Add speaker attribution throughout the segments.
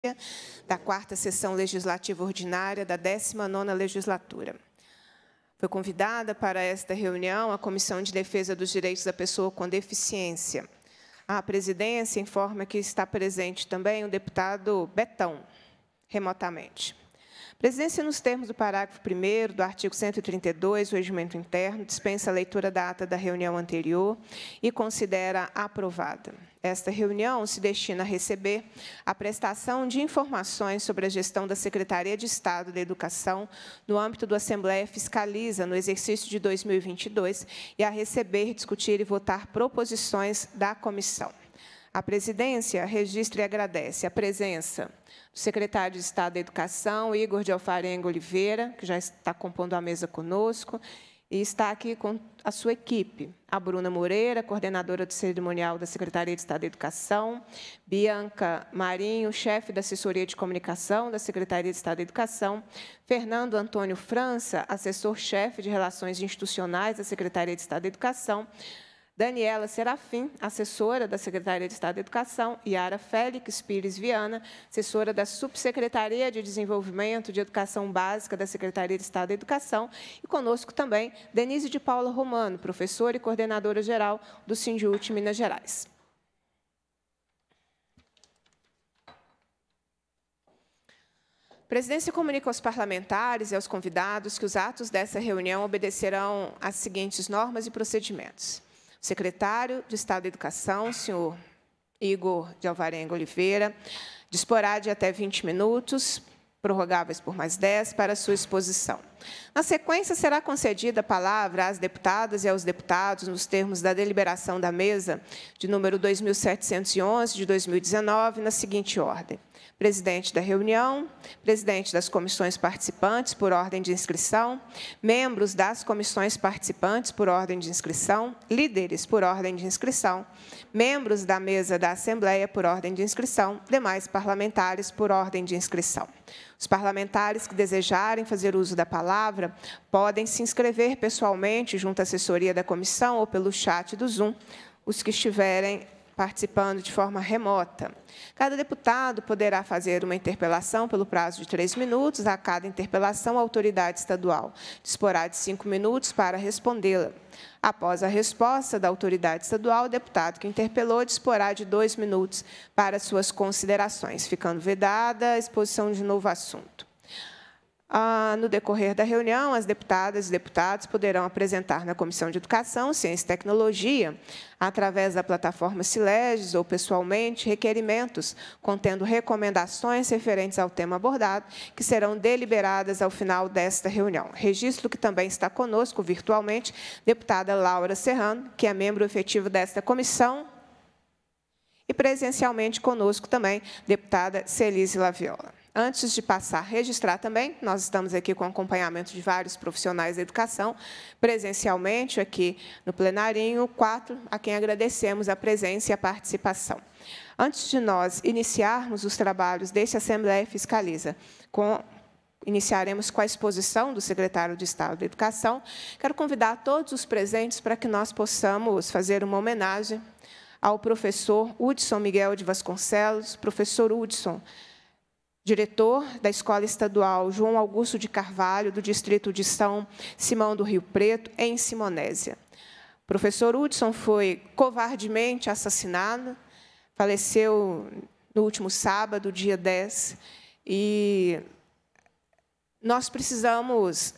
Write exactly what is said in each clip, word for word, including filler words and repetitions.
Speaker 1: da quarta sessão legislativa ordinária da décima nona legislatura. Foi convidada para esta reunião a Comissão de Defesa dos Direitos da Pessoa com Deficiência. A presidência informa que está presente também o deputado Betão, remotamente. A presidência, nos termos do parágrafo primeiro do artigo cento e trinta e dois do Regimento Interno, dispensa a leitura da ata da reunião anterior e considera aprovada. Esta reunião se destina a receber a prestação de informações sobre a gestão da Secretaria de Estado da Educação no âmbito do Assembleia Fiscaliza no exercício de dois mil e vinte e dois e a receber, discutir e votar proposições da comissão. A presidência registra e agradece a presença do secretário de Estado da Educação, Igor de Alvarenga Oliveira, que já está compondo a mesa conosco, e está aqui com a sua equipe, a Bruna Moreira, coordenadora do cerimonial da Secretaria de Estado da Educação, Bianca Marinho, chefe da assessoria de comunicação da Secretaria de Estado da Educação, Fernando Antônio França, assessor-chefe de relações institucionais da Secretaria de Estado da Educação, Daniela Serafim, assessora da Secretaria de Estado da Educação, Yara Félix Pires Viana, assessora da Subsecretaria de Desenvolvimento de Educação Básica da Secretaria de Estado da Educação, e conosco também Denise de Paula Romano, professora e coordenadora geral do Sindiúti Minas Gerais. A presidência comunica aos parlamentares e aos convidados que os atos dessa reunião obedecerão às seguintes normas e procedimentos. O secretário de Estado da Educação, senhor Igor de Alvarenga Oliveira, disporá de até vinte minutos, prorrogáveis por mais dez, para a sua exposição. Na sequência, será concedida a palavra às deputadas e aos deputados, nos termos da deliberação da mesa de número dois mil setecentos e onze, de dois mil e dezenove, na seguinte ordem. Presidente da reunião, presidente das comissões participantes por ordem de inscrição, membros das comissões participantes por ordem de inscrição, líderes por ordem de inscrição, membros da mesa da Assembleia por ordem de inscrição, demais parlamentares por ordem de inscrição. Os parlamentares que desejarem fazer uso da palavra podem se inscrever pessoalmente junto à assessoria da comissão ou pelo chat do Zoom, os que estiverem participando de forma remota. Cada deputado poderá fazer uma interpelação pelo prazo de três minutos. A cada interpelação, a autoridade estadual disporá de cinco minutos para respondê-la. Após a resposta da autoridade estadual, o deputado que interpelou disporá de dois minutos para suas considerações, ficando vedada a exposição de novo assunto. Ah, no decorrer da reunião, as deputadas e deputados poderão apresentar na Comissão de Educação, Ciência e Tecnologia, através da plataforma Sileges ou pessoalmente, requerimentos contendo recomendações referentes ao tema abordado, que serão deliberadas ao final desta reunião. Registro que também está conosco virtualmente, deputada Laura Serrano, que é membro efetivo desta comissão, e presencialmente conosco também, deputada Celise Laviola. Antes de passar a registrar também, nós estamos aqui com acompanhamento de vários profissionais da educação, presencialmente aqui no plenarinho, quatro, a quem agradecemos a presença e a participação. Antes de nós iniciarmos os trabalhos deste Assembleia Fiscaliza, com, iniciaremos com a exposição do secretário de Estado da Educação, quero convidar todos os presentes para que nós possamos fazer uma homenagem ao professor Hudson Miguel de Vasconcelos, professor Hudson, diretor da Escola Estadual João Augusto de Carvalho, do distrito de São Simão do Rio Preto, em Simonésia. O professor Hudson foi covardemente assassinado, faleceu no último sábado, dia dez, e nós precisamos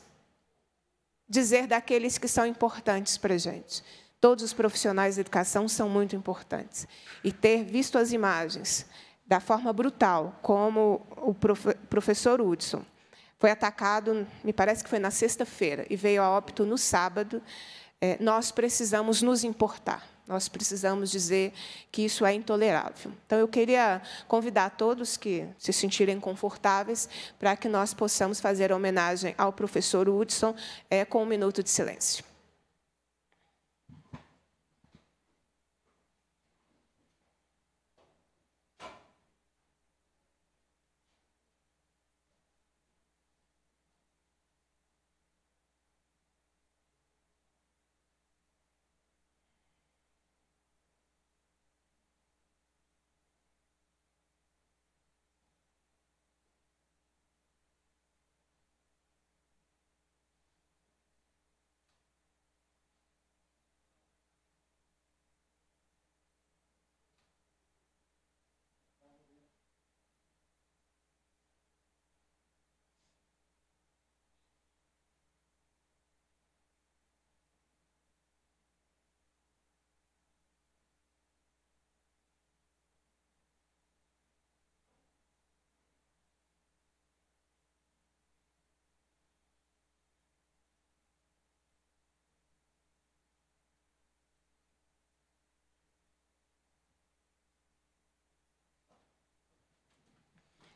Speaker 1: dizer daqueles que são importantes para a gente. Todos os profissionais da educação são muito importantes. E ter visto as imagens da forma brutal, como o professor Hudson foi atacado, me parece que foi na sexta-feira, e veio a óbito no sábado, é, nós precisamos nos importar, nós precisamos dizer que isso é intolerável. Então, eu queria convidar todos que se sentirem confortáveis para que nós possamos fazer homenagem ao professor Hudson é, com um minuto de silêncio.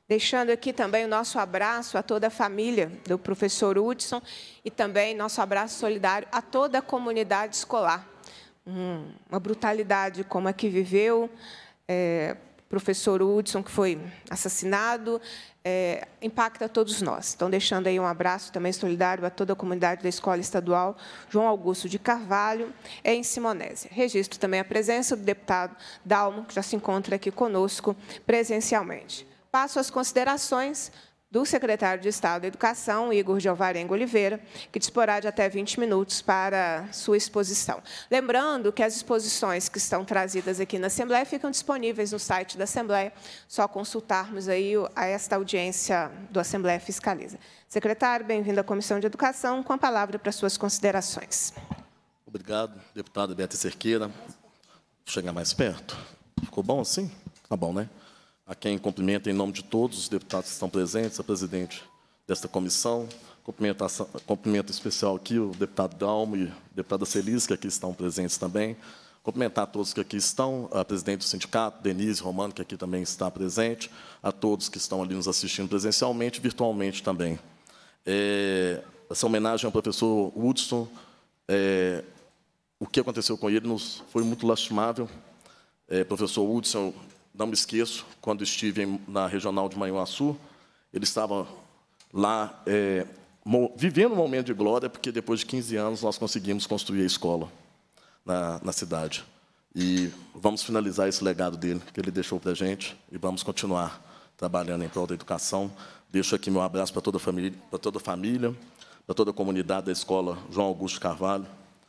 Speaker 1: Deixando aqui também o nosso abraço a toda a família do professor Hudson e também nosso abraço solidário a toda a comunidade escolar. Hum, uma brutalidade como a que viveu é, o professor Hudson, que foi assassinado, é, impacta todos nós. Então, deixando aí um abraço também solidário a toda a comunidade da Escola Estadual João Augusto de Carvalho, em Simonésia. Registro também a presença do deputado Dalmo, que já se encontra aqui conosco presencialmente. Passo às considerações do secretário de Estado da Educação, Igor de Alvarenga Oliveira, que disporá de até vinte minutos para sua exposição. Lembrando que as exposições que estão trazidas aqui na Assembleia ficam disponíveis no site da Assembleia, só consultarmos aí a esta audiência do Assembleia Fiscaliza. Secretário, bem-vindo à Comissão de Educação, com a palavra para suas considerações.
Speaker 2: Obrigado, deputada Beatriz Cerqueira. Vou chegar mais perto. Ficou bom assim? Tá bom, né? A quem cumprimento em nome de todos os deputados que estão presentes, a presidente desta comissão, cumprimento especial aqui o deputado Dalmo e a deputada Celis, que aqui estão presentes também, cumprimentar a todos que aqui estão, a presidente do sindicato, Denise Romano, que aqui também está presente, a todos que estão ali nos assistindo presencialmente e virtualmente também. É, essa homenagem ao professor Hudson, é, o que aconteceu com ele nos foi muito lastimável. É, professor Hudson, não me esqueço, quando estive em, na regional de Manhuaçu, ele estava lá é, mo, vivendo um momento de glória, porque depois de quinze anos nós conseguimos construir a escola na, na cidade. E vamos finalizar esse legado dele, que ele deixou para a gente, e vamos continuar trabalhando em prol da educação. Deixo aqui meu abraço para toda a família, para toda a família, para toda a comunidade da Escola João Augusto Carvalho.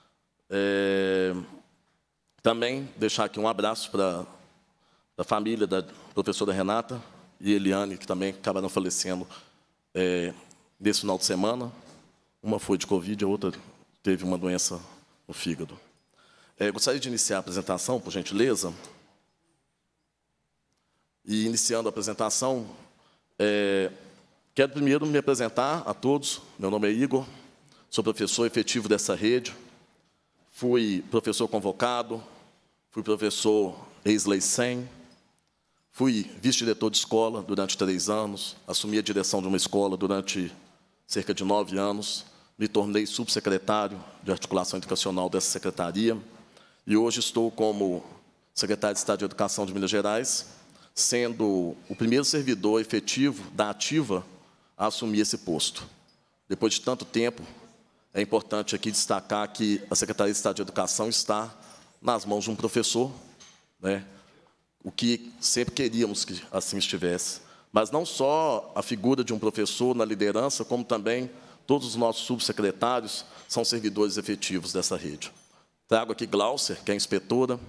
Speaker 2: É, também deixar aqui um abraço para da família da professora Renata e Eliane, que também acabaram falecendo é, nesse final de semana. Uma foi de Covid, a outra teve uma doença no fígado. É, gostaria de iniciar a apresentação, por gentileza. E, iniciando a apresentação, é, quero primeiro me apresentar a todos. Meu nome é Igor, sou professor efetivo dessa rede, fui professor convocado, fui professor ex-lei cem, fui vice-diretor de escola durante três anos, assumi a direção de uma escola durante cerca de nove anos, me tornei subsecretário de articulação educacional dessa secretaria e hoje estou como secretário de Estado de Educação de Minas Gerais, sendo o primeiro servidor efetivo da Ativa a assumir esse posto. Depois de tanto tempo, é importante aqui destacar que a Secretaria de Estado de Educação está nas mãos de um professor, né? O que sempre queríamos que assim estivesse. Mas não só a figura de um professor na liderança, como também todos os nossos subsecretários são servidores efetivos dessa rede. Trago aqui Glaucer, que é inspetora,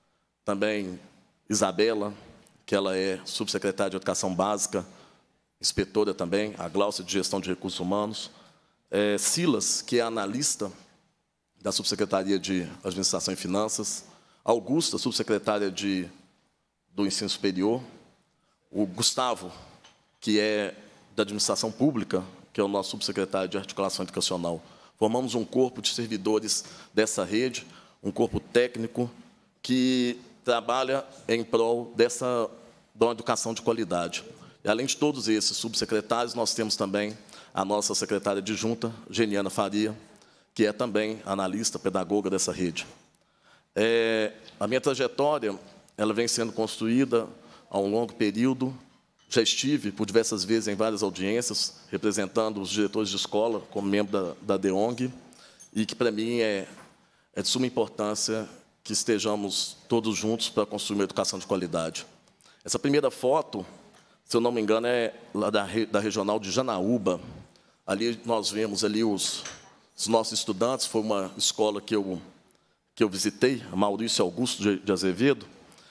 Speaker 2: também Isabela, que ela é subsecretária de Educação Básica, inspetora também, a Glaucer de Gestão de Recursos Humanos, é, Silas, que é analista da Subsecretaria de Administração e Finanças, Augusta, subsecretária de do Ensino Superior, o Gustavo, que é da Administração Pública, que é o nosso subsecretário de Articulação Educacional. Formamos um corpo de servidores dessa rede, um corpo técnico que trabalha em prol dessa de uma educação de qualidade. E, além de todos esses subsecretários, nós temos também a nossa secretária adjunta, Geniana Faria, que é também analista, pedagoga dessa rede. É, a minha trajetória ela vem sendo construída há um longo período. Já estive por diversas vezes em várias audiências, representando os diretores de escola, como membro da, da DEONG, e que, para mim, é, é de suma importância que estejamos todos juntos para construir uma educação de qualidade. Essa primeira foto, se eu não me engano, é lá da, da regional de Janaúba. Ali nós vemos ali os, os nossos estudantes, foi uma escola que eu, que eu visitei, a Maurício Augusto de, de Azevedo,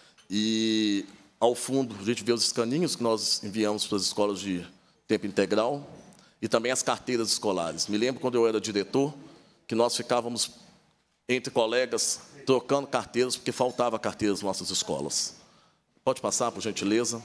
Speaker 2: e, ao fundo, a gente vê os escaninhos que nós enviamos para as escolas de tempo integral e também as carteiras escolares. Me lembro, quando eu era diretor, que nós ficávamos, entre colegas, trocando carteiras, porque faltava carteiras nas nossas escolas. Pode passar, por gentileza.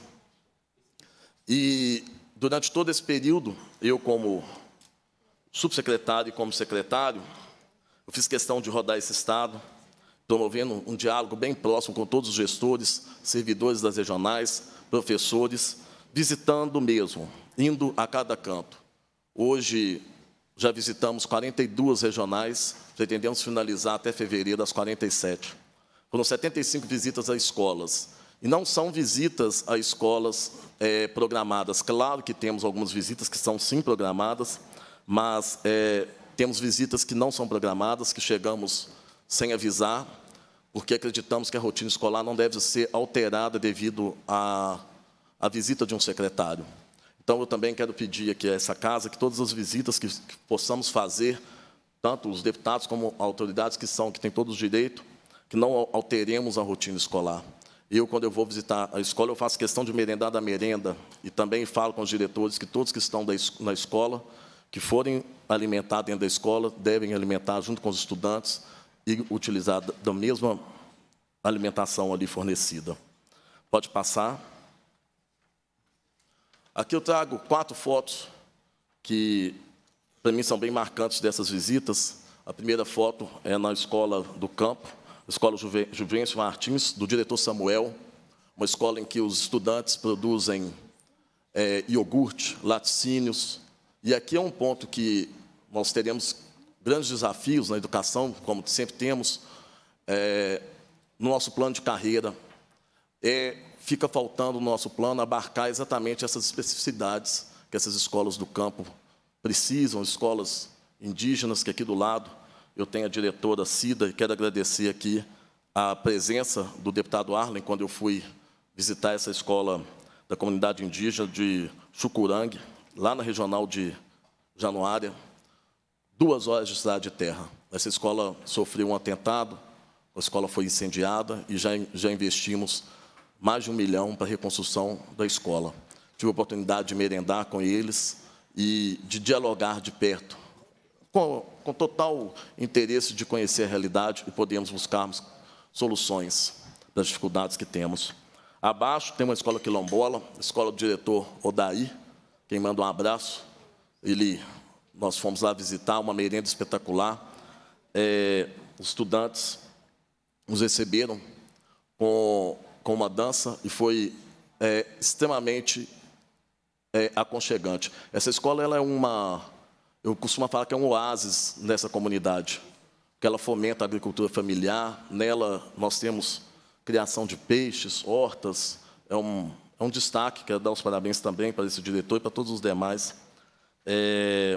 Speaker 2: E, durante todo esse período, eu, como subsecretário e como secretário, eu fiz questão de rodar esse Estado, promovendo um diálogo bem próximo com todos os gestores, servidores das regionais, professores, visitando mesmo, indo a cada canto. Hoje, já visitamos quarenta e duas regionais, pretendemos finalizar até fevereiro as quarenta e sete. Foram setenta e cinco visitas a escolas. E não são visitas a escolas é, programadas. Claro que temos algumas visitas que são, sim, programadas, mas é, temos visitas que não são programadas, que chegamos sem avisar, porque acreditamos que a rotina escolar não deve ser alterada devido à, à visita de um secretário. Então, eu também quero pedir aqui a essa casa que todas as visitas que, que possamos fazer, tanto os deputados como autoridades que são, que têm todos os direitos, que não alteremos a rotina escolar. Eu, quando eu vou visitar a escola, eu faço questão de merendar da merenda e também falo com os diretores que todos que estão na escola, que forem alimentar dentro da escola, devem alimentar junto com os estudantes e utilizar da mesma alimentação ali fornecida. Pode passar. Aqui eu trago quatro fotos que, para mim, são bem marcantes dessas visitas. A primeira foto é na escola do campo, a Escola Juvencio Martins, do diretor Samuel, uma escola em que os estudantes produzem é, iogurte, laticínios. E aqui é um ponto que nós teremos grandes desafios na educação, como sempre temos, é, no nosso plano de carreira. É, fica faltando no nosso plano abarcar exatamente essas especificidades que essas escolas do campo precisam, escolas indígenas, que aqui do lado eu tenho a diretora Cida, e quero agradecer aqui a presença do deputado Arlen, quando eu fui visitar essa escola da comunidade indígena de Chucurangue, lá na regional de Januária, duas horas de estrada de terra. Essa escola sofreu um atentado, a escola foi incendiada e já, já investimos mais de um milhão para a reconstrução da escola. Tive a oportunidade de merendar com eles e de dialogar de perto, com, com total interesse de conhecer a realidade e podermos buscarmos soluções das dificuldades que temos. Abaixo tem uma escola quilombola, escola do diretor Odaí, quem manda um abraço. Ele, nós fomos lá visitar, uma merenda espetacular. É, os estudantes nos receberam com, com uma dança e foi é, extremamente é, aconchegante. Essa escola ela é uma, eu costumo falar que é um oásis nessa comunidade, porque ela fomenta a agricultura familiar. Nela nós temos criação de peixes, hortas. É um, é um destaque, quero dar os parabéns também para esse diretor e para todos os demais. É,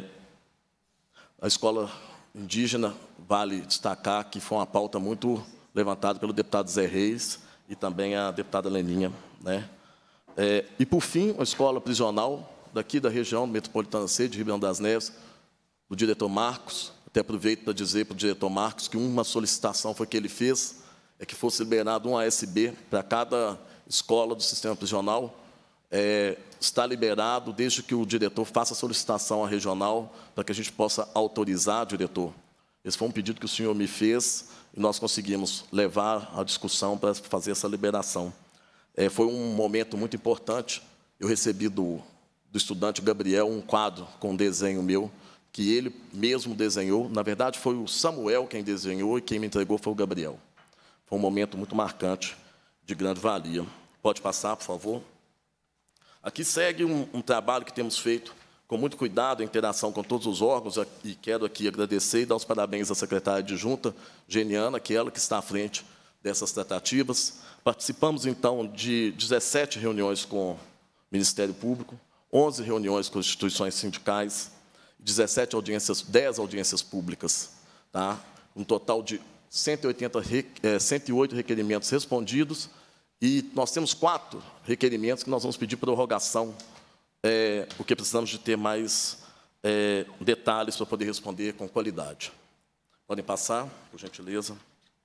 Speaker 2: a escola indígena, vale destacar que foi uma pauta muito levantada pelo deputado Zé Reis e também a deputada Leninha, né? É, e, por fim, uma escola prisional daqui da região metropolitana C, de Ribeirão das Neves, do diretor Marcos. Até aproveito para dizer para o diretor Marcos que uma solicitação foi que ele fez, é que fosse liberado um A S B para cada escola do sistema prisional. É, está liberado desde que o diretor faça a solicitação à regional para que a gente possa autorizar, diretor. Esse foi um pedido que o senhor me fez e nós conseguimos levar a discussão para fazer essa liberação. É, foi um momento muito importante. Eu recebi do, do estudante Gabriel um quadro com um desenho meu, que ele mesmo desenhou. Na verdade, foi o Samuel quem desenhou e quem me entregou foi o Gabriel. Foi um momento muito marcante, de grande valia. Pode passar, por favor. Aqui segue um, um trabalho que temos feito com muito cuidado, em interação com todos os órgãos, e quero aqui agradecer e dar os parabéns à secretária adjunta, Geniana, que é ela que está à frente dessas tratativas. Participamos, então, de dezessete reuniões com o Ministério Público, onze reuniões com instituições sindicais, dezessete audiências, dez audiências públicas, tá? Um total de cento e oitenta, cento e oito requerimentos respondidos, e nós temos quatro requerimentos que nós vamos pedir prorrogação, é, porque precisamos de ter mais é, detalhes para poder responder com qualidade. Podem passar, por gentileza.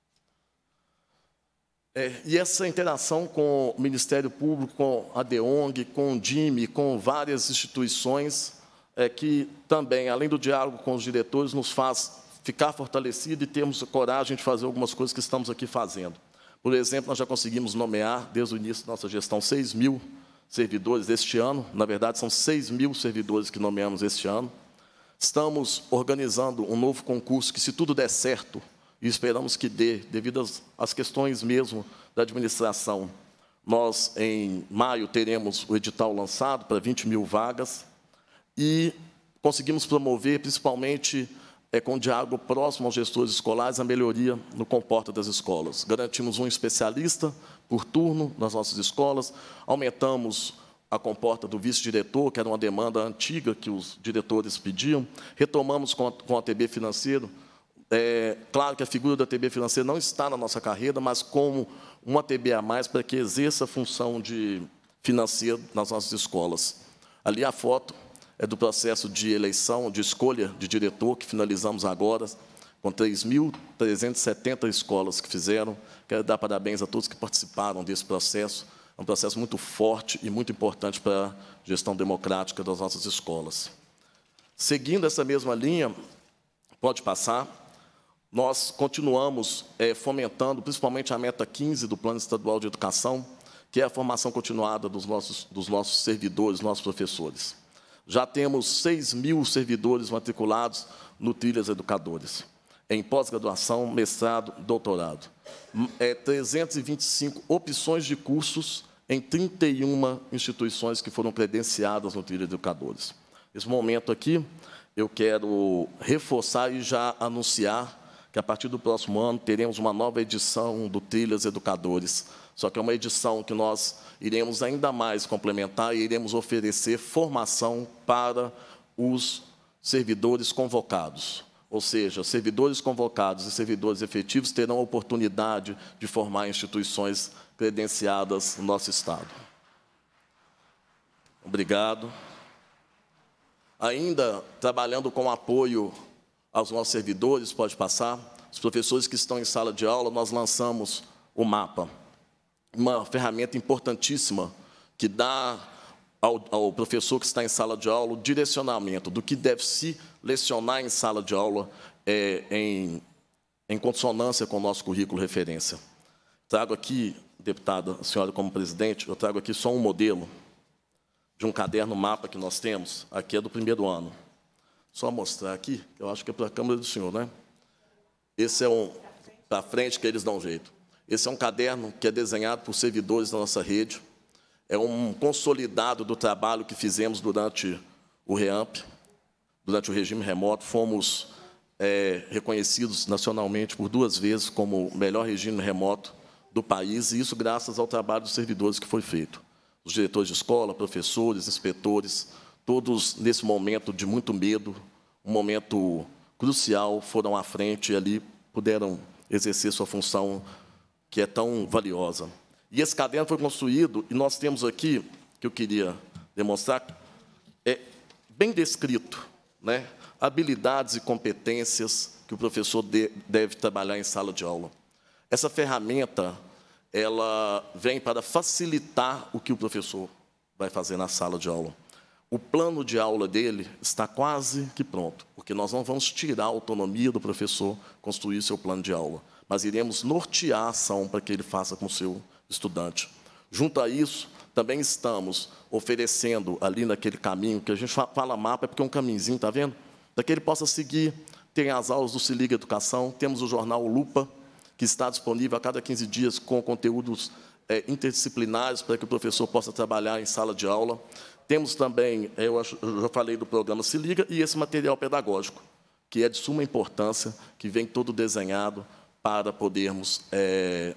Speaker 2: É, e essa interação com o Ministério Público, com a DEONG, com o D I M E, com várias instituições, é, que também, além do diálogo com os diretores, nos faz ficar fortalecido e termos a coragem de fazer algumas coisas que estamos aqui fazendo. Por exemplo, nós já conseguimos nomear, desde o início da nossa gestão, seis mil servidores este ano. Na verdade, são seis mil servidores que nomeamos este ano. Estamos organizando um novo concurso que, se tudo der certo, e esperamos que dê, devido às, às questões mesmo da administração, Nós, em maio, teremos o edital lançado para vinte mil vagas e conseguimos promover, principalmente é, com diálogo próximo aos gestores escolares, a melhoria no comporta das escolas. Garantimos um especialista por turno nas nossas escolas, aumentamos a comporta do vice-diretor, que era uma demanda antiga que os diretores pediam, retomamos com a, com a T B Financeiro. É, claro que a figura da T B Financeira não está na nossa carreira, mas como uma T B a mais para que exerça a função de financeiro nas nossas escolas. Ali a foto é do processo de eleição, de escolha de diretor, que finalizamos agora, com três mil trezentas e setenta escolas que fizeram. Quero dar parabéns a todos que participaram desse processo. É um processo muito forte e muito importante para a gestão democrática das nossas escolas. Seguindo essa mesma linha, pode passar, nós continuamos é, fomentando, principalmente a meta quinze do Plano Estadual de Educação, que é a formação continuada dos nossos, dos nossos servidores, nossos professores. Já temos seis mil servidores matriculados no Trilhas Educadores, em pós-graduação, mestrado, doutorado. É, trezentas e vinte e cinco opções de cursos em trinta e uma instituições que foram credenciadas no Trilhas Educadores. Nesse momento aqui, eu quero reforçar e já anunciar que, a partir do próximo ano, teremos uma nova edição do Trilhas Educadores. Só que é uma edição que nós iremos ainda mais complementar e iremos oferecer formação para os servidores convocados. Ou seja, servidores convocados e servidores efetivos terão a oportunidade de formar instituições credenciadas no nosso Estado. Obrigado. Ainda trabalhando com apoio aos nossos servidores, pode passar, os professores que estão em sala de aula, nós lançamos o mapa, uma ferramenta importantíssima que dá ao, ao professor que está em sala de aula o direcionamento do que deve se lecionar em sala de aula é, em, em consonância com o nosso currículo referência. Trago aqui, deputada, a senhora como presidente, eu trago aqui só um modelo de um caderno mapa que nós temos, aqui é do primeiro ano. Só mostrar aqui, eu acho que é para a Câmara do senhor, né? Esse é um, para frente, que eles dão jeito. Esse é um caderno que é desenhado por servidores da nossa rede, é um consolidado do trabalho que fizemos durante o REAMP, durante o regime remoto. Fomos é, reconhecidos nacionalmente por duas vezes como o melhor regime remoto do país, e isso graças ao trabalho dos servidores que foi feito. Os diretores de escola, professores, inspetores, todos, nesse momento de muito medo, um momento crucial, foram à frente e ali puderam exercer sua função, que é tão valiosa. E esse caderno foi construído, e nós temos aqui, que eu queria demonstrar, é bem descrito, né, habilidades e competências que o professor de, deve trabalhar em sala de aula. Essa ferramenta, ela vem para facilitar o que o professor vai fazer na sala de aula. O plano de aula dele está quase que pronto, porque nós não vamos tirar a autonomia do professor construir seu plano de aula, mas iremos nortear a ação para que ele faça com o seu estudante. Junto a isso, também estamos oferecendo ali naquele caminho, que a gente fala mapa, é porque é um caminhozinho, está vendo? Para que ele possa seguir, tem as aulas do Se Liga Educação, temos o jornal Lupa, que está disponível a cada quinze dias com conteúdos é, interdisciplinares para que o professor possa trabalhar em sala de aula. Temos também, eu, acho, eu já falei do programa Se Liga, e esse material pedagógico, que é de suma importância, que vem todo desenhado para podermos é,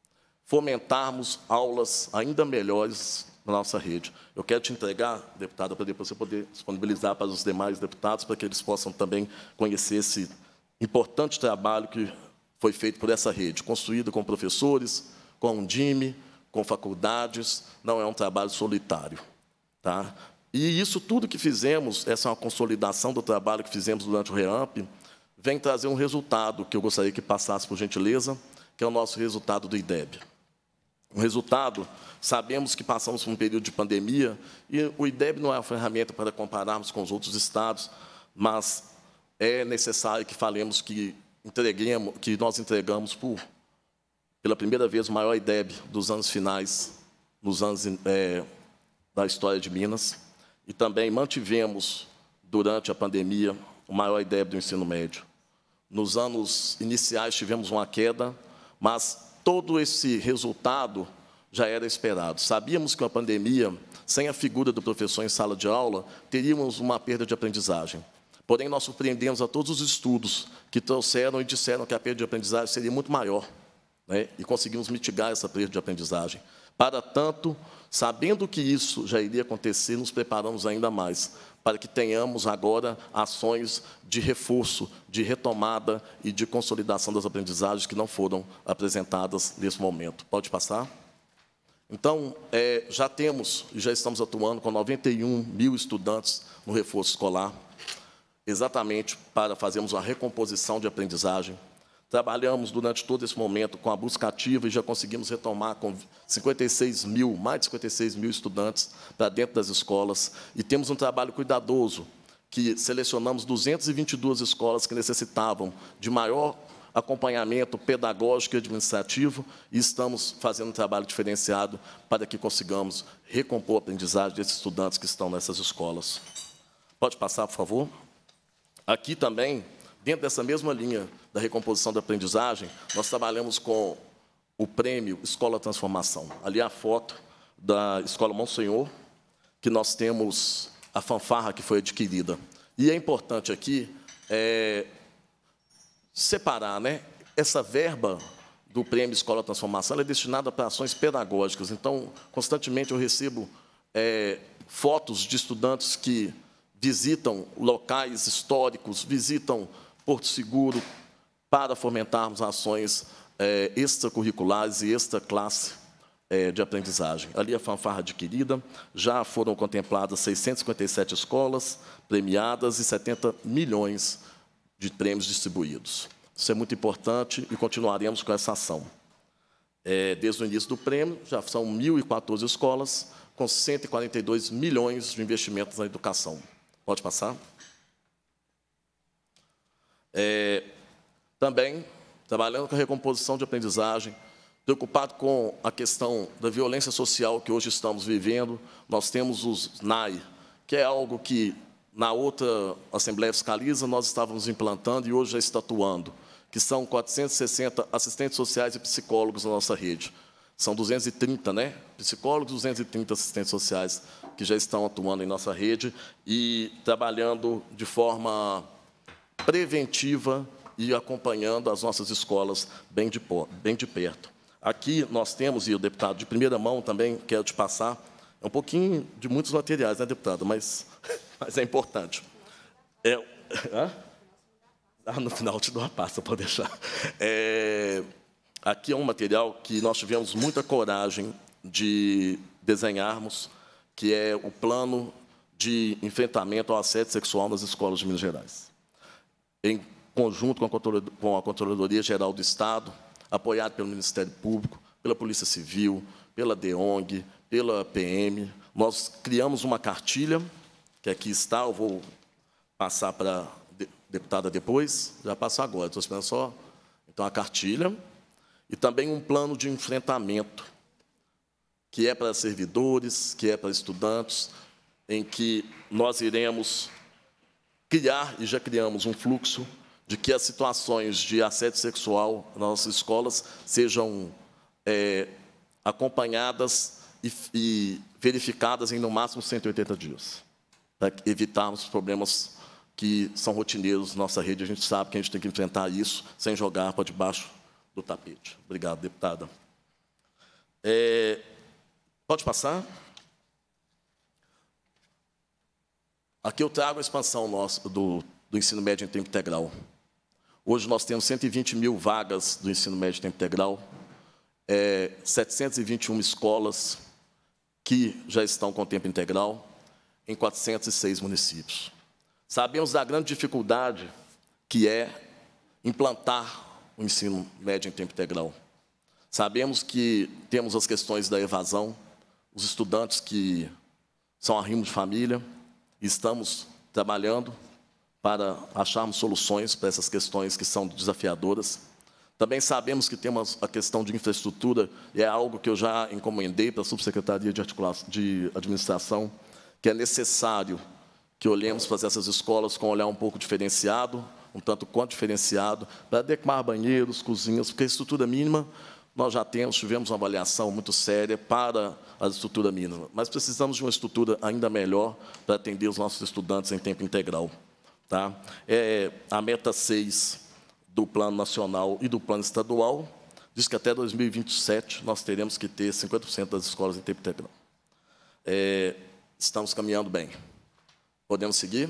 Speaker 2: fomentarmos aulas ainda melhores na nossa rede. Eu quero te entregar, deputada, para depois você poder disponibilizar para os demais deputados, para que eles possam também conhecer esse importante trabalho que foi feito por essa rede, construído com professores, com um D I M E, com faculdades, não é um trabalho solitário. Tá? E isso tudo que fizemos, essa é uma consolidação do trabalho que fizemos durante o REAMP, vem trazer um resultado que eu gostaria que passasse, por gentileza, que é o nosso resultado do I D E B. O resultado, sabemos que passamos por um período de pandemia, e o I D E B não é uma ferramenta para compararmos com os outros estados, mas é necessário que falemos que, entreguemos, que nós entregamos, por, pela primeira vez, o maior I D E B dos anos finais, nos anos é, da história de Minas, e também mantivemos, durante a pandemia, o maior I D E B do ensino médio. Nos anos iniciais tivemos uma queda, mas todo esse resultado já era esperado. Sabíamos que a pandemia, sem a figura do professor em sala de aula, teríamos uma perda de aprendizagem. Porém, nós surpreendemos a todos os estudos que trouxeram e disseram que a perda de aprendizagem seria muito maior, né? E conseguimos mitigar essa perda de aprendizagem. Para tanto, sabendo que isso já iria acontecer, nos preparamos ainda mais, para que tenhamos agora ações de reforço, de retomada e de consolidação das aprendizagens que não foram apresentadas nesse momento. Pode passar? Então, é, já temos e já estamos atuando com noventa e um mil estudantes no reforço escolar, exatamente para fazermos uma recomposição de aprendizagem. Trabalhamos durante todo esse momento com a busca ativa e já conseguimos retomar com cinquenta e seis mil, mais de cinquenta e seis mil estudantes para dentro das escolas. E temos um trabalho cuidadoso, que selecionamos duzentas e vinte e duas escolas que necessitavam de maior acompanhamento pedagógico e administrativo, e estamos fazendo um trabalho diferenciado para que consigamos recompor a aprendizagem desses estudantes que estão nessas escolas. Pode passar, por favor? Aqui também, dentro dessa mesma linha da recomposição da aprendizagem, nós trabalhamos com o prêmio Escola Transformação. Ali a foto da Escola Monsenhor, que nós temos a fanfarra que foi adquirida. E é importante aqui é, separar, né? Essa verba do prêmio Escola Transformação ela é destinada para ações pedagógicas. Então, constantemente eu recebo é, fotos de estudantes que visitam locais históricos, visitam Porto Seguro, para fomentarmos ações é, extracurriculares e extra-classe é, de aprendizagem. Ali a fanfarra adquirida, já foram contempladas seiscentas e cinquenta e sete escolas premiadas e setenta milhões de prêmios distribuídos. Isso é muito importante e continuaremos com essa ação. É, desde o início do prêmio, já são mil e quatorze escolas, com cento e quarenta e dois milhões de investimentos na educação. Pode passar? É, também, trabalhando com a recomposição de aprendizagem, preocupado com a questão da violência social que hoje estamos vivendo, nós temos os N A I, que é algo que, na outra Assembleia Fiscaliza, nós estávamos implantando e hoje já está atuando, que são quatrocentos e sessenta assistentes sociais e psicólogos na nossa rede. São duzentos e trinta, né? Psicólogos, duzentos e trinta assistentes sociais que já estão atuando em nossa rede e trabalhando de forma preventiva e acompanhando as nossas escolas bem de, bem de perto. Aqui nós temos, e o deputado de primeira mão também quero te passar, é um pouquinho de muitos materiais, né, deputado? Mas, mas é importante. É, hã? Ah, no final te dou a pasta, pode deixar. É, aqui é um material que nós tivemos muita coragem de desenharmos, que é o plano de enfrentamento ao assédio sexual nas escolas de Minas Gerais. Em conjunto com a Controladoria Geral do Estado, apoiado pelo Ministério Público, pela Polícia Civil, pela DEONG, pela P M, nós criamos uma cartilha, que aqui está, eu vou passar para a deputada depois, já passo agora, estou esperando só. Então, a cartilha, e também um plano de enfrentamento, que é para servidores, que é para estudantes, em que nós iremos criar, e já criamos um fluxo, de que as situações de assédio sexual nas nossas escolas sejam é, acompanhadas e, e verificadas em, no máximo, cento e oitenta dias, para evitarmos problemas que são rotineiros na nossa rede. A gente sabe que a gente tem que enfrentar isso sem jogar para debaixo do tapete. Obrigado, deputada. É, pode passar? Aqui eu trago a expansão nossa do, do ensino médio em tempo integral. Hoje nós temos cento e vinte mil vagas do ensino médio em tempo integral, é, setecentas e vinte e uma escolas que já estão com tempo integral, em quatrocentos e seis municípios. Sabemos da grande dificuldade que é implantar o ensino médio em tempo integral. Sabemos que temos as questões da evasão, os estudantes que são arrimo de família, e estamos trabalhando para acharmos soluções para essas questões que são desafiadoras. Também sabemos que temos a questão de infraestrutura, e é algo que eu já encomendei para a Subsecretaria de, Articulação, de Administração, que é necessário que olhemos para essas escolas com um olhar um pouco diferenciado, um tanto quanto diferenciado, para adequar banheiros, cozinhas, porque a estrutura mínima nós já temos, tivemos uma avaliação muito séria para a estrutura mínima, mas precisamos de uma estrutura ainda melhor para atender os nossos estudantes em tempo integral. Tá? É, a meta seis do Plano Nacional e do Plano Estadual diz que até dois mil e vinte e sete nós teremos que ter cinquenta por cento das escolas em tempo integral. É, estamos caminhando bem. Podemos seguir?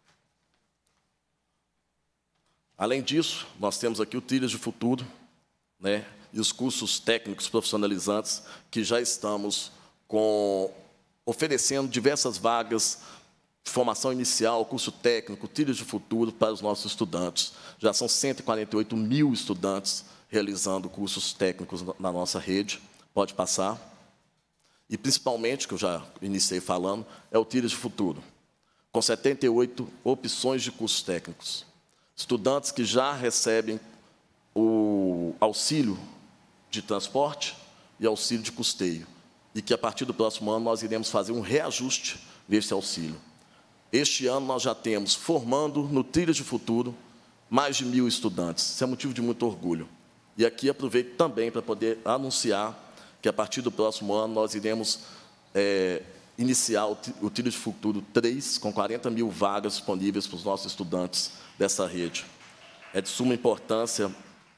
Speaker 2: Além disso, nós temos aqui o Trilhas de Futuro, né, e os cursos técnicos profissionalizantes, que já estamos com, oferecendo diversas vagas de formação inicial, curso técnico, Trilhas de Futuro para os nossos estudantes. Já são cento e quarenta e oito mil estudantes realizando cursos técnicos na nossa rede. Pode passar. E, principalmente, que eu já iniciei falando, é o Trilhas de Futuro, com setenta e oito opções de cursos técnicos. Estudantes que já recebem o auxílio de transporte e auxílio de custeio, e que, a partir do próximo ano, nós iremos fazer um reajuste desse auxílio. Este ano, nós já temos, formando no Trilhas de Futuro, mais de mil estudantes. Isso é motivo de muito orgulho. E aqui aproveito também para poder anunciar que, a partir do próximo ano, nós iremos é, iniciar o Trilhas de Futuro três, com quarenta mil vagas disponíveis para os nossos estudantes dessa rede. É de suma importância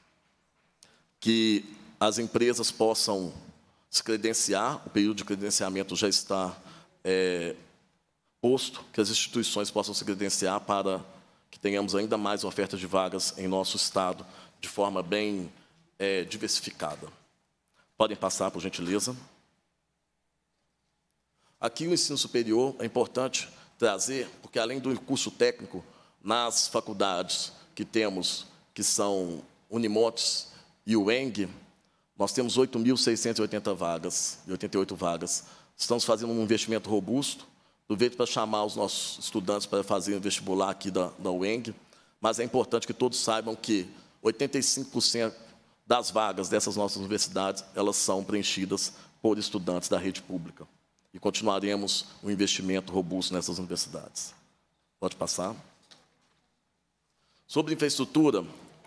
Speaker 2: que as empresas possam se credenciar, o período de credenciamento já está é, posto, que as instituições possam se credenciar para que tenhamos ainda mais ofertas de vagas em nosso Estado, de forma bem é, diversificada. Podem passar, por gentileza. Aqui, o ensino superior é importante trazer, porque, além do curso técnico, nas faculdades que temos, que são Unimotes e o U E N G, nós temos oito mil seiscentas e oitenta vagas, e oitenta e oito vagas. Estamos fazendo um investimento robusto, aproveito para chamar os nossos estudantes para fazerem o vestibular aqui da, da U E N G, mas é importante que todos saibam que oitenta e cinco por cento das vagas dessas nossas universidades, elas são preenchidas por estudantes da rede pública. E continuaremos um investimento robusto nessas universidades. Pode passar. Sobre infraestrutura,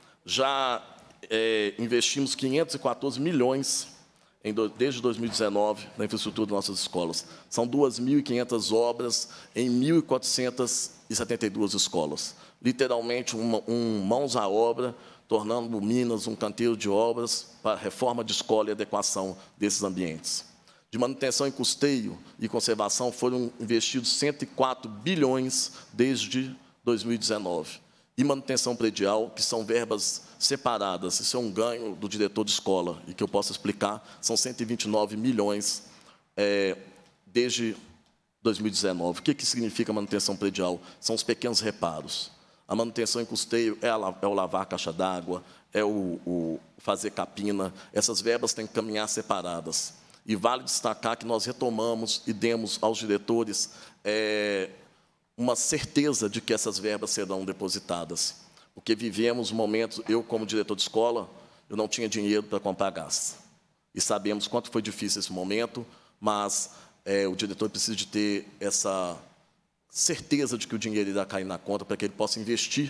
Speaker 2: já é, investimos quinhentos e quatorze milhões em do, desde dois mil e dezenove na infraestrutura das nossas escolas. São duas mil e quinhentas obras em mil quatrocentas e setenta e duas escolas. Literalmente, uma, um mãos à obra, tornando Minas um canteiro de obras para reforma de escola e adequação desses ambientes. De manutenção e custeio e conservação foram investidos cento e quatro bilhões desde dois mil e dezenove. E manutenção predial, que são verbas separadas, isso é um ganho do diretor de escola, e que eu posso explicar, são cento e vinte e nove milhões é, desde dois mil e dezenove. O que, que significa manutenção predial? São os pequenos reparos. A manutenção em custeio é, a, é o lavar a caixa d'água, é o, o fazer capina. Essas verbas têm que caminhar separadas. E vale destacar que nós retomamos e demos aos diretores é, uma certeza de que essas verbas serão depositadas. Porque vivemos momentos, eu, como diretor de escola, eu não tinha dinheiro para comprar gás. E sabemos quanto foi difícil esse momento, mas é, o diretor precisa de ter essa certeza de que o dinheiro irá cair na conta para que ele possa investir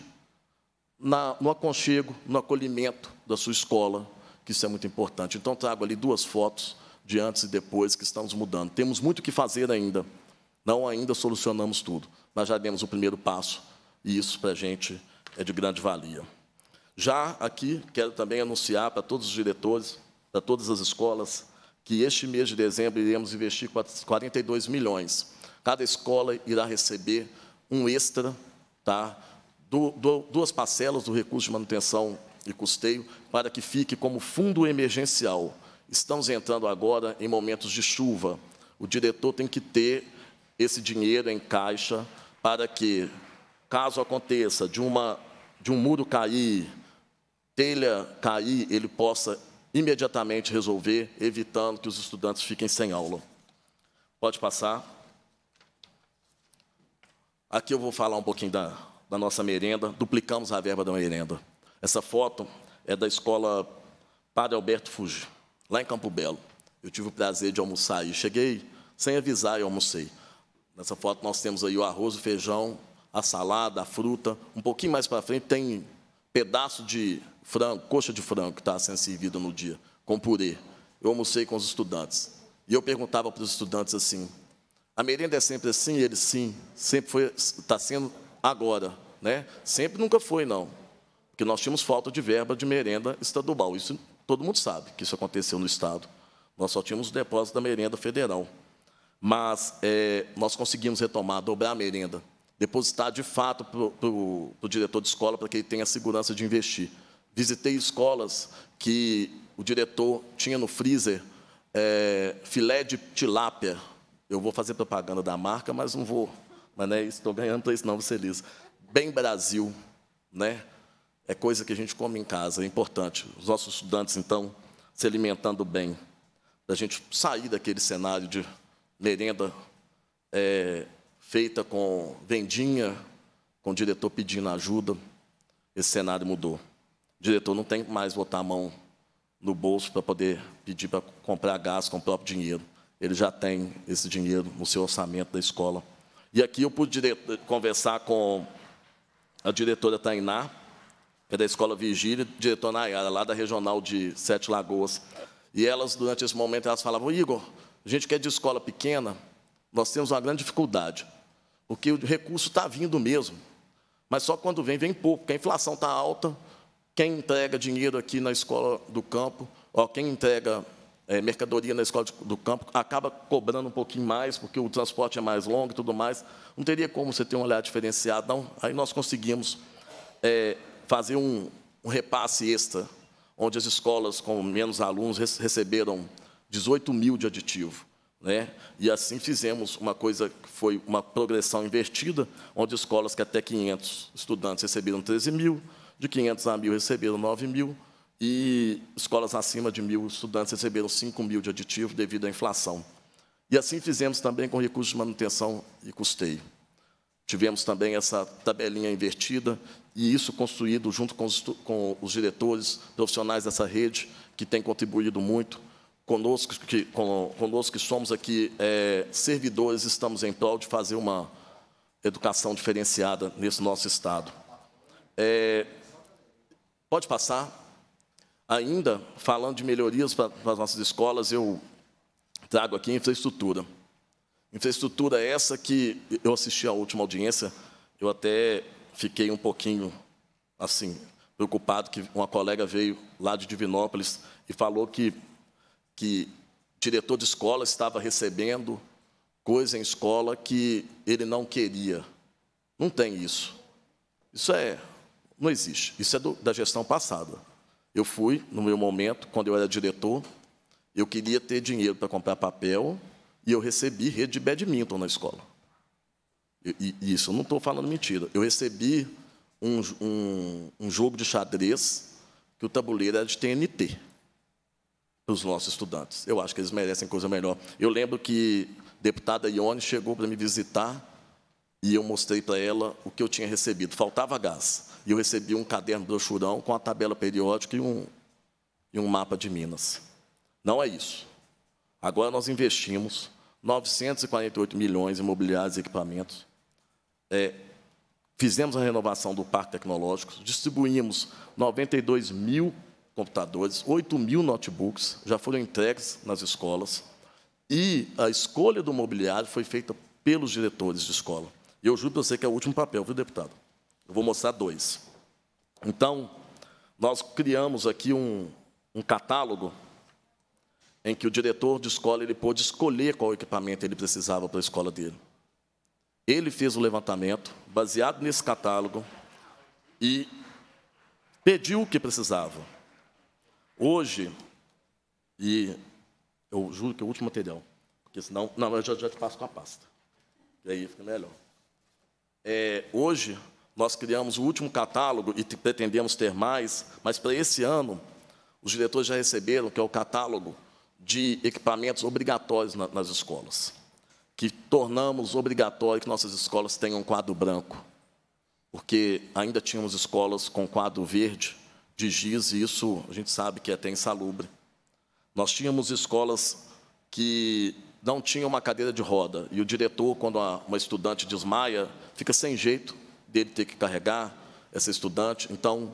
Speaker 2: na, no aconchego, no acolhimento da sua escola, que isso é muito importante. Então, trago ali duas fotos de antes e depois, que estamos mudando. Temos muito o que fazer ainda, não ainda solucionamos tudo, mas já demos o primeiro passo, e isso, para a gente, é de grande valia. Já aqui, quero também anunciar para todos os diretores, para todas as escolas, que este mês de dezembro iremos investir quarenta e dois milhões. Cada escola irá receber um extra, tá? do, do, duas parcelas do recurso de manutenção e custeio, para que fique como fundo emergencial. Estamos entrando agora em momentos de chuva. O diretor tem que ter esse dinheiro em caixa para que, caso aconteça de, uma, de um muro cair, telha cair, ele possa imediatamente resolver, evitando que os estudantes fiquem sem aula. Pode passar. Aqui eu vou falar um pouquinho da, da nossa merenda. Duplicamos a verba da merenda. Essa foto é da escola Padre Alberto Fuji, lá em Campo Belo. Eu tive o prazer de almoçar aí. Cheguei sem avisar e almocei. Nessa foto nós temos aí o arroz, o feijão, a salada, a fruta. Um pouquinho mais para frente tem pedaço de frango, coxa de frango, que está sendo servida no dia. com purê. Eu almocei com os estudantes. E eu perguntava para os estudantes assim, a merenda é sempre assim? Eles, sim, sempre foi, está sendo agora, né? Sempre nunca foi, não. Porque nós tínhamos falta de verba de merenda estadual. Isso todo mundo sabe que isso aconteceu no Estado. Nós só tínhamos o depósito da merenda federal. Mas é, nós conseguimos retomar, dobrar a merenda, depositar de fato para o diretor de escola para que ele tenha a segurança de investir. Visitei escolas que o diretor tinha no freezer é, filé de tilápia. Eu vou fazer propaganda da marca, mas não vou. Mas não é isso, estou ganhando para isso não, Celisa. Bem Brasil, né? É coisa que a gente come em casa, é importante. Os nossos estudantes, então, se alimentando bem, da gente sair daquele cenário de merenda é, feita com vendinha, com o diretor pedindo ajuda. Esse cenário mudou. O diretor não tem mais botar a mão no bolso para poder pedir para comprar gás com o próprio dinheiro. Ele já tem esse dinheiro no seu orçamento da escola. E aqui eu pude conversar com a diretora Tainá, que é da Escola Vigília, diretora Nayara, lá da Regional de Sete Lagoas. E elas, durante esse momento, elas falavam, Igor, a gente que é de escola pequena, nós temos uma grande dificuldade, porque o recurso está vindo mesmo, mas só quando vem, vem pouco, porque a inflação está alta, quem entrega dinheiro aqui na escola do campo, ó, quem entrega é, mercadoria na escola do campo, acaba cobrando um pouquinho mais, porque o transporte é mais longo e tudo mais. Não teria como você ter um olhar diferenciado, não. Aí nós conseguimos é, fazer um, um repasse extra, onde as escolas com menos alunos receberam dezoito mil de aditivo, né? E assim fizemos uma coisa que foi uma progressão invertida, onde escolas que até quinhentos estudantes receberam treze mil, de quinhentos a mil receberam nove mil, e escolas acima de mil estudantes receberam cinco mil de aditivo devido à inflação. E assim fizemos também com recursos de manutenção e custeio. Tivemos também essa tabelinha invertida, e isso construído junto com os, com os diretores profissionais dessa rede, que têm contribuído muito, conosco que, com, conosco que somos aqui é, servidores, estamos em prol de fazer uma educação diferenciada nesse nosso Estado. É, pode passar. Ainda, falando de melhorias para, para as nossas escolas, eu trago aqui infraestrutura. Infraestrutura essa que eu assisti à última audiência, eu até fiquei um pouquinho assim preocupado que uma colega veio lá de Divinópolis e falou que que diretor de escola estava recebendo coisa em escola que ele não queria. Não tem isso. Isso é não existe. Isso é do, da gestão passada. Eu fui no meu momento, quando eu era diretor, eu queria ter dinheiro para comprar papel. E eu recebi rede de badminton na escola. E, e isso, eu não estou falando mentira. Eu recebi um, um, um jogo de xadrez que o tabuleiro era de T N T para os nossos estudantes. Eu acho que eles merecem coisa melhor. Eu lembro que a deputada Ione chegou para me visitar e eu mostrei para ela o que eu tinha recebido. Faltava gás. E eu recebi um caderno brochurão com a tabela periódica e um, e um mapa de Minas. Não é isso. Agora nós investimos novecentos e quarenta e oito milhões em imobiliários e equipamentos. É, fizemos a renovação do parque tecnológico, distribuímos noventa e dois mil computadores, oito mil notebooks, já foram entregues nas escolas, e a escolha do mobiliário foi feita pelos diretores de escola. E eu juro para você que é o último papel, viu, deputado? Eu vou mostrar dois. Então, nós criamos aqui um, um catálogo em que o diretor de escola ele pôde escolher qual equipamento ele precisava para a escola dele. Ele fez o levantamento, baseado nesse catálogo, e pediu o que precisava. Hoje, e eu juro que é o último material, porque senão... Não, eu já, já te passo com a pasta, e aí fica melhor. É, hoje, nós criamos o último catálogo e pretendemos ter mais, mas para esse ano, os diretores já receberam, que é o catálogo de equipamentos obrigatórios na, nas escolas, que tornamos obrigatório que nossas escolas tenham um quadro branco, porque ainda tínhamos escolas com quadro verde, de giz, e isso a gente sabe que é até insalubre. Nós tínhamos escolas que não tinham uma cadeira de roda, e o diretor, quando uma estudante desmaia, fica sem jeito dele ter que carregar essa estudante. Então,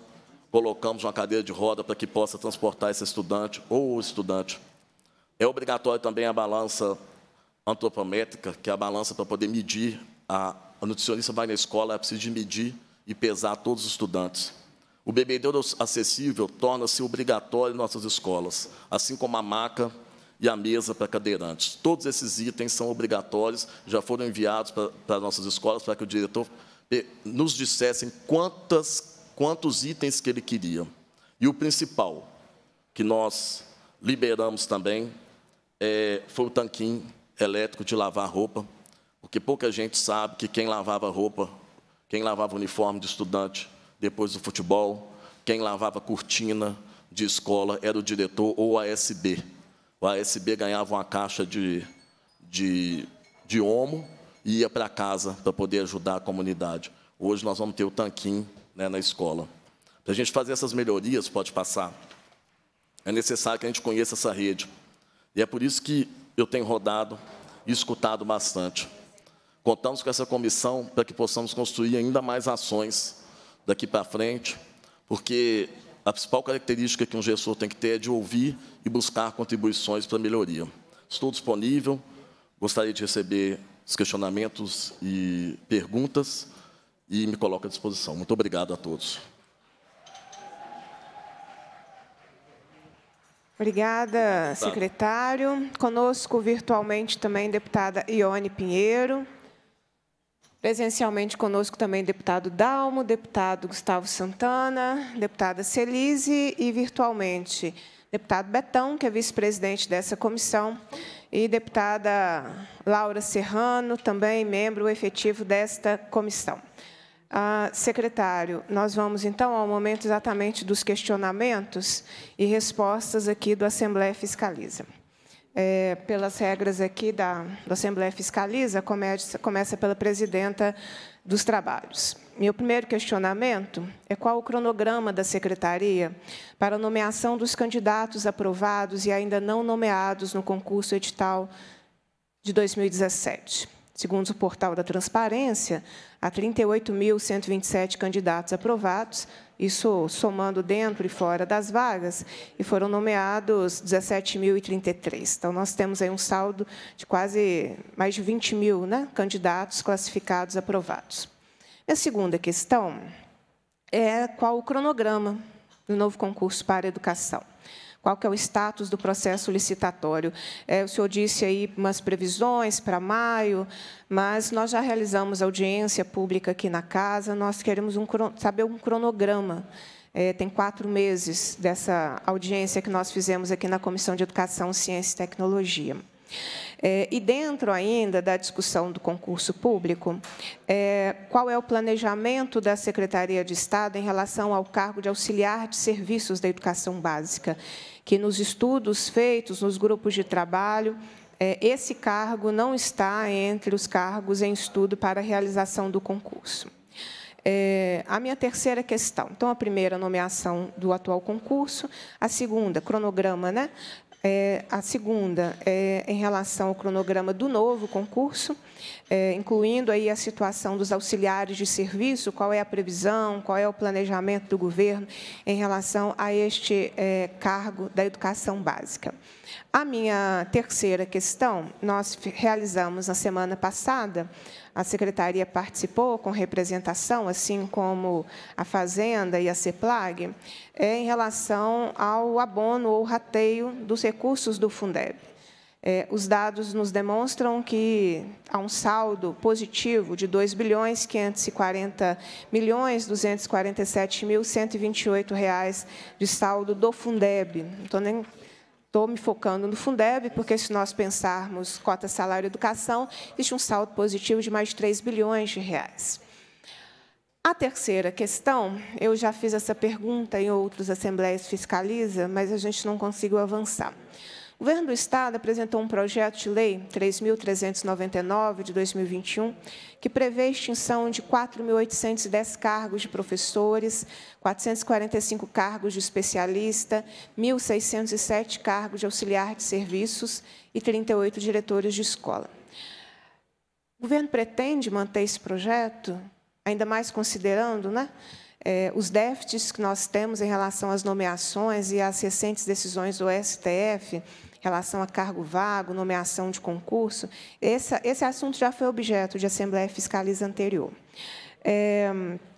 Speaker 2: colocamos uma cadeira de roda para que possa transportar esse estudante ou o estudante. É obrigatório também a balança antropométrica, que é a balança para poder medir. A, a nutricionista vai na escola, é preciso de medir e pesar todos os estudantes. O bebedouro acessível torna-se obrigatório em nossas escolas, assim como a maca e a mesa para cadeirantes. Todos esses itens são obrigatórios, já foram enviados para, para nossas escolas, para que o diretor nos dissesse quantas, quantos itens que ele queria. E o principal, que nós liberamos também, é, foi o tanquinho elétrico de lavar roupa, porque pouca gente sabe que quem lavava roupa, quem lavava uniforme de estudante depois do futebol, quem lavava cortina de escola era o diretor ou a A S B. O A S B ganhava uma caixa de, de, de omo e ia para casa para poder ajudar a comunidade. Hoje nós vamos ter o tanquinho, né, na escola. Para a gente fazer essas melhorias, pode passar, é necessário que a gente conheça essa rede. E é por isso que eu tenho rodado e escutado bastante. Contamos com essa comissão para que possamos construir ainda mais ações daqui para frente, porque a principal característica que um gestor tem que ter é de ouvir e buscar contribuições para a melhoria. Estou disponível, gostaria de receber os questionamentos e perguntas e me coloco à disposição. Muito obrigado a todos.
Speaker 1: Obrigada, secretário. Conosco virtualmente também deputada Ione Pinheiro. Presencialmente conosco também deputado Dalmo, deputado Gustavo Santana, deputada Celise e virtualmente deputado Betão, que é vice-presidente dessa comissão, e deputada Laura Serrano, também membro efetivo desta comissão. Ah, secretário, nós vamos, então, ao momento exatamente dos questionamentos e respostas aqui do Assembleia Fiscaliza. É, pelas regras aqui da, da Assembleia Fiscaliza, começa, começa pela presidenta dos trabalhos. Meu primeiro questionamento é qual o cronograma da Secretaria para a nomeação dos candidatos aprovados e ainda não nomeados no concurso edital de dois mil e dezessete. Segundo o portal da Transparência, há trinta e oito mil cento e vinte e sete candidatos aprovados, isso somando dentro e fora das vagas, e foram nomeados dezessete mil e trinta e três. Então, nós temos aí um saldo de quase mais de vinte mil, né, candidatos classificados aprovados. A segunda questão é qual o cronograma do novo concurso para a educação. Qual que é o status do processo licitatório? É, o senhor disse aí umas previsões para maio, mas nós já realizamos audiência pública aqui na casa, nós queremos um, saber um cronograma. É, tem quatro meses dessa audiência que nós fizemos aqui na Comissão de Educação, Ciência e Tecnologia. É, e dentro ainda da discussão do concurso público, é, qual é o planejamento da Secretaria de Estado em relação ao cargo de auxiliar de serviços da educação básica, que nos estudos feitos, nos grupos de trabalho, é, esse cargo não está entre os cargos em estudo para a realização do concurso. É, a minha terceira questão, então, a primeira, nomeação do atual concurso, a segunda, cronograma, né? É, a segunda é em relação ao cronograma do novo concurso, é, incluindo aí a situação dos auxiliares de serviço, qual é a previsão, qual é o planejamento do governo em relação a este é, cargo da educação básica. A minha terceira questão, nós realizamos na semana passada, a Secretaria participou com representação, assim como a Fazenda e a CEPLAG, é, em relação ao abono ou rateio dos recursos do Fundeb. É, os dados nos demonstram que há um saldo positivo de dois bilhões quinhentos e quarenta milhões duzentos e quarenta e sete mil cento e vinte e oito reais de saldo do Fundeb. Não estou nem Estou me focando no Fundeb, porque, se nós pensarmos cota salário e educação, existe um saldo positivo de mais de três bilhões de reais. A terceira questão, eu já fiz essa pergunta em outras assembleias fiscaliza, mas a gente não conseguiu avançar. O Governo do Estado apresentou um projeto de lei três mil trezentos e noventa e nove, de dois mil e vinte e um, que prevê a extinção de quatro mil oitocentos e dez cargos de professores, quatrocentos e quarenta e cinco cargos de especialista, mil seiscentos e sete cargos de auxiliar de serviços e trinta e oito diretores de escola. O governo pretende manter esse projeto, ainda mais considerando, né, é, os déficits que nós temos em relação às nomeações e às recentes decisões do S T F, em relação a cargo vago, nomeação de concurso, esse, esse assunto já foi objeto de Assembleia Fiscaliza anterior. É,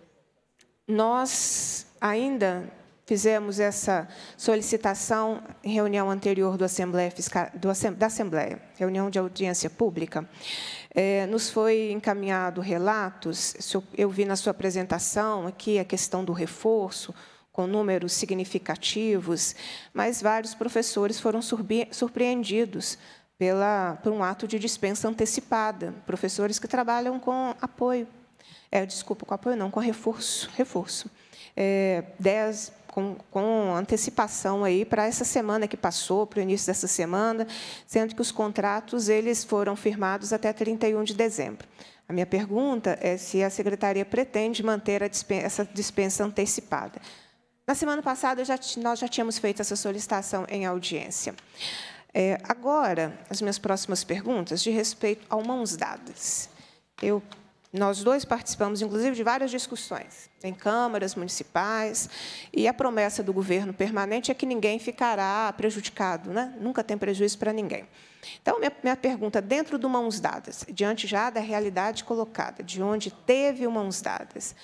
Speaker 1: nós ainda fizemos essa solicitação em reunião anterior do Assembleia Fiscal, do, da Assembleia, reunião de audiência pública. É, nos foi encaminhado relatos, eu vi na sua apresentação aqui a questão do reforço, com números significativos, mas vários professores foram surpreendidos pela, por um ato de dispensa antecipada, professores que trabalham com apoio, é, desculpa, com apoio não, com reforço, reforço, é, dez, com, com antecipação aí para essa semana que passou, para o início dessa semana, sendo que os contratos eles foram firmados até trinta e um de dezembro. A minha pergunta é se a Secretaria pretende manter a dispensa, essa dispensa antecipada. Na semana passada, já, nós já tínhamos feito essa solicitação em audiência. É, agora, as minhas próximas perguntas, de respeito ao mãos dadas. Eu, nós dois participamos, inclusive, de várias discussões em câmaras municipais, e a promessa do governo permanente é que ninguém ficará prejudicado, né? Nunca tem prejuízo para ninguém. Então, minha, minha pergunta, dentro do mãos dadas, diante já da realidade colocada, de onde teve o mãos dadas,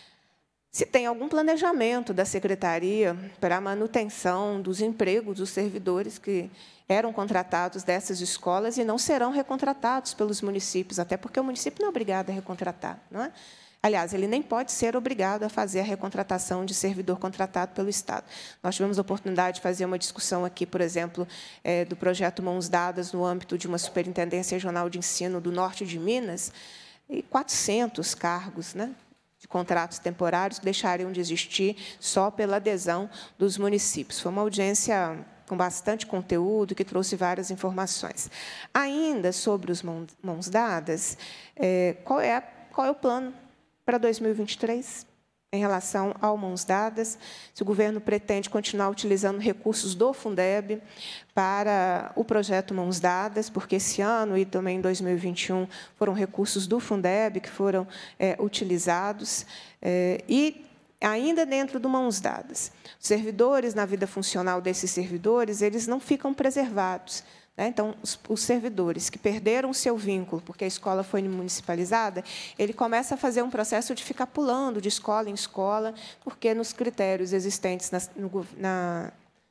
Speaker 1: se tem algum planejamento da Secretaria para a manutenção dos empregos dos servidores que eram contratados dessas escolas e não serão recontratados pelos municípios, até porque o município não é obrigado a recontratar, não é? Aliás, ele nem pode ser obrigado a fazer a recontratação de servidor contratado pelo Estado. Nós tivemos a oportunidade de fazer uma discussão aqui, por exemplo, é, do projeto Mãos Dadas no âmbito de uma Superintendência Regional de Ensino do Norte de Minas, e quatrocentos cargos, né, de contratos temporários que deixariam de existir só pela adesão dos municípios. Foi uma audiência com bastante conteúdo, que trouxe várias informações. Ainda sobre os mãos dadas, é, qual, é, qual é o plano para dois mil e vinte e três, em relação ao mãos dadas? Se o governo pretende continuar utilizando recursos do Fundeb para o projeto Mãos Dadas, porque esse ano e também em dois mil e vinte e um foram recursos do Fundeb que foram é, utilizados, é, e ainda dentro do mãos dadas, os servidores, na vida funcional desses servidores, eles não ficam preservados. Então, os servidores que perderam o seu vínculo, porque a escola foi municipalizada, ele começa a fazer um processo de ficar pulando de escola em escola, porque nos critérios existentes na, no, na,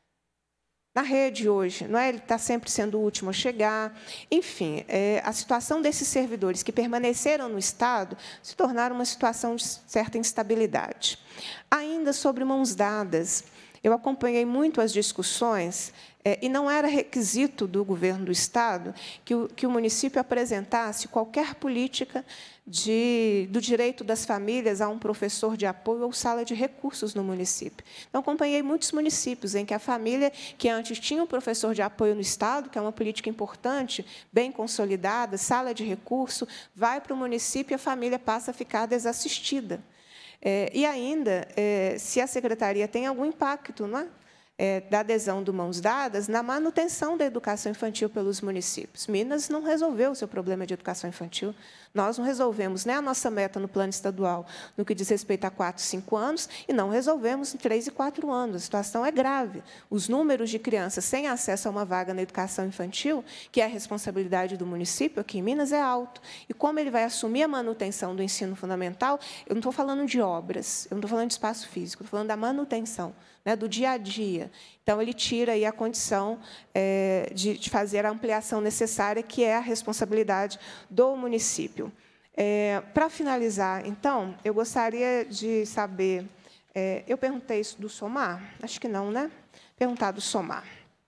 Speaker 1: na rede hoje, não é? Ele está sempre sendo o último a chegar. Enfim, é, a situação desses servidores que permaneceram no Estado se tornaram uma situação de certa instabilidade. Ainda sobre mãos dadas, eu acompanhei muito as discussões, é, e não era requisito do governo do Estado que o, que o município apresentasse qualquer política de, do direito das famílias a um professor de apoio ou sala de recursos no município. Então, acompanhei muitos municípios em que a família, que antes tinha um professor de apoio no Estado, que é uma política importante, bem consolidada, sala de recurso, vai para o município e a família passa a ficar desassistida. É, e ainda, é, se a Secretaria tem algum impacto, não é? É, da adesão do Mãos Dadas na manutenção da educação infantil pelos municípios. Minas não resolveu o seu problema de educação infantil. Nós não resolvemos nem a nossa meta no plano estadual, no que diz respeito a quatro, cinco anos, e não resolvemos em três e quatro anos. A situação é grave. Os números de crianças sem acesso a uma vaga na educação infantil, que é a responsabilidade do município, aqui em Minas, é alto. E como ele vai assumir a manutenção do ensino fundamental, eu não estou falando de obras, eu não estou falando de espaço físico, eu estou falando da manutenção, né, do dia a dia. Então, ele tira aí a condição é, de, de fazer a ampliação necessária, que é a responsabilidade do município. É, para finalizar, então, eu gostaria de saber, é, eu perguntei isso do SOMAR? Acho que não, né? Perguntar do SOMAR.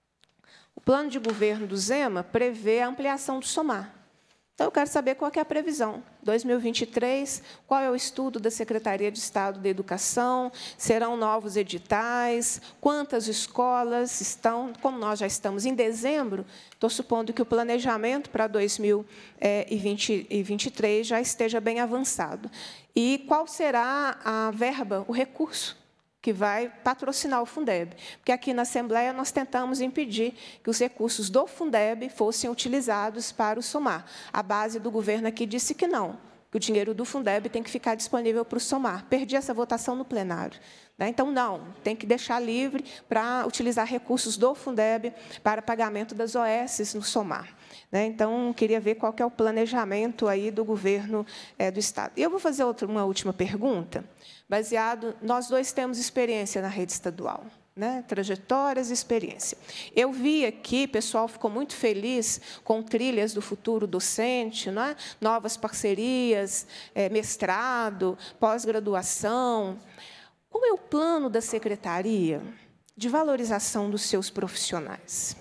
Speaker 1: O plano de governo do Zema prevê a ampliação do SOMAR. Então, eu quero saber qual que é a previsão. dois mil e vinte e três, qual é o estudo da Secretaria de Estado da Educação? Serão novos editais? Quantas escolas estão? Como nós já estamos em dezembro, estou supondo que o planejamento para dois mil e vinte e três já esteja bem avançado. E qual será a verba, o recurso que vai patrocinar o Fundeb? Porque aqui na Assembleia nós tentamos impedir que os recursos do Fundeb fossem utilizados para o SOMAR. A base do governo aqui disse que não. que o dinheiro do Fundeb tem que ficar disponível para o SOMAR. Perdi essa votação no plenário. Então, não, tem que deixar livre para utilizar recursos do Fundeb para pagamento das O S no SOMAR. Então, queria ver qual que é o planejamento aí do governo é, do Estado. E eu vou fazer outra, uma última pergunta, baseado... Nós dois temos experiência na rede estadual. Né, trajetórias e experiência. Eu vi aqui, o pessoal ficou muito feliz com trilhas do futuro docente, né, novas parcerias, é, mestrado, pós-graduação. Qual é o plano da secretaria de valorização dos seus profissionais?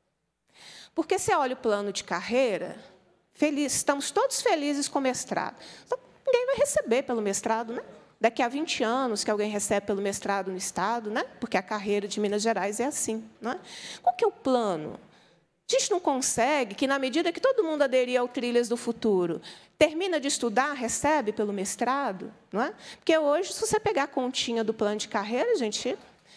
Speaker 1: Porque você olha o plano de carreira, feliz, estamos todos felizes com o mestrado. Então, ninguém vai receber pelo mestrado, né? Daqui a vinte anos que alguém recebe pelo mestrado no Estado, né? Porque a carreira de Minas Gerais é assim. Né? Qual que é o plano? A gente não consegue que, na medida que todo mundo aderir ao Trilhas do Futuro, termina de estudar, recebe pelo mestrado? Não é? Porque hoje, se você pegar a continha do plano de carreira, gente,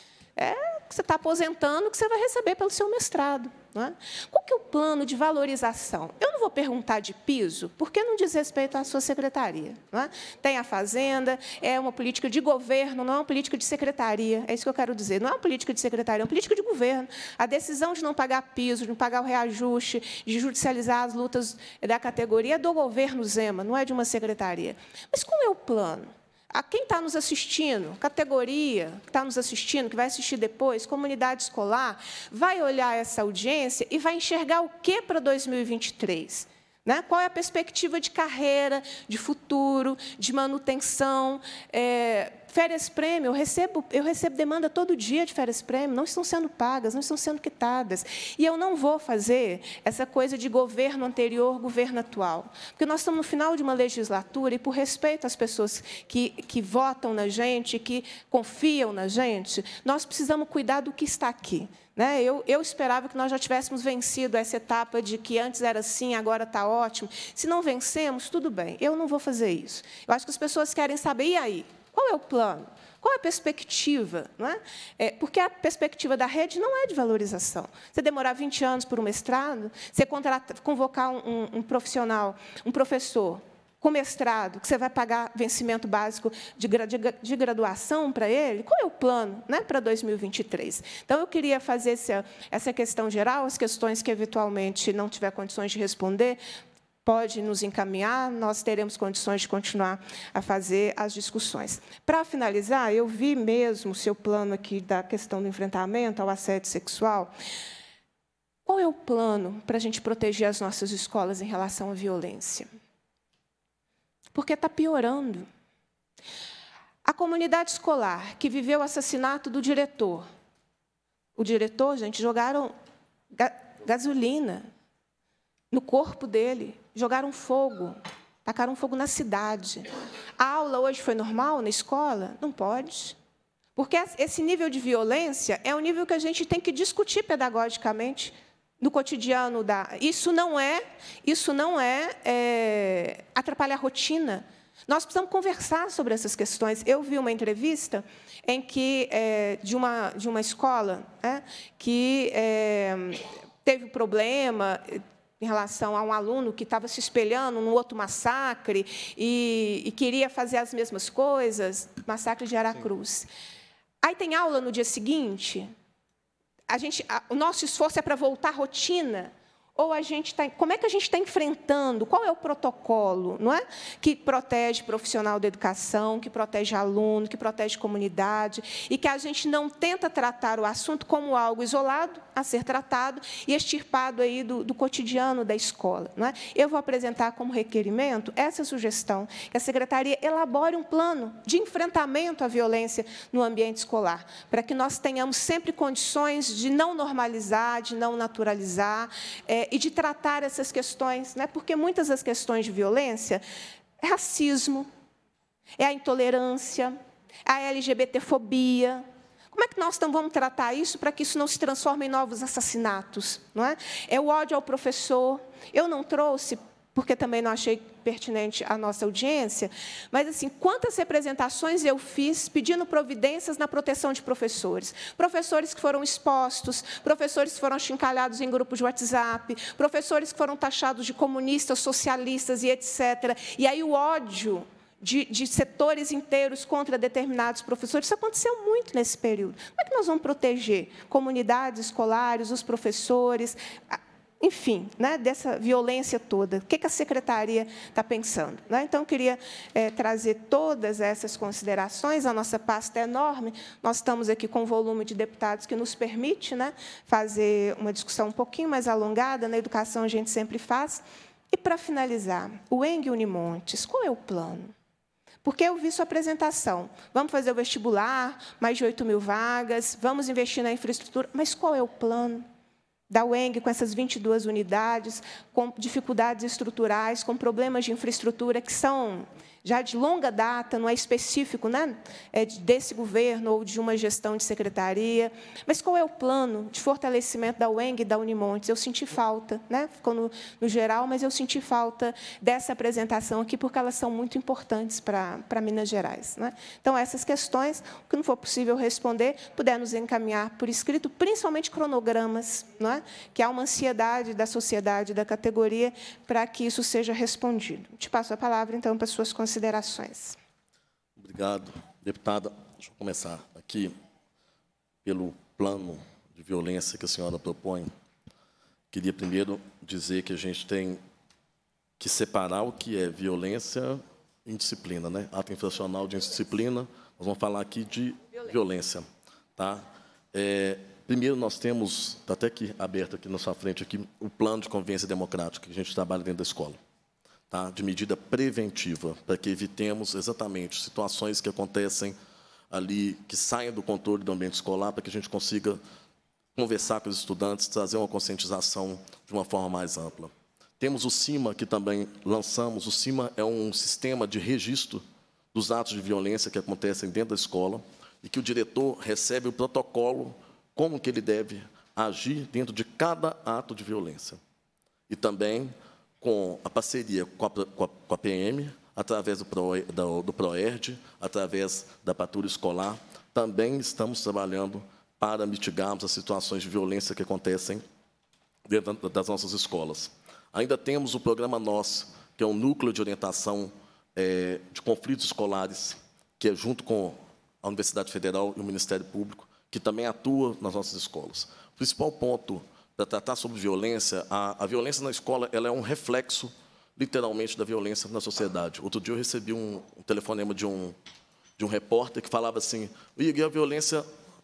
Speaker 1: é que você está aposentando, que você vai receber pelo seu mestrado. Não é? Qual que é o plano de valorização? Eu não vou perguntar de piso, porque não diz respeito à sua secretaria. Não é? Tem a Fazenda, é uma política de governo, não é uma política de secretaria. É isso que eu quero dizer. Não é uma política de secretaria, é uma política de governo. A decisão de não pagar piso, de não pagar o reajuste, de judicializar as lutas da categoria é do governo Zema, não é de uma secretaria. Mas qual é o plano? A quem está nos assistindo, categoria que está nos assistindo, que vai assistir depois, comunidade escolar, vai olhar essa audiência e vai enxergar o que para dois mil e vinte e três? Né? Qual é a perspectiva de carreira, de futuro, de manutenção? É, férias-prêmio, eu recebo, eu recebo demanda todo dia de férias-prêmio, não estão sendo pagas, não estão sendo quitadas. E eu não vou fazer essa coisa de governo anterior, governo atual. Porque nós estamos no final de uma legislatura e, por respeito às pessoas que, que votam na gente, que confiam na gente, nós precisamos cuidar do que está aqui. Né? Eu, eu esperava que nós já tivéssemos vencido essa etapa de que antes era assim, agora está ótimo. Se não vencemos, tudo bem, eu não vou fazer isso. Eu acho que as pessoas querem saber, e aí? Qual é o plano? Qual é a perspectiva? Não é? É, porque a perspectiva da rede não é de valorização. Você demorar vinte anos por um mestrado, você contratar, convocar um, um, um profissional, um professor, com mestrado, que você vai pagar vencimento básico de, de, de graduação para ele, qual é o plano, né, para dois mil e vinte e três? Então, eu queria fazer essa, essa questão geral, as questões que, eventualmente, não tiver condições de responder, pode nos encaminhar, nós teremos condições de continuar a fazer as discussões. Para finalizar, eu vi mesmo o seu plano aqui da questão do enfrentamento ao assédio sexual. Qual é o plano para a gente proteger as nossas escolas em relação à violência? Porque está piorando. A comunidade escolar que viveu o assassinato do diretor, o diretor, gente, jogaram ga gasolina no corpo dele, jogaram fogo, tacaram fogo na cidade. A aula hoje foi normal na escola? Não pode. Porque esse nível de violência é um nível que a gente tem que discutir pedagogicamente no cotidiano da. Isso não é, isso não é, é atrapalhar a rotina. Nós precisamos conversar sobre essas questões. Eu vi uma entrevista em que é, de uma de uma escola é, que é, teve um problema em relação a um aluno que estava se espelhando num outro massacre e, e queria fazer as mesmas coisas, massacre de Aracruz. Sim. Aí tem aula no dia seguinte. A gente, a, o nosso esforço é para voltar à rotina, ou a gente está... Como é que a gente está enfrentando? Qual é o protocolo, não é? Que protege profissional da educação, que protege aluno, que protege comunidade, e que a gente não tenta tratar o assunto como algo isolado a ser tratado e extirpado aí do, do cotidiano da escola. Não é? Eu vou apresentar como requerimento essa sugestão, que a Secretaria elabore um plano de enfrentamento à violência no ambiente escolar, para que nós tenhamos sempre condições de não normalizar, de não naturalizar, é, e de tratar essas questões, né? Porque muitas das questões de violência é racismo, é a intolerância, é a LGBTfobia. Como é que nós então vamos tratar isso para que isso não se transforme em novos assassinatos? Não é? É o ódio ao professor. Eu não trouxe porque também não achei pertinente a nossa audiência, mas, assim, quantas representações eu fiz pedindo providências na proteção de professores. Professores que foram expostos, professores que foram chincalhados em grupos de WhatsApp, professores que foram taxados de comunistas, socialistas e etcétera. E aí o ódio de, de setores inteiros contra determinados professores, isso aconteceu muito nesse período. Como é que nós vamos proteger comunidades escolares, os professores, enfim, né, dessa violência toda? O que a secretaria está pensando? Né? Então, eu queria é, trazer todas essas considerações. A nossa pasta é enorme. Nós estamos aqui com um volume de deputados que nos permite, né, fazer uma discussão um pouquinho mais alongada. Na educação, a gente sempre faz. E, para finalizar, o ENG Unimontes, qual é o plano? Porque eu vi sua apresentação. Vamos fazer o vestibular, mais de oito mil vagas, vamos investir na infraestrutura, mas qual é o plano da U E N G com essas vinte e duas unidades, com dificuldades estruturais, com problemas de infraestrutura que são já de longa data, não é específico, né, é desse governo ou de uma gestão de secretaria. Mas qual é o plano de fortalecimento da U E N G e da Unimontes? Eu senti falta, né, ficou no, no geral, mas eu senti falta dessa apresentação aqui, porque elas são muito importantes para, para Minas Gerais. Né? Então, essas questões, o que não for possível responder, puder nos encaminhar por escrito, principalmente cronogramas, não é? Que há uma ansiedade da sociedade, da categoria, para que isso seja respondido. Te passo a palavra, então, para suas considerações. Considerações.
Speaker 2: Obrigado, deputada. Deixa eu começar aqui pelo plano de violência que a senhora propõe. Queria primeiro dizer que a gente tem que separar o que é violência e indisciplina, né? Ato infracional de indisciplina. Nós vamos falar aqui de violência. violência tá? É, primeiro, nós temos, está até aqui aberto aqui na sua frente, aqui, o plano de convivência democrática que a gente trabalha dentro da escola. Tá, de medida preventiva, para que evitemos exatamente situações que acontecem ali, que saiam do controle do ambiente escolar, para que a gente consiga conversar com os estudantes, trazer uma conscientização de uma forma mais ampla. Temos o CIMA, que também lançamos. O CIMA é um sistema de registro dos atos de violência que acontecem dentro da escola e que o diretor recebe o protocolo, como que ele deve agir dentro de cada ato de violência. E também com a parceria com a, com a, com a P M, através do, Pro, do, do PROERD, através da patrulha escolar, também estamos trabalhando para mitigarmos as situações de violência que acontecem dentro das nossas escolas. Ainda temos o programa Nós, que é um núcleo de orientação é, de conflitos escolares, que é junto com a Universidade Federal e o Ministério Público, que também atua nas nossas escolas. O principal ponto para tratar sobre violência, a, a violência na escola ela é um reflexo, literalmente, da violência na sociedade. Outro dia eu recebi um, um telefonema de um, de um repórter que falava assim, e a violência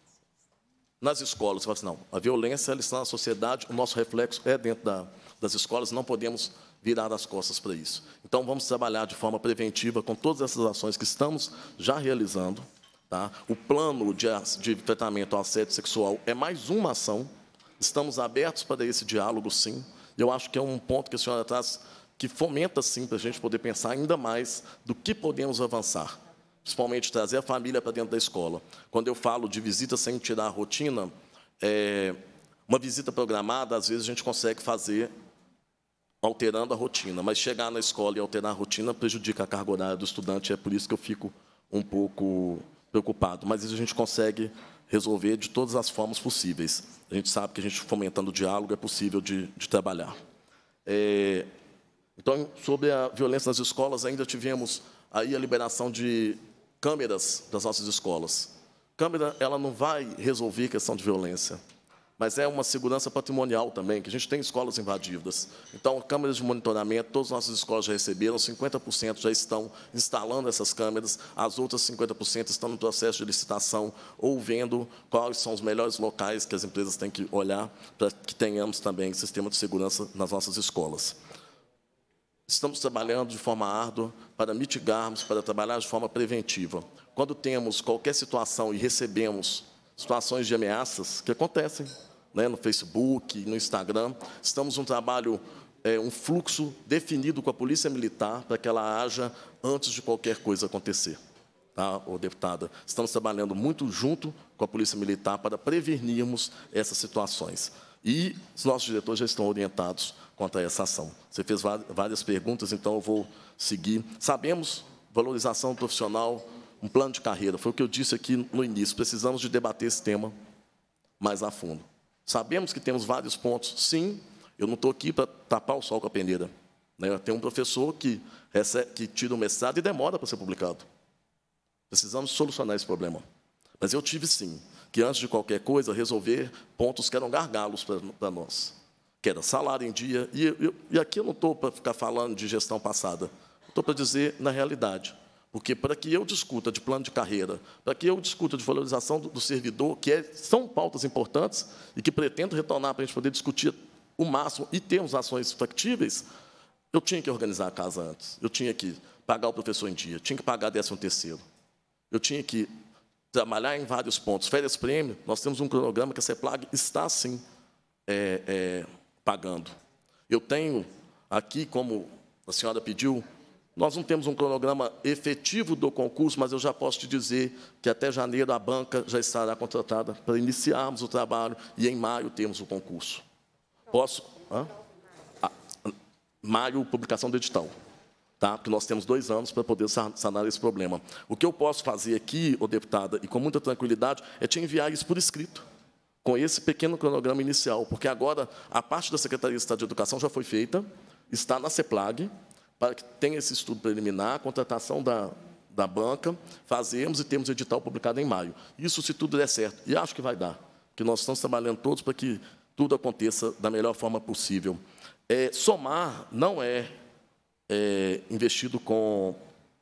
Speaker 2: nas escolas? Eu falava assim, não, a violência ela está na sociedade, o nosso reflexo é dentro da, das escolas, não podemos virar as costas para isso. Então, vamos trabalhar de forma preventiva com todas essas ações que estamos já realizando. Tá? O plano de, de tratamento ao assédio sexual é mais uma ação. Estamos abertos para esse diálogo, sim. Eu acho que é um ponto que a senhora traz que fomenta, sim, para a gente poder pensar ainda mais do que podemos avançar, principalmente trazer a família para dentro da escola. Quando eu falo de visita sem tirar a rotina, é, uma visita programada, às vezes, a gente consegue fazer alterando a rotina, mas chegar na escola e alterar a rotina prejudica a carga horária do estudante, é por isso que eu fico um pouco preocupado. Mas isso a gente consegue resolver de todas as formas possíveis. A gente sabe que a gente, fomentando o diálogo, é possível de, de trabalhar. É, então, sobre a violência nas escolas, ainda tivemos aí a liberação de câmeras das nossas escolas. Câmera, ela não vai resolver a questão de violência, mas é uma segurança patrimonial também, que a gente tem escolas invadidas. Então, câmeras de monitoramento, todas as nossas escolas já receberam, cinquenta por cento já estão instalando essas câmeras, as outras cinquenta por cento estão no processo de licitação ou vendo quais são os melhores locais que as empresas têm que olhar para que tenhamos também sistema de segurança nas nossas escolas. Estamos trabalhando de forma árdua para mitigarmos, para trabalhar de forma preventiva. Quando temos qualquer situação e recebemos situações de ameaças que acontecem, né, no Facebook, no Instagram, estamos num trabalho, é, um fluxo definido com a Polícia Militar para que ela haja antes de qualquer coisa acontecer. Tá, ô, deputada? Estamos trabalhando muito junto com a Polícia Militar para prevenirmos essas situações. E os nossos diretores já estão orientados contra essa ação. Você fez várias perguntas, então eu vou seguir. Sabemos, valorização profissional, um plano de carreira, foi o que eu disse aqui no início, precisamos de debater esse tema mais a fundo. Sabemos que temos vários pontos, sim, eu não estou aqui para tapar o sol com a peneira. Né? Tem um professor que, recebe, que tira o mestrado e demora para ser publicado. Precisamos solucionar esse problema. Mas eu tive, sim, que, antes de qualquer coisa, resolver pontos que eram gargalos para nós, que era salário em dia, e, eu, e aqui eu não estou para ficar falando de gestão passada, estou para dizer na realidade, porque para que eu discuta de plano de carreira, para que eu discuta de valorização do, do servidor, que é, são pautas importantes e que pretendo retornar para a gente poder discutir o máximo e termos ações factíveis, eu tinha que organizar a casa antes, eu tinha que pagar o professor em dia, tinha que pagar décimo terceiro, eu tinha que trabalhar em vários pontos. Férias-prêmio, nós temos um cronograma que a CEPLAG está, sim, é, é, pagando. Eu tenho aqui, como a senhora pediu, nós não temos um cronograma efetivo do concurso, mas eu já posso te dizer que até janeiro a banca já estará contratada para iniciarmos o trabalho e em maio temos o concurso. Posso? Hã? Ah, maio, publicação do edital. Tá? Porque nós temos dois anos para poder sanar esse problema. O que eu posso fazer aqui, ô deputada, e com muita tranquilidade, é te enviar isso por escrito, com esse pequeno cronograma inicial, porque agora a parte da Secretaria de Estado de Educação já foi feita, está na CEPLAG, para que tenha esse estudo preliminar, a contratação da, da banca, fazemos e temos o edital publicado em maio. Isso, se tudo der certo, e acho que vai dar, que nós estamos trabalhando todos para que tudo aconteça da melhor forma possível. É, somar não é... É, investido com,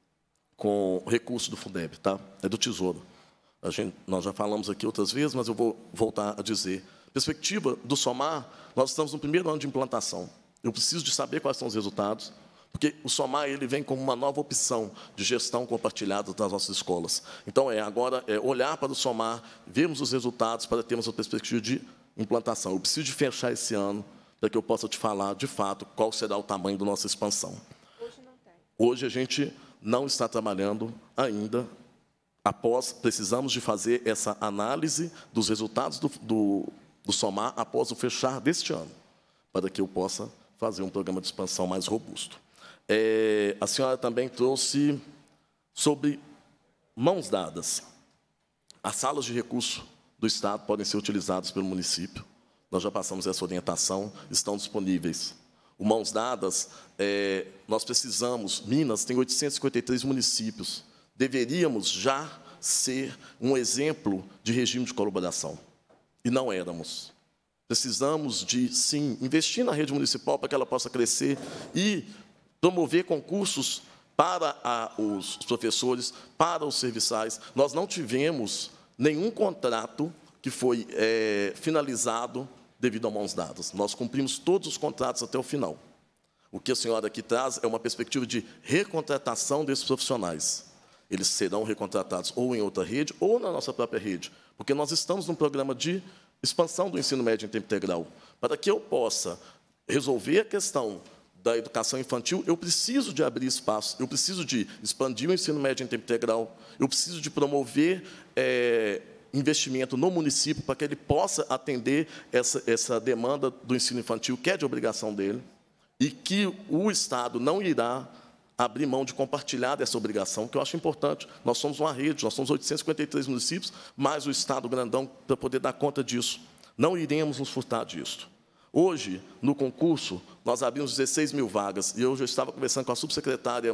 Speaker 2: com recurso do Fundeb, tá? É do Tesouro. A gente, nós já falamos aqui outras vezes, mas eu vou voltar a dizer. Perspectiva do SOMAR, nós estamos no primeiro ano de implantação. Eu preciso de saber quais são os resultados, porque o SOMAR ele vem como uma nova opção de gestão compartilhada das nossas escolas. Então, é agora é olhar para o SOMAR, vermos os resultados para termos a perspectiva de implantação. Eu preciso de fechar esse ano para que eu possa te falar, de fato, qual será o tamanho da nossa expansão.
Speaker 1: Hoje não tem.
Speaker 2: Hoje a gente não está trabalhando ainda. Após, precisamos de fazer essa análise dos resultados do, do, do SOMAR após o fechar deste ano, para que eu possa fazer um programa de expansão mais robusto. É, a senhora também trouxe sobre mãos dadas. As salas de recurso do Estado podem ser utilizadas pelo município. Nós já passamos essa orientação, estão disponíveis. O Mãos Dadas, é, nós precisamos, Minas tem oitocentos e cinquenta e três municípios, deveríamos já ser um exemplo de regime de colaboração, e não éramos. Precisamos de, sim, investir na rede municipal para que ela possa crescer e promover concursos para a, os professores, para os serviçais. Nós não tivemos nenhum contrato que foi é, finalizado devido a Mãos Dadas. Nós cumprimos todos os contratos até o final. O que a senhora aqui traz é uma perspectiva de recontratação desses profissionais. Eles serão recontratados ou em outra rede ou na nossa própria rede, porque nós estamos num programa de expansão do ensino médio em tempo integral. Para que eu possa resolver a questão da educação infantil, eu preciso de abrir espaço, eu preciso de expandir o ensino médio em tempo integral, eu preciso de promover é, investimento no município para que ele possa atender essa, essa demanda do ensino infantil, que é de obrigação dele, e que o Estado não irá abrir mão de compartilhar dessa obrigação, que eu acho importante. Nós somos uma rede, nós somos oitocentos e cinquenta e três municípios, mais o Estado grandão para poder dar conta disso. Não iremos nos furtar disso. Hoje, no concurso, nós abrimos dezesseis mil vagas, e hoje eu estava conversando com a subsecretária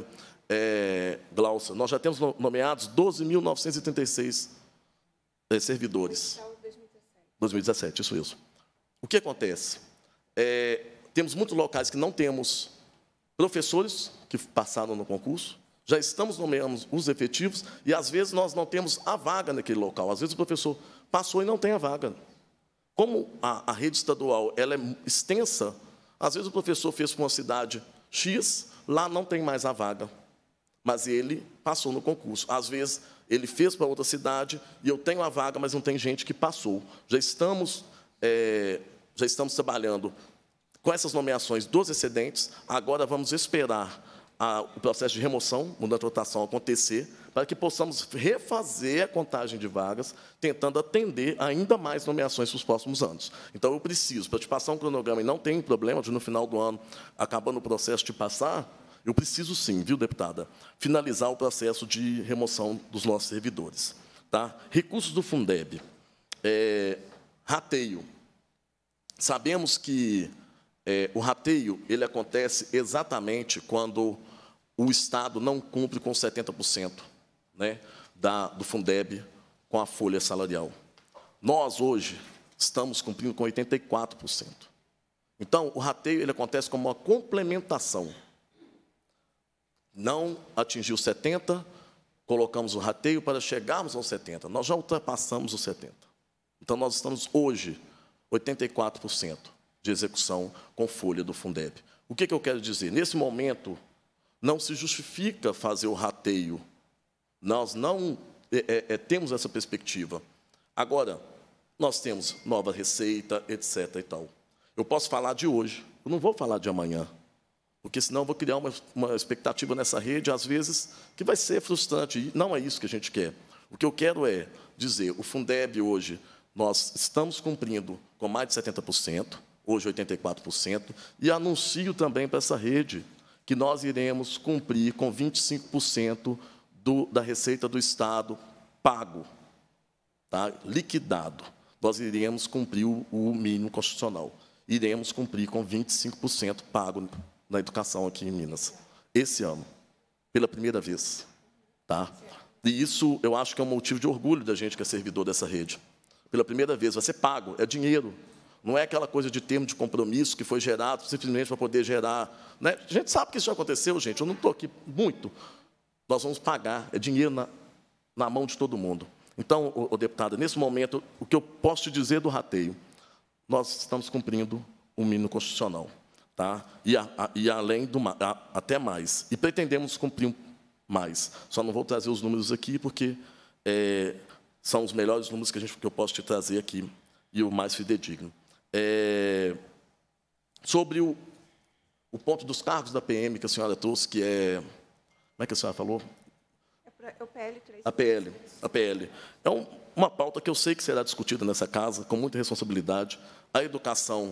Speaker 2: é, Glaucia, nós já temos nomeados doze mil novecentos e trinta e seis é, servidores. dois mil e dezessete, isso mesmo. O que acontece? É, temos muitos locais que não temos professores que passaram no concurso, já estamos nomeando os efetivos, e, às vezes, nós não temos a vaga naquele local. Às vezes, o professor passou e não tem a vaga. Como a, a rede estadual ela é extensa, às vezes o professor fez para uma cidade X, lá não tem mais a vaga, mas ele passou no concurso. Às vezes, ele fez para outra cidade, e eu tenho a vaga, mas não tem gente que passou. Já estamos, é, já estamos trabalhando com essas nomeações dos excedentes, agora vamos esperar a, o processo de remoção, mudança de rotação acontecer, para que possamos refazer a contagem de vagas, tentando atender ainda mais nomeações para os próximos anos. Então, eu preciso, para te passar um cronograma, e não tem problema de, no final do ano, acabando o processo de passar, eu preciso sim, viu, deputada, finalizar o processo de remoção dos nossos servidores. Tá? Recursos do Fundeb. É, rateio. Sabemos que é, o rateio ele acontece exatamente quando o Estado não cumpre com setenta por cento, né, da, do Fundeb com a folha salarial. Nós, hoje, estamos cumprindo com oitenta e quatro por cento. Então, o rateio ele acontece como uma complementação. Não atingiu setenta por cento, colocamos o rateio para chegarmos aos setenta por cento. Nós já ultrapassamos os setenta por cento. Então, nós estamos, hoje, oitenta e quatro por cento de execução com folha do Fundeb. O que, que eu quero dizer? Nesse momento, não se justifica fazer o rateio. Nós não é, é, temos essa perspectiva. Agora, nós temos nova receita, etcétera. E tal. Eu posso falar de hoje, eu não vou falar de amanhã, porque senão eu vou criar uma, uma expectativa nessa rede, às vezes, que vai ser frustrante. E não é isso que a gente quer. O que eu quero é dizer, o Fundeb hoje, nós estamos cumprindo com mais de setenta por cento, hoje oitenta e quatro por cento, e anuncio também para essa rede que nós iremos cumprir com vinte e cinco por cento do, da receita do Estado pago, tá? Liquidado. Nós iremos cumprir o, o mínimo constitucional. Iremos cumprir com vinte e cinco por cento pago na educação aqui em Minas, esse ano, pela primeira vez. Tá? E isso, eu acho que é um motivo de orgulho da gente que é servidor dessa rede. Pela primeira vez, vai ser pago, é dinheiro. Não é aquela coisa de termo de compromisso que foi gerado simplesmente para poder gerar. Né? A gente sabe que isso já aconteceu, gente, eu não estou aqui muito. Nós vamos pagar, é dinheiro na, na mão de todo mundo. Então, ô, ô, deputada, nesse momento, o que eu posso te dizer do rateio, nós estamos cumprindo o mínimo constitucional. Tá? E, a, a, e além do a, até mais. E pretendemos cumprir mais. Só não vou trazer os números aqui, porque é, são os melhores números que, a gente, que eu posso te trazer aqui, e o mais fidedigno. É, sobre o, o ponto dos cargos da P M que a senhora trouxe, que é... Como é que a senhora falou?
Speaker 1: É o P L três.
Speaker 2: A P L. A P L. É um, uma pauta que eu sei que será discutida nessa casa, com muita responsabilidade. A educação,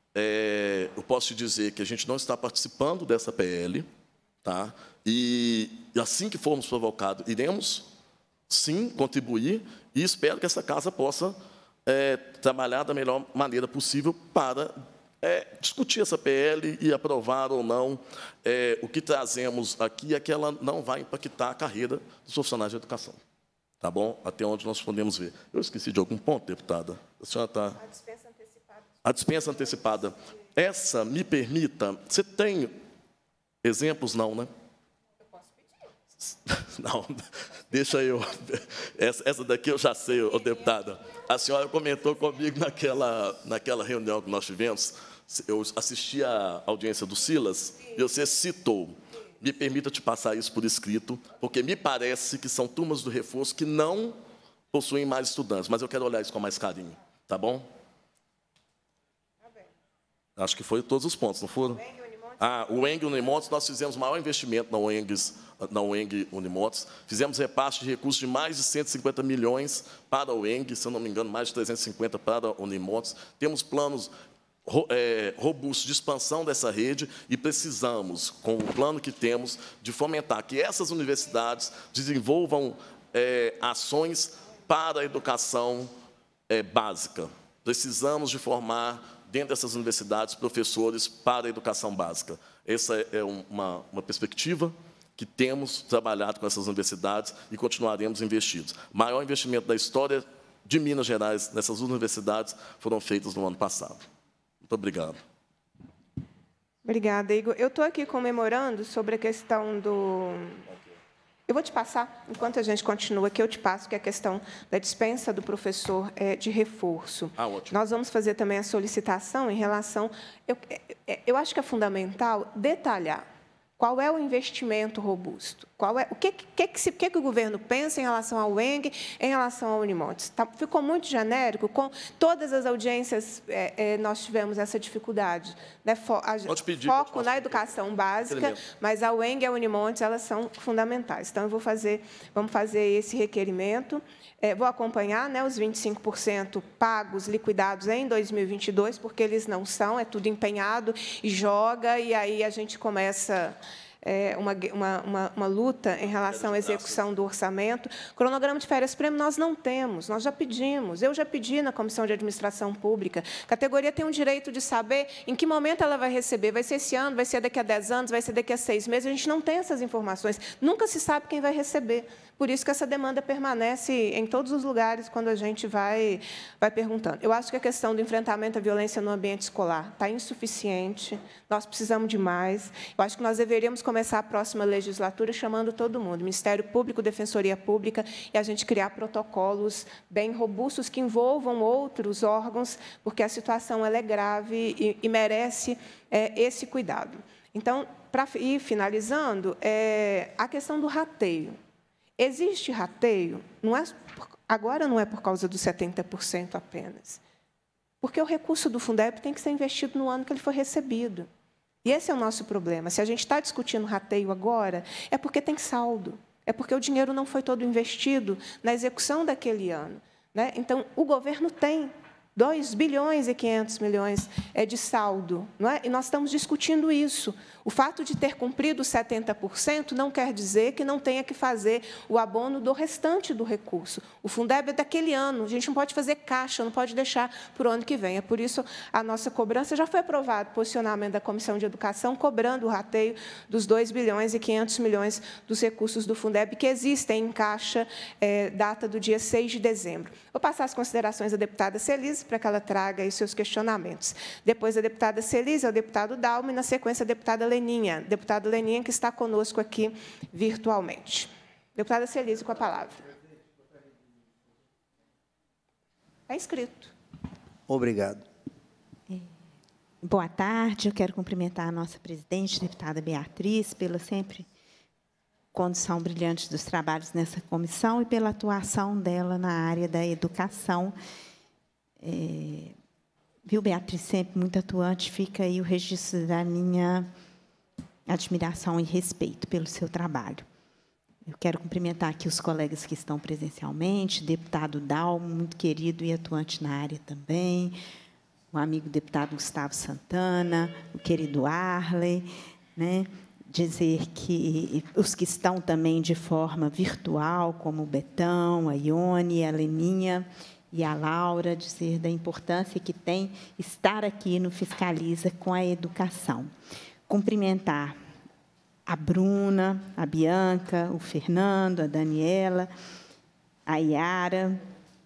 Speaker 2: é, eu posso te dizer que a gente não está participando dessa P L, tá? E, e assim que formos provocados, iremos, sim, contribuir, e espero que essa casa possa é, trabalhar da melhor maneira possível para é, discutir essa P L e aprovar ou não. É, o que trazemos aqui é que ela não vai impactar a carreira dos profissionais de educação. Tá bom? Até onde nós podemos ver. Eu esqueci de algum ponto, deputada? A senhora está...
Speaker 1: A dispensa antecipada.
Speaker 2: A dispensa antecipada. Essa, me permita... Você tem exemplos, não, né?
Speaker 1: Eu posso pedir.
Speaker 2: Não, deixa eu... Essa, essa daqui eu já sei, ô, deputada. A senhora comentou comigo naquela, naquela reunião que nós tivemos. Eu assisti à audiência do Silas, e você citou... Me permita te passar isso por escrito, porque me parece que são turmas do reforço que não possuem mais estudantes, mas eu quero olhar isso com mais carinho, tá bom?
Speaker 1: Tá bem.
Speaker 2: Acho que foi todos os pontos, não foram? Ah, o U E N G Unimontes, nós fizemos o maior investimento na U E N G, na U E N G Unimontes, fizemos repasse de recursos de mais de cento e cinquenta milhões para a U E N G, se eu não me engano, mais de trezentos e cinquenta para a Unimontes, temos planos É, robusto de expansão dessa rede e precisamos, com o plano que temos, de fomentar que essas universidades desenvolvam é, ações para a educação é, básica. Precisamos de formar, dentro dessas universidades, professores para a educação básica. Essa é uma, uma perspectiva que temos trabalhado com essas universidades e continuaremos investidos. O maior investimento da história de Minas Gerais nessas universidades foram feitos no ano passado. Muito obrigado.
Speaker 1: Obrigada, Igor. Eu estou aqui comemorando sobre a questão do... Eu vou te passar, enquanto a gente continua aqui, eu te passo, que é a questão da dispensa do professor é, de reforço.
Speaker 2: Ah, ótimo.
Speaker 1: Nós vamos fazer também a solicitação em relação... Eu, eu acho que é fundamental detalhar Qual é o investimento robusto? Qual é, o que, que, que, que, que o governo pensa em relação ao U E N G, em relação ao Unimontes? Tá, ficou muito genérico. Com todas as audiências, é, é, nós tivemos essa dificuldade. Né? Fo, a, pedir, foco na educação básica, mas a U E N G e a Unimontes, elas são fundamentais. Então, eu vou fazer, vamos fazer esse requerimento. É, vou acompanhar, né, os vinte e cinco por cento pagos, liquidados em dois mil e vinte e dois, porque eles não são, é tudo empenhado e joga, e aí a gente começa é, uma, uma, uma, uma luta em relação à execução do orçamento. Cronograma de férias-prêmio nós não temos, nós já pedimos, eu já pedi na Comissão de Administração Pública. A categoria tem o direito de saber em que momento ela vai receber, vai ser esse ano, vai ser daqui a dez anos, vai ser daqui a seis meses, a gente não tem essas informações, nunca se sabe quem vai receber. Por isso que essa demanda permanece em todos os lugares quando a gente vai, vai perguntando. Eu acho que a questão do enfrentamento à violência no ambiente escolar está insuficiente, nós precisamos de mais. Eu acho que nós deveríamos começar a próxima legislatura chamando todo mundo, Ministério Público, Defensoria Pública, e a gente criar protocolos bem robustos que envolvam outros órgãos, porque a situação ela é grave e, e merece é, esse cuidado. Então, para ir finalizando, é, a questão do rateio. Existe rateio, não é, agora não é por causa dos setenta por cento apenas, porque o recurso do Fundeb tem que ser investido no ano que ele foi recebido. E esse é o nosso problema. Se a gente está discutindo rateio agora, é porque tem saldo, é porque o dinheiro não foi todo investido na execução daquele ano. Né? Então, o governo tem dois bilhões e quinhentos milhões de saldo, não é? E nós estamos discutindo isso. O fato de ter cumprido setenta por cento não quer dizer que não tenha que fazer o abono do restante do recurso. O Fundeb é daquele ano, a gente não pode fazer caixa, não pode deixar para o ano que vem. É por isso a nossa cobrança já foi aprovado, o posicionamento da Comissão de Educação, cobrando o rateio dos dois bilhões e quinhentos milhões dos recursos do Fundeb, que existem em caixa, é, data do dia seis de dezembro. Vou passar as considerações da deputada Celise, para que ela traga aí seus questionamentos. Depois, a deputada Celise, o deputado Dalmo, e, na sequência, a deputada Leninha. Deputada Leninha, que está conosco aqui virtualmente. Deputada Celise, com a palavra. Está inscrito.
Speaker 3: Obrigado.
Speaker 4: Boa tarde. Eu quero cumprimentar a nossa presidente, deputada Beatriz, pela sempre condução brilhante dos trabalhos nessa comissão e pela atuação dela na área da educação. É, viu, Beatriz, sempre muito atuante, fica aí o registro da minha admiração e respeito pelo seu trabalho. Eu quero cumprimentar aqui os colegas que estão presencialmente, deputado Dalmo, muito querido e atuante na área também, o amigo deputado Gustavo Santana, o querido Arley, né? Dizer que os que estão também de forma virtual, como o Betão, a Ione, a Leninha e a Laura, dizer da importância que tem estar aqui no Fiscaliza com a educação. Cumprimentar a Bruna, a Bianca, o Fernando, a Daniela, a Yara,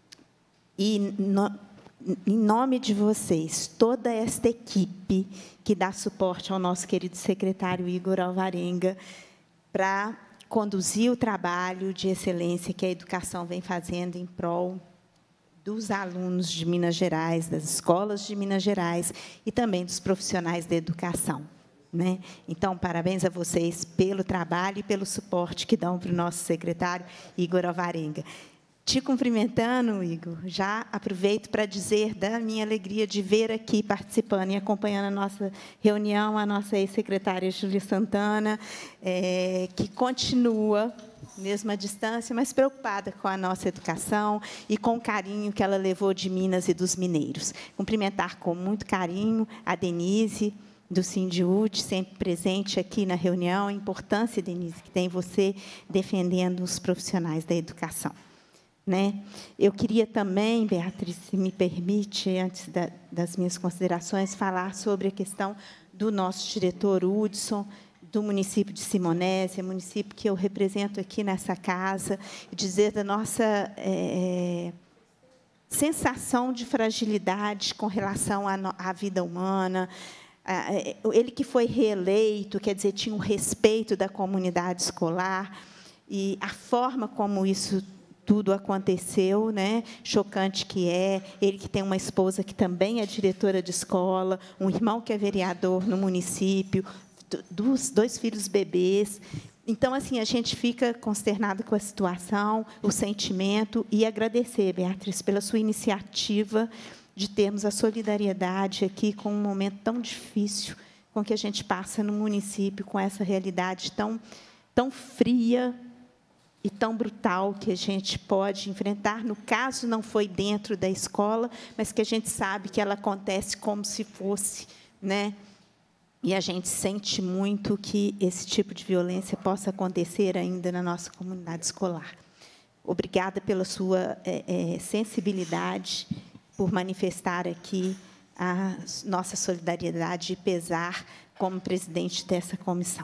Speaker 4: e, no, em nome de vocês, toda esta equipe que dá suporte ao nosso querido secretário Igor Alvarenga para conduzir o trabalho de excelência que a educação vem fazendo em prol dos alunos de Minas Gerais, das escolas de Minas Gerais e também dos profissionais da educação. Né? Então, parabéns a vocês pelo trabalho e pelo suporte que dão para o nosso secretário Igor Alvarenga. Te cumprimentando, Igor, já aproveito para dizer da minha alegria de ver aqui participando e acompanhando a nossa reunião, a nossa ex-secretária Júlia Santana, é, que continua, mesmo à distância, mas preocupada com a nossa educação e com o carinho que ela levou de Minas e dos mineiros. Cumprimentar com muito carinho a Denise, do Sindiúd, sempre presente aqui na reunião. A importância, Denise, que tem você defendendo os profissionais da educação. Né? Eu queria também, Beatriz, se me permite, antes da, das minhas considerações, falar sobre a questão do nosso diretor Hudson, do município de Simonésia, município que eu represento aqui nessa casa, e dizer da nossa é, sensação de fragilidade com relação à, à vida humana. Ele que foi reeleito, quer dizer, tinha o respeito da comunidade escolar, e a forma como isso tudo aconteceu, né? Chocante que é, ele que tem uma esposa que também é diretora de escola, um irmão que é vereador no município, dos dois filhos bebês. Então, assim, a gente fica consternado com a situação, o sentimento, e agradecer, Beatriz, pela sua iniciativa de termos a solidariedade aqui com um momento tão difícil com que a gente passa no município, com essa realidade tão, tão fria e tão brutal que a gente pode enfrentar. No caso, não foi dentro da escola, mas que a gente sabe que ela acontece como se fosse, né? E a gente sente muito que esse tipo de violência possa acontecer ainda na nossa comunidade escolar. Obrigada pela sua é, é, sensibilidade, por manifestar aqui a nossa solidariedade e pesar como presidente dessa comissão.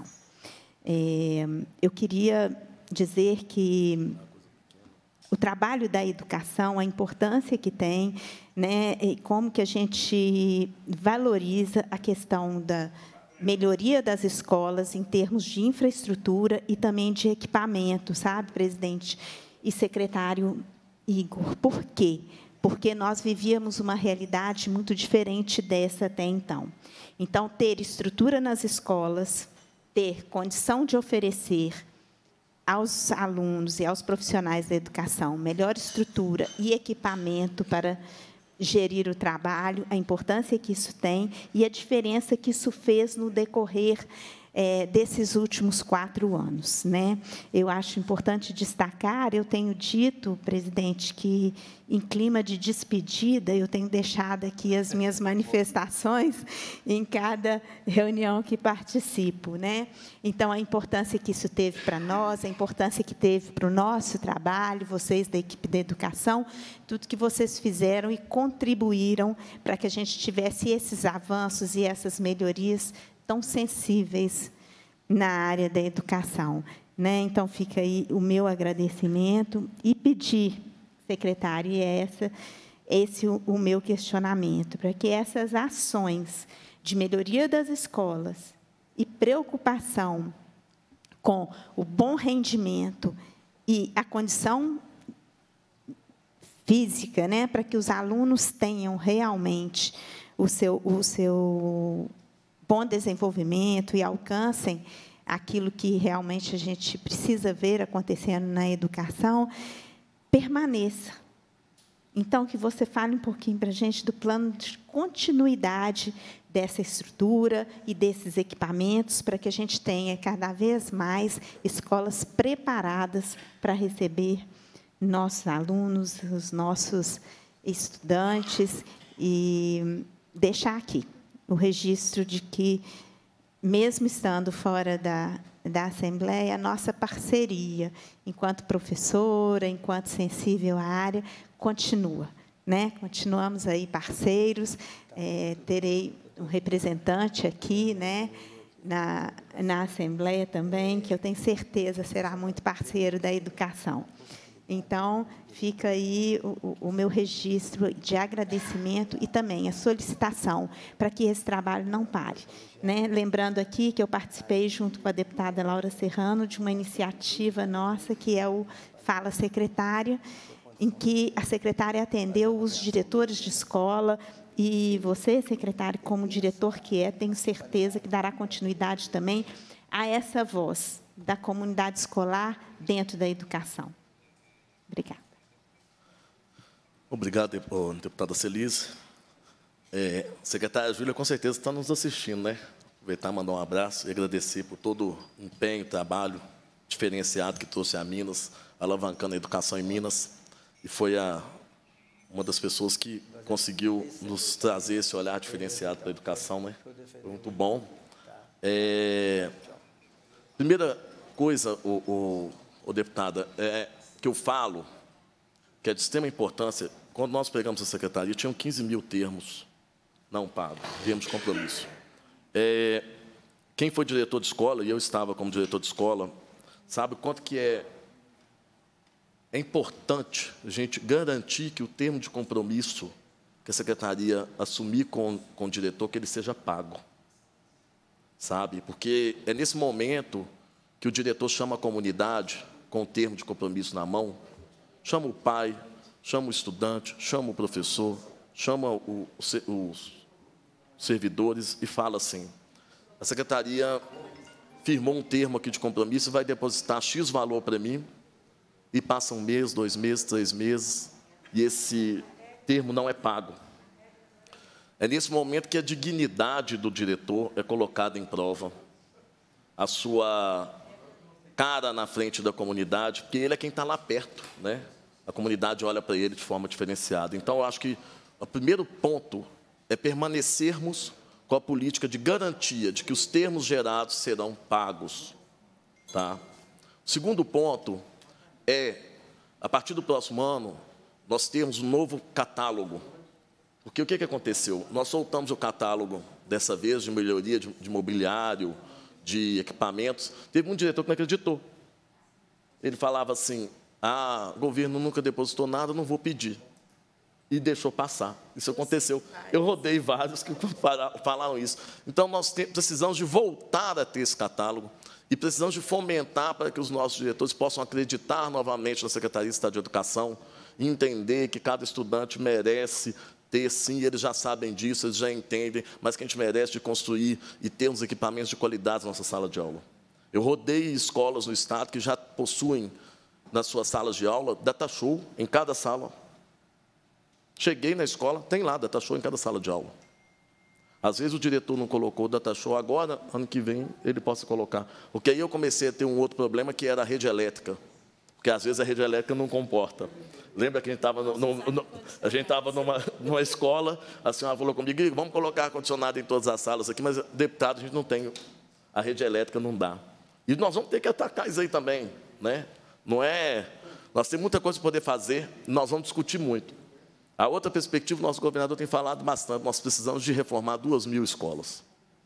Speaker 4: É, eu queria dizer que o trabalho da educação, a importância que tem, né, e como que a gente valoriza a questão da melhoria das escolas em termos de infraestrutura e também de equipamento, sabe, presidente e secretário Igor? Por quê? Porque nós vivíamos uma realidade muito diferente dessa até então. Então, ter estrutura nas escolas, ter condição de oferecer aos alunos e aos profissionais da educação melhor estrutura e equipamento para gerir o trabalho, a importância que isso tem e a diferença que isso fez no decorrer é, desses últimos quatro anos, né? Eu acho importante destacar, eu tenho dito, presidente, que em clima de despedida, eu tenho deixado aqui as minhas manifestações em cada reunião que participo, né? Então, a importância que isso teve para nós, a importância que teve para o nosso trabalho, vocês da equipe da educação, tudo que vocês fizeram e contribuíram para que a gente tivesse esses avanços e essas melhorias tão sensíveis na área da educação, né? Então, fica aí o meu agradecimento e pedir, secretário, e é essa, esse o, o meu questionamento, para que essas ações de melhoria das escolas e preocupação com o bom rendimento e a condição física, né, para que os alunos tenham realmente o seu, o seu bom desenvolvimento e alcancem aquilo que realmente a gente precisa ver acontecendo na educação, permaneça. Então, que você fale um pouquinho para a gente do plano de continuidade dessa estrutura e desses equipamentos, para que a gente tenha cada vez mais escolas preparadas para receber nossos alunos, os nossos estudantes, e deixar aqui o registro de que, mesmo estando fora da, da Assembleia, a nossa parceria, enquanto professora, enquanto sensível à área, continua, né? Continuamos aí parceiros, é, terei um representante aqui, né, na, na Assembleia também, que eu tenho certeza será muito parceiro da educação. Então, fica aí o, o meu registro de agradecimento e também a solicitação para que esse trabalho não pare, né? Lembrando aqui que eu participei, junto com a deputada Laura Serrano, de uma iniciativa nossa, que é o Fala Secretária, em que a secretária atendeu os diretores de escola, e você, secretário, como diretor que é, tenho certeza que dará continuidade também a essa voz da comunidade escolar dentro da educação. Obrigada.
Speaker 2: Obrigado, deputada Celise. É, secretária Júlia, com certeza, está nos assistindo, né? Aproveitar e mandar um abraço e agradecer por todo o empenho, trabalho diferenciado que trouxe a Minas, alavancando a educação em Minas. E foi a, uma das pessoas que conseguiu nos trazer esse olhar diferenciado para a educação, né? Foi muito bom. É, primeira coisa, o, o, o deputada, é que eu falo, que é de extrema importância. Quando nós pegamos a secretaria, tinham quinze mil termos não pagos, termos de compromisso. É, quem foi diretor de escola, e eu estava como diretor de escola, sabe o quanto que é, é importante a gente garantir que o termo de compromisso que a secretaria assumir com, com o diretor, que ele seja pago. Sabe? Porque é nesse momento que o diretor chama a comunidade com o termo de compromisso na mão, chama o pai, chama o estudante, chama o professor, chama o, os servidores e fala assim: a Secretaria firmou um termo aqui de compromisso e vai depositar X valor para mim, e passa um mês, dois meses, três meses, e esse termo não é pago. É nesse momento que a dignidade do diretor é colocada em prova, a sua cara na frente da comunidade, porque ele é quem está lá perto, né? A comunidade olha para ele de forma diferenciada. Então, eu acho que o primeiro ponto é permanecermos com a política de garantia de que os termos gerados serão pagos. Tá? O segundo ponto é, a partir do próximo ano, nós temos um novo catálogo. Porque o que, que aconteceu? Nós soltamos o catálogo, dessa vez, de melhoria de, de mobiliário, de equipamentos. Teve um diretor que não acreditou. Ele falava assim, ah, o governo nunca depositou nada, não vou pedir. E deixou passar. Isso aconteceu. Eu rodei vários que falaram isso. Então, nós precisamos de voltar a ter esse catálogo e precisamos de fomentar para que os nossos diretores possam acreditar novamente na Secretaria de Estado de Educação e entender que cada estudante merece ter, sim, eles já sabem disso, eles já entendem, mas que a gente merece de construir e ter uns equipamentos de qualidade na nossa sala de aula. Eu rodei escolas no Estado que já possuem, nas suas salas de aula, data show em cada sala. Cheguei na escola, tem lá data show em cada sala de aula. Às vezes o diretor não colocou data show agora, ano que vem ele possa colocar. Porque aí eu comecei a ter um outro problema, que era a rede elétrica. Porque às vezes a rede elétrica não comporta. Lembra que a gente estava no, no, no, a gente estava numa, numa escola, a senhora falou comigo, vamos colocar ar-condicionado em todas as salas aqui, mas, deputado, a gente não tem, a rede elétrica não dá. E nós vamos ter que atacar isso aí também, né? Não é, nós temos muita coisa para poder fazer, nós vamos discutir muito. A outra perspectiva, o nosso governador tem falado bastante, nós precisamos de reformar duas mil escolas.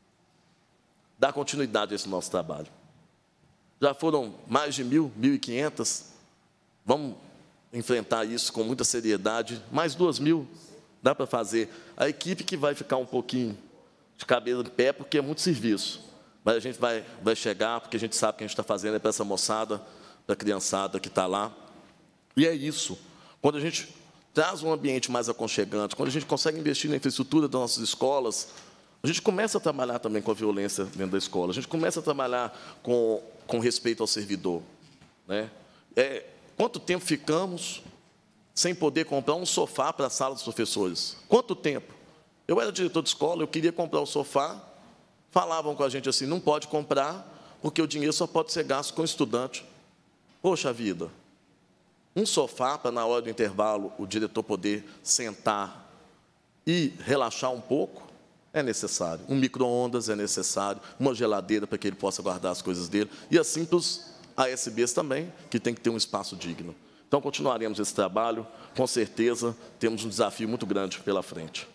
Speaker 2: Dar continuidade a esse nosso trabalho. Já foram mais de mil, mil e quinhentas, vamos enfrentar isso com muita seriedade. Mais duas mil, dá para fazer. A equipe que vai ficar um pouquinho de cabeça em pé, porque é muito serviço. Mas a gente vai, vai chegar, porque a gente sabe que a gente está fazendo é para essa moçada, para a criançada que está lá. E é isso. Quando a gente traz um ambiente mais aconchegante, quando a gente consegue investir na infraestrutura das nossas escolas, a gente começa a trabalhar também com a violência dentro da escola, a gente começa a trabalhar com, com respeito ao servidor. Né? É, quanto tempo ficamos sem poder comprar um sofá para a sala dos professores? Quanto tempo? Eu era diretor de escola, eu queria comprar o sofá, falavam com a gente assim, não pode comprar, porque o dinheiro só pode ser gasto com o estudante. Poxa vida! Um sofá para, na hora do intervalo, o diretor poder sentar e relaxar um pouco, é necessário. Um micro-ondas é necessário, uma geladeira para que ele possa guardar as coisas dele, e assim para os A S Bs também, que tem que ter um espaço digno. Então, continuaremos esse trabalho, com certeza, temos um desafio muito grande pela frente.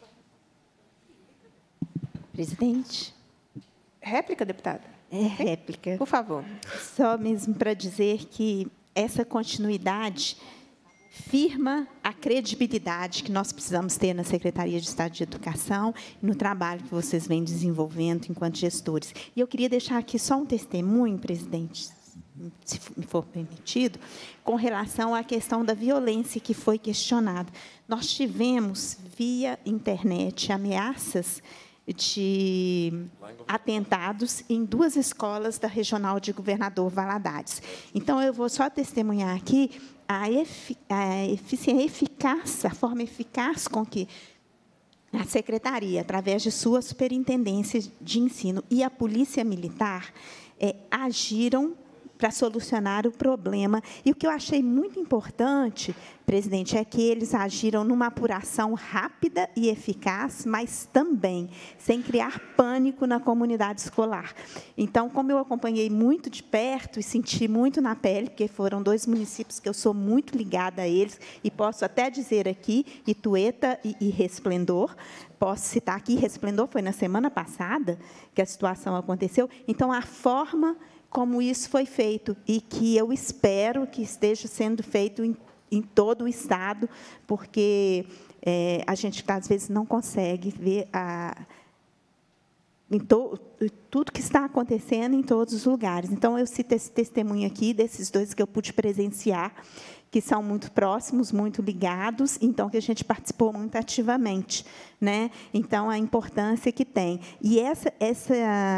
Speaker 4: Presidente.
Speaker 1: Réplica, deputada?
Speaker 4: É réplica.
Speaker 1: Por favor.
Speaker 4: Só mesmo para dizer que essa continuidade firma a credibilidade que nós precisamos ter na Secretaria de Estado de Educação e no trabalho que vocês vêm desenvolvendo enquanto gestores. E eu queria deixar aqui só um testemunho, presidente, se me for permitido, com relação à questão da violência que foi questionada. Nós tivemos, via internet, ameaças de atentados em duas escolas da Regional de Governador Valadares. Então, eu vou só testemunhar aqui a, efi a eficiência, eficaz, a forma eficaz com que a Secretaria, através de sua superintendência de ensino e a Polícia Militar, é, agiram para solucionar o problema. E o que eu achei muito importante, presidente, é que eles agiram numa apuração rápida e eficaz, mas também sem criar pânico na comunidade escolar. Então, como eu acompanhei muito de perto e senti muito na pele, porque foram dois municípios que eu sou muito ligada a eles, e posso até dizer aqui, Itueta e, e Resplendor, posso citar aqui, Resplendor foi na semana passada que a situação aconteceu. Então, a forma como isso foi feito, e que eu espero que esteja sendo feito em, em todo o Estado, porque é, a gente, às vezes, não consegue ver a, em to, tudo que está acontecendo em todos os lugares. Então, eu cito esse testemunho aqui, desses dois que eu pude presenciar, que são muito próximos, muito ligados, então, que a gente participou muito ativamente, né? Então, a importância que tem. E essa, essa,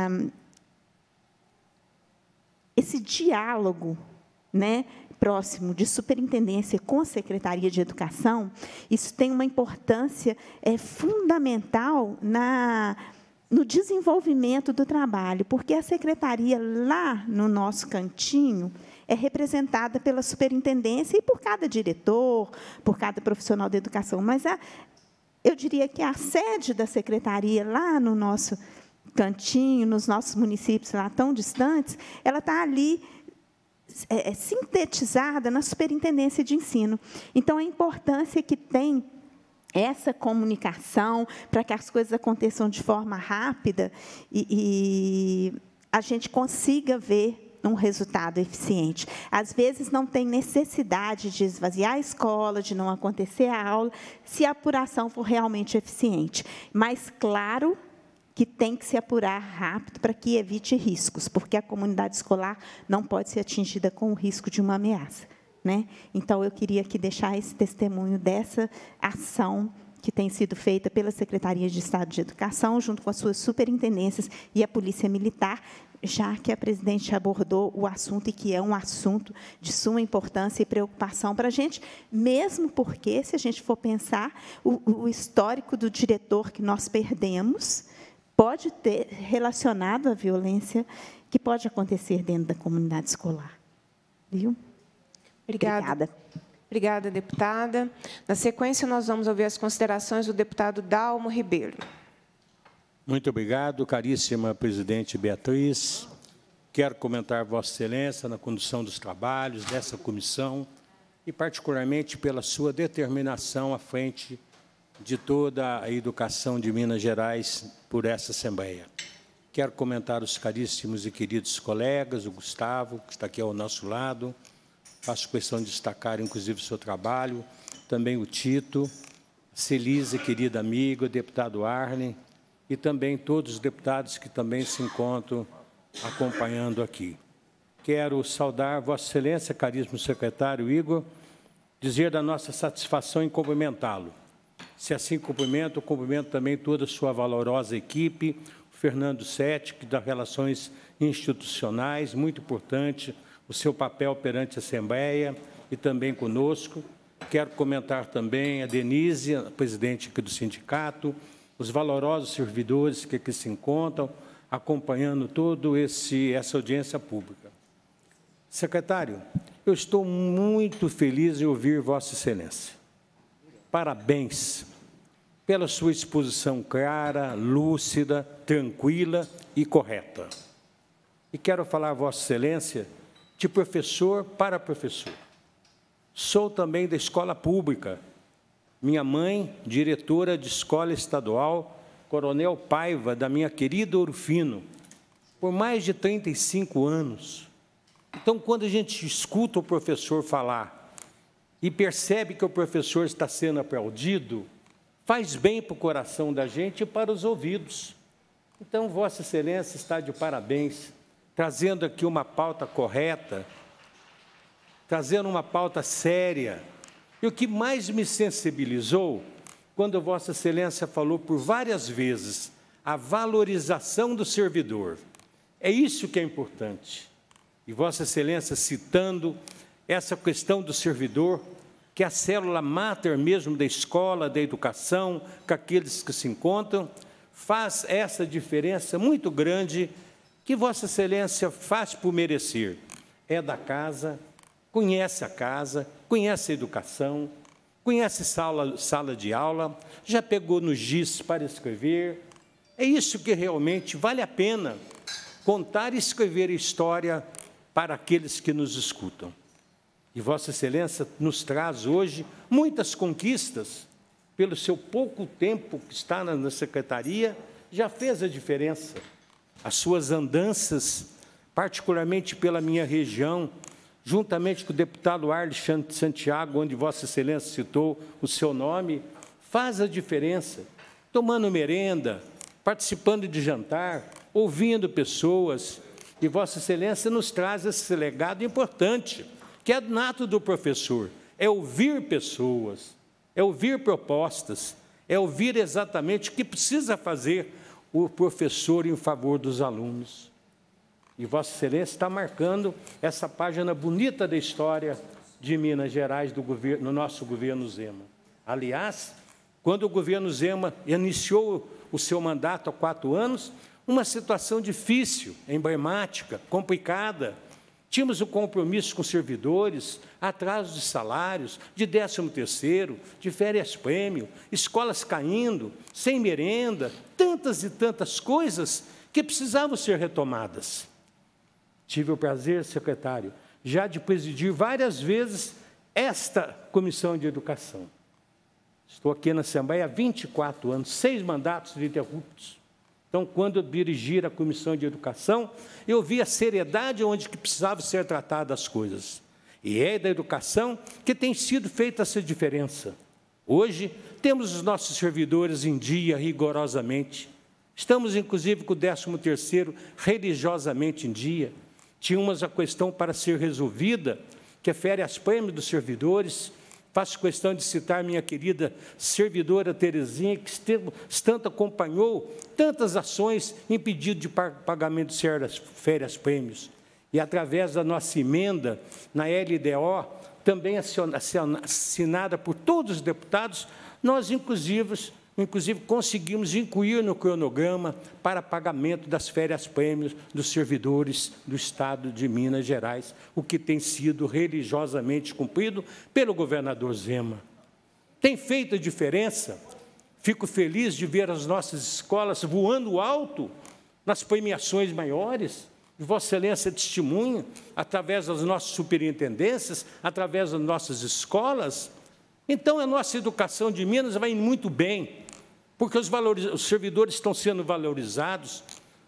Speaker 4: esse diálogo, né, próximo de superintendência com a Secretaria de Educação, isso tem uma importância é, fundamental na, no desenvolvimento do trabalho, porque a secretaria, lá no nosso cantinho, é representada pela superintendência e por cada diretor, por cada profissional da educação. Mas a, eu diria que a sede da secretaria, lá no nosso cantinho, nos nossos municípios lá tão distantes, ela está ali é, é, sintetizada na superintendência de ensino. Então, a importância que tem essa comunicação para que as coisas aconteçam de forma rápida e, e a gente consiga ver um resultado eficiente. Às vezes, não tem necessidade de esvaziar a escola, de não acontecer a aula, se a apuração for realmente eficiente. Mas, claro, que tem que se apurar rápido para que evite riscos, porque a comunidade escolar não pode ser atingida com o risco de uma ameaça, né? Então, eu queria aqui deixar esse testemunho dessa ação que tem sido feita pela Secretaria de Estado de Educação, junto com as suas superintendências e a Polícia Militar, já que a presidente abordou o assunto, e que é um assunto de suma importância e preocupação para a gente, mesmo porque, se a gente for pensar, o, o histórico do diretor que nós perdemos pode ter relacionado à violência que pode acontecer dentro da comunidade escolar. Viu?
Speaker 1: Obrigada.
Speaker 4: Obrigada.
Speaker 1: Obrigada, deputada. Na sequência, nós vamos ouvir as considerações do deputado Dalmo Ribeiro.
Speaker 3: Muito obrigado, caríssima presidente Beatriz. Quero comentar Vossa Excelência na condução dos trabalhos dessa comissão e, particularmente, pela sua determinação à frente de toda a educação de Minas Gerais por essa Assembleia. Quero comentar os caríssimos e queridos colegas, o Gustavo, que está aqui ao nosso lado. Faço questão de destacar, inclusive, o seu trabalho. Também o Tito, Celise, querida amiga, o deputado Arlen, e também todos os deputados que também se encontram acompanhando aqui. Quero saudar Vossa Excelência, caríssimo secretário Igor, dizer da nossa satisfação em cumprimentá-lo. Se assim cumprimento, cumprimento também toda a sua valorosa equipe, o Fernando Sete, que dá relações institucionais, muito importante, o seu papel perante a Assembleia e também conosco. Quero comentar também a Denise, a presidente aqui do sindicato, os valorosos servidores que aqui se encontram, acompanhando toda essa audiência pública. Secretário, eu estou muito feliz em ouvir Vossa Excelência. Parabéns pela sua exposição clara, lúcida, tranquila e correta. E quero falar, Vossa Excelência, de professor para professor. Sou também da escola pública. Minha mãe, diretora de escola estadual, Coronel Paiva, da minha querida Ouro Fino, por mais de trinta e cinco anos. Então, quando a gente escuta o professor falar e percebe que o professor está sendo aplaudido, faz bem para o coração da gente e para os ouvidos. Então, Vossa Excelência está de parabéns, trazendo aqui uma pauta correta, trazendo uma pauta séria. E o que mais me sensibilizou, quando Vossa Excelência falou por várias vezes, a valorização do servidor. É isso que é importante. E Vossa Excelência citando essa questão do servidor, que é a célula máter mesmo da escola, da educação, com aqueles que se encontram, faz essa diferença muito grande que Vossa Excelência faz por merecer. É da casa, conhece a casa, conhece a educação, conhece sala, sala de aula, já pegou no giz para escrever. É isso que realmente vale a pena contar e escrever história para aqueles que nos escutam. E Vossa Excelência nos traz hoje muitas conquistas, pelo seu pouco tempo que está na Secretaria, já fez a diferença. As suas andanças, particularmente pela minha região, juntamente com o deputado Arlen Santiago, onde Vossa Excelência citou o seu nome, faz a diferença, tomando merenda, participando de jantar, ouvindo pessoas, e Vossa Excelência nos traz esse legado importante, que é nato do professor, é ouvir pessoas, é ouvir propostas, é ouvir exatamente o que precisa fazer o professor em favor dos alunos. E Vossa Excelência está marcando essa página bonita da história de Minas Gerais, do governo, no nosso governo Zema. Aliás, quando o governo Zema iniciou o seu mandato há quatro anos, uma situação difícil, emblemática, complicada. Tínhamos o compromisso com servidores, atraso de salários, de décimo terceiro, de férias-prêmio, escolas caindo, sem merenda, tantas e tantas coisas que precisavam ser retomadas. Tive o prazer, secretário, já de presidir várias vezes esta Comissão de Educação. Estou aqui na Assembleia há vinte e quatro anos, seis mandatos ininterruptos. Então, quando eu dirigir a Comissão de Educação, eu vi a seriedade onde que precisavam ser tratadas as coisas. E é da educação que tem sido feita essa diferença. Hoje, temos os nossos servidores em dia, rigorosamente. Estamos, inclusive, com o décimo terceiro religiosamente em dia. Tínhamos a questão para ser resolvida, que é férias-prêmio dos servidores. Faço questão de citar minha querida servidora Terezinha, que tanto acompanhou tantas ações em pedido de pagamento de férias-prêmios. E, através da nossa emenda na L D O, também assinada por todos os deputados, nós, inclusive, inclusive conseguimos incluir no cronograma para pagamento das férias-prêmios dos servidores do Estado de Minas Gerais, o que tem sido religiosamente cumprido pelo governador Zema. Tem feito a diferença. Fico feliz de ver as nossas escolas voando alto nas premiações maiores. Vossa Excelência testemunha, através das nossas superintendências, através das nossas escolas. Então, a nossa educação de Minas vai muito bem, porque os, valores, os servidores estão sendo valorizados.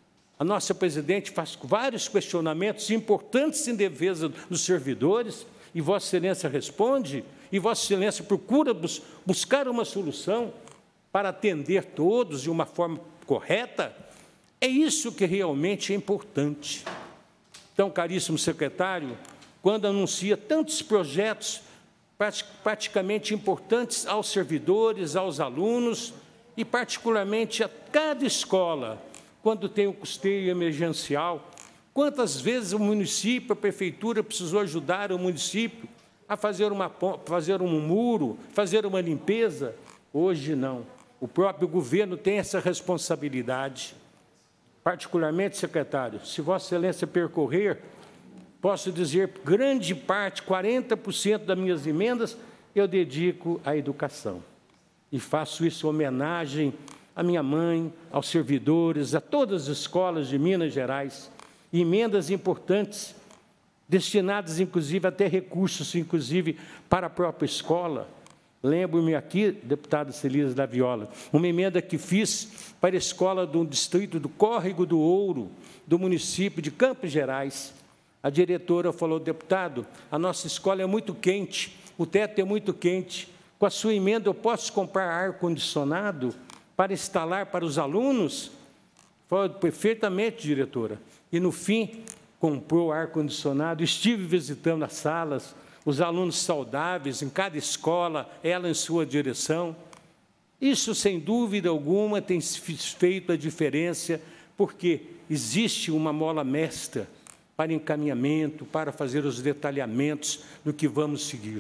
Speaker 3: A nossa presidente faz vários questionamentos importantes em defesa dos servidores, e Vossa Excelência responde, e Vossa Excelência procura bus, buscar uma solução para atender todos de uma forma correta. É isso que realmente é importante. Então, caríssimo secretário, quando anuncia tantos projetos praticamente importantes aos servidores, aos alunos, e particularmente a cada escola, quando tem um custeio emergencial, quantas vezes o município, a prefeitura precisou ajudar o município a fazer, uma, fazer um muro, fazer uma limpeza? Hoje não. O próprio governo tem essa responsabilidade. Particularmente, secretário, se Vossa Excelência percorrer, posso dizer, grande parte, quarenta por cento das minhas emendas, eu dedico à educação. E faço isso em homenagem à minha mãe, aos servidores, a todas as escolas de Minas Gerais. Emendas importantes, destinadas, inclusive, até recursos, inclusive, para a própria escola. Lembro-me aqui, deputada Celisa da Viola, uma emenda que fiz para a escola do distrito do Córrego do Ouro, do município de Campos Gerais. A diretora falou, deputado, a nossa escola é muito quente, o teto é muito quente. Com a sua emenda, eu posso comprar ar-condicionado para instalar para os alunos? Falou, perfeitamente, diretora. E, no fim, comprou ar-condicionado, estive visitando as salas, os alunos saudáveis em cada escola, ela em sua direção. Isso, sem dúvida alguma, tem feito a diferença, porque existe uma mola mestra para encaminhamento, para fazer os detalhamentos do que vamos seguir.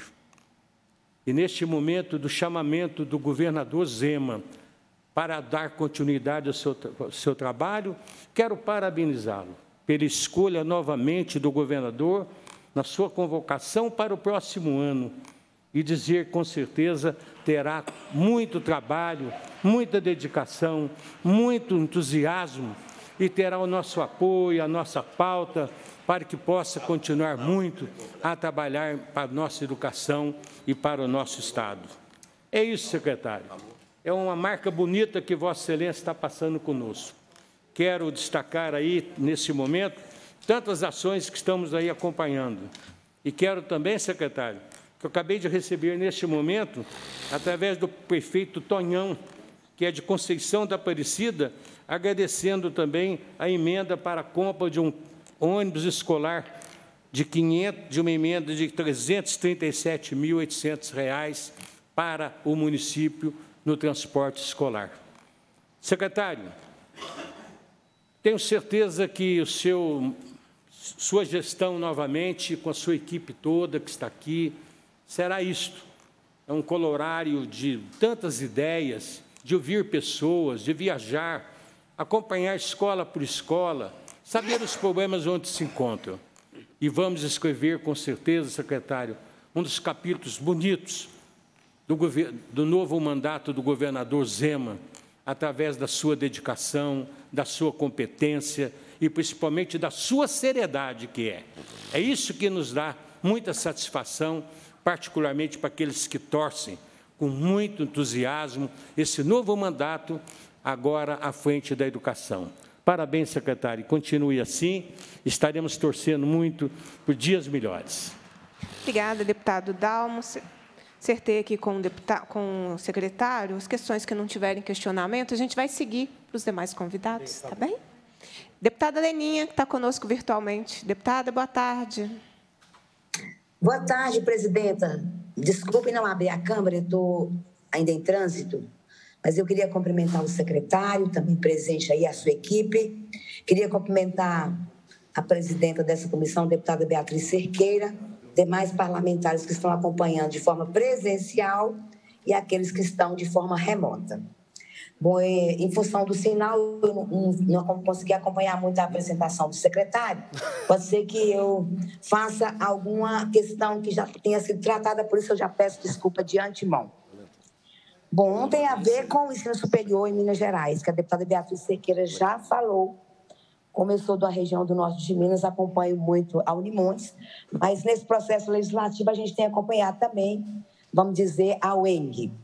Speaker 3: E, neste momento do chamamento do governador Zema para dar continuidade ao seu, ao seu trabalho, quero parabenizá-lo pela escolha novamente do governador na sua convocação para o próximo ano e dizer, com certeza, terá muito trabalho, muita dedicação, muito entusiasmo e terá o nosso apoio, a nossa pauta, para que possa continuar muito a trabalhar para a nossa educação e para o nosso Estado. É isso, secretário. É uma marca bonita que Vossa Excelência está passando conosco. Quero destacar aí, nesse momento, tantas ações que estamos aí acompanhando. E quero também, secretário, que eu acabei de receber neste momento, através do prefeito Tonhão, que é de Conceição da Aparecida, agradecendo também a emenda para a compra de um ônibus escolar de, quinhentos, de uma emenda de trezentos e trinta e sete mil e oitocentos reais para o município no transporte escolar. Secretário, tenho certeza que o seu, sua gestão novamente, com a sua equipe toda que está aqui, será isto. É um colorário de tantas ideias, de ouvir pessoas, de viajar, acompanhar escola por escola, saber os problemas onde se encontram. E vamos escrever, com certeza, secretário, um dos capítulos bonitos do, do novo mandato do governador Zema, através da sua dedicação, da sua competência e, principalmente, da sua seriedade, que é. É isso que nos dá muita satisfação, particularmente para aqueles que torcem com muito entusiasmo esse novo mandato, agora à frente da educação. Parabéns, secretário. Continue assim. Estaremos torcendo muito por dias melhores.
Speaker 1: Obrigada, deputado Dalmo. Acertei aqui com o, deputado, com o secretário. As questões que não tiverem questionamento, a gente vai seguir para os demais convidados, está bem? Deputada Leninha, que está conosco virtualmente. Deputada, boa tarde.
Speaker 5: Boa tarde, presidenta. Desculpe não abrir a câmera, eu estou ainda em trânsito, mas eu queria cumprimentar o secretário, também presente aí, a sua equipe. Queria cumprimentar a presidenta dessa comissão, a deputada Beatriz Cerqueira, demais parlamentares que estão acompanhando de forma presencial e aqueles que estão de forma remota. Bom, em função do sinal, eu não, não consegui acompanhar muito a apresentação do secretário. Pode ser que eu faça alguma questão que já tenha sido tratada, por isso eu já peço desculpa de antemão. Bom, tem a ver com o ensino superior em Minas Gerais, que a deputada Beatriz Cerqueira já falou. Como eu sou da região do norte de Minas, acompanho muito a Unimontes, mas nesse processo legislativo a gente tem acompanhado também, vamos dizer, a U E N G.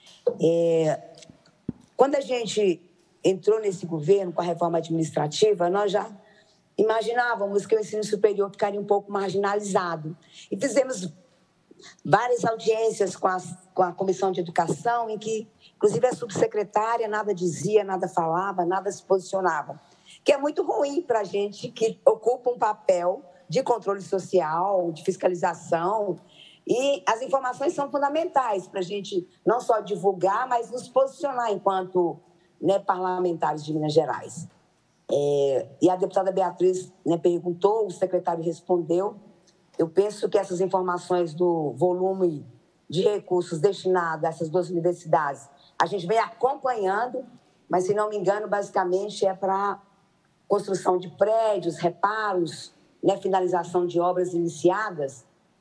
Speaker 5: É, quando a gente entrou nesse governo com a reforma administrativa, nós já imaginávamos que o ensino superior ficaria um pouco marginalizado. E fizemos várias audiências com a, com a Comissão de Educação, em que, inclusive, a subsecretária nada dizia, nada falava, nada se posicionava, que é muito ruim para a gente que ocupa um papel de controle social, de fiscalização, e as informações são fundamentais para a gente não só divulgar, mas nos posicionar enquanto, né, parlamentares de Minas Gerais. É, e a deputada Beatriz, né, perguntou, o secretário respondeu. Eu penso que essas informações do volume de recursos destinados a essas duas universidades, a gente vem acompanhando, mas, se não me engano, basicamente é para construção de prédios, reparos, né, finalização de obras iniciadas,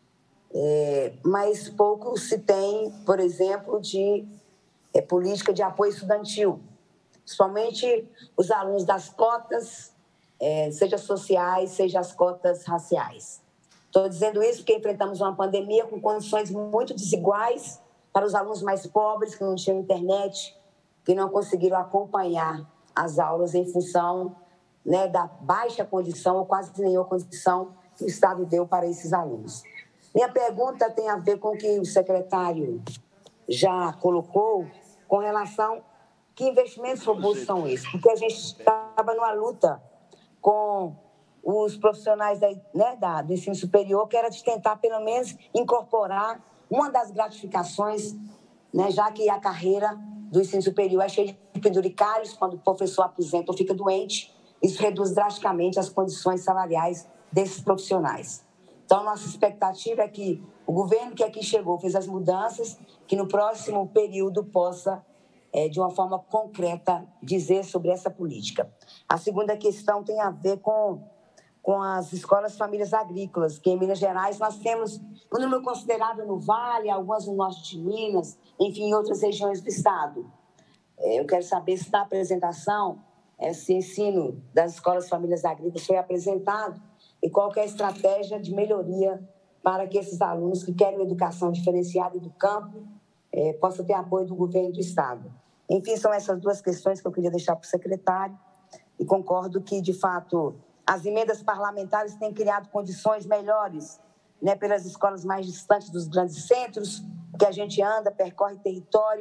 Speaker 5: é, mas pouco se tem, por exemplo, de é, política de apoio estudantil, principalmente os alunos das cotas, é, seja sociais, seja as cotas raciais. Estou dizendo isso porque enfrentamos uma pandemia com condições muito desiguais para os alunos mais pobres, que não tinham internet, que não conseguiram acompanhar as aulas em função, né, da baixa condição ou quase nenhuma condição que o Estado deu para esses alunos. Minha pergunta tem a ver com o que o secretário já colocou com relação a que investimentos robustos são esses, porque a gente estava numa luta com os profissionais da, né, da, do ensino superior, que era de tentar, pelo menos, incorporar uma das gratificações, né, já que a carreira do ensino superior é cheia de penduricários, quando o professor aposenta ou fica doente, isso reduz drasticamente as condições salariais desses profissionais. Então, nossa expectativa é que o governo que aqui chegou fez as mudanças, que no próximo período possa, é, de uma forma concreta, dizer sobre essa política. A segunda questão tem a ver com, com as escolas famílias agrícolas, que em Minas Gerais nós temos um número considerado no Vale, algumas no norte de Minas, enfim, em outras regiões do estado. É, eu quero saber se na apresentação esse ensino das escolas famílias agrícolas foi apresentado e qual que é a estratégia de melhoria para que esses alunos que querem uma educação diferenciada do campo eh, possam ter apoio do governo do Estado. Enfim, são essas duas questões que eu queria deixar para o secretário e concordo que, de fato, as emendas parlamentares têm criado condições melhores, né, pelas escolas mais distantes dos grandes centros, que a gente anda, percorre território,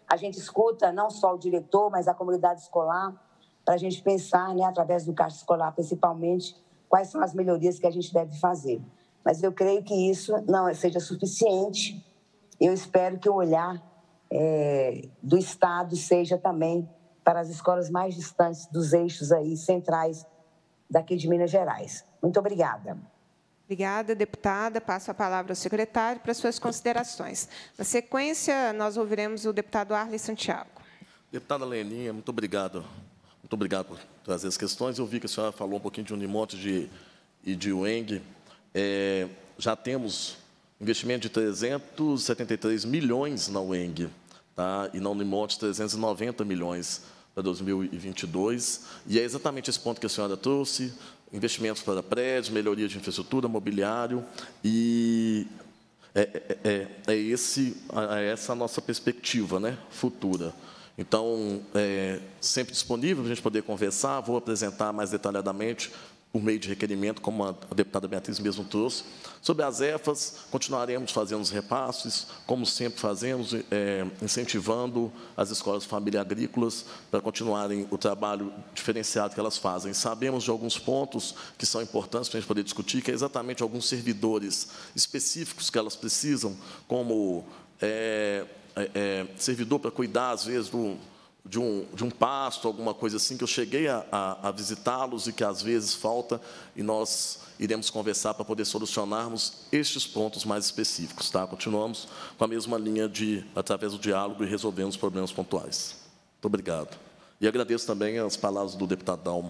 Speaker 5: a gente escuta não só o diretor, mas a comunidade escolar, para a gente pensar, né, através do caixa escolar, principalmente, quais são as melhorias que a gente deve fazer. Mas eu creio que isso não seja suficiente. Eu espero que o olhar é, do Estado seja também para as escolas mais distantes dos eixos aí centrais daqui de Minas Gerais. Muito obrigada.
Speaker 1: Obrigada, deputada. Passo a palavra ao secretário para suas considerações. Na sequência, nós ouviremos o deputado Arley Santiago.
Speaker 2: Deputada Leninha, muito obrigado. Muito obrigado por trazer as questões. Eu vi que a senhora falou um pouquinho de Unimonte de, e de U E N G. É, já temos investimento de trezentos e setenta e três milhões na U E N G, tá? E na Unimonte, trezentos e noventa milhões para dois mil e vinte e dois. E é exatamente esse ponto que a senhora trouxe, investimentos para prédios, melhoria de infraestrutura, mobiliário, e é, é, é, é, esse, é essa a nossa perspectiva, né, futura. Então, é, sempre disponível para a gente poder conversar, vou apresentar mais detalhadamente por meio de requerimento, como a deputada Beatriz mesmo trouxe. Sobre as E F As, continuaremos fazendo os repasses, como sempre fazemos, é, incentivando as escolas de família agrícolas para continuarem o trabalho diferenciado que elas fazem. Sabemos de alguns pontos que são importantes para a gente poder discutir, que é exatamente alguns servidores específicos que elas precisam, como é, é, é, servidor para cuidar, às vezes, do... De um, de um pasto, alguma coisa assim, que eu cheguei a, a, a visitá-los e que, às vezes, falta, e nós iremos conversar para poder solucionarmos estes pontos mais específicos. Tá? Continuamos com a mesma linha de, através do diálogo, e resolvendo os problemas pontuais. Muito obrigado. E agradeço também as palavras do deputado Dalmo.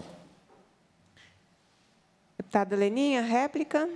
Speaker 1: Deputada Leninha, réplica.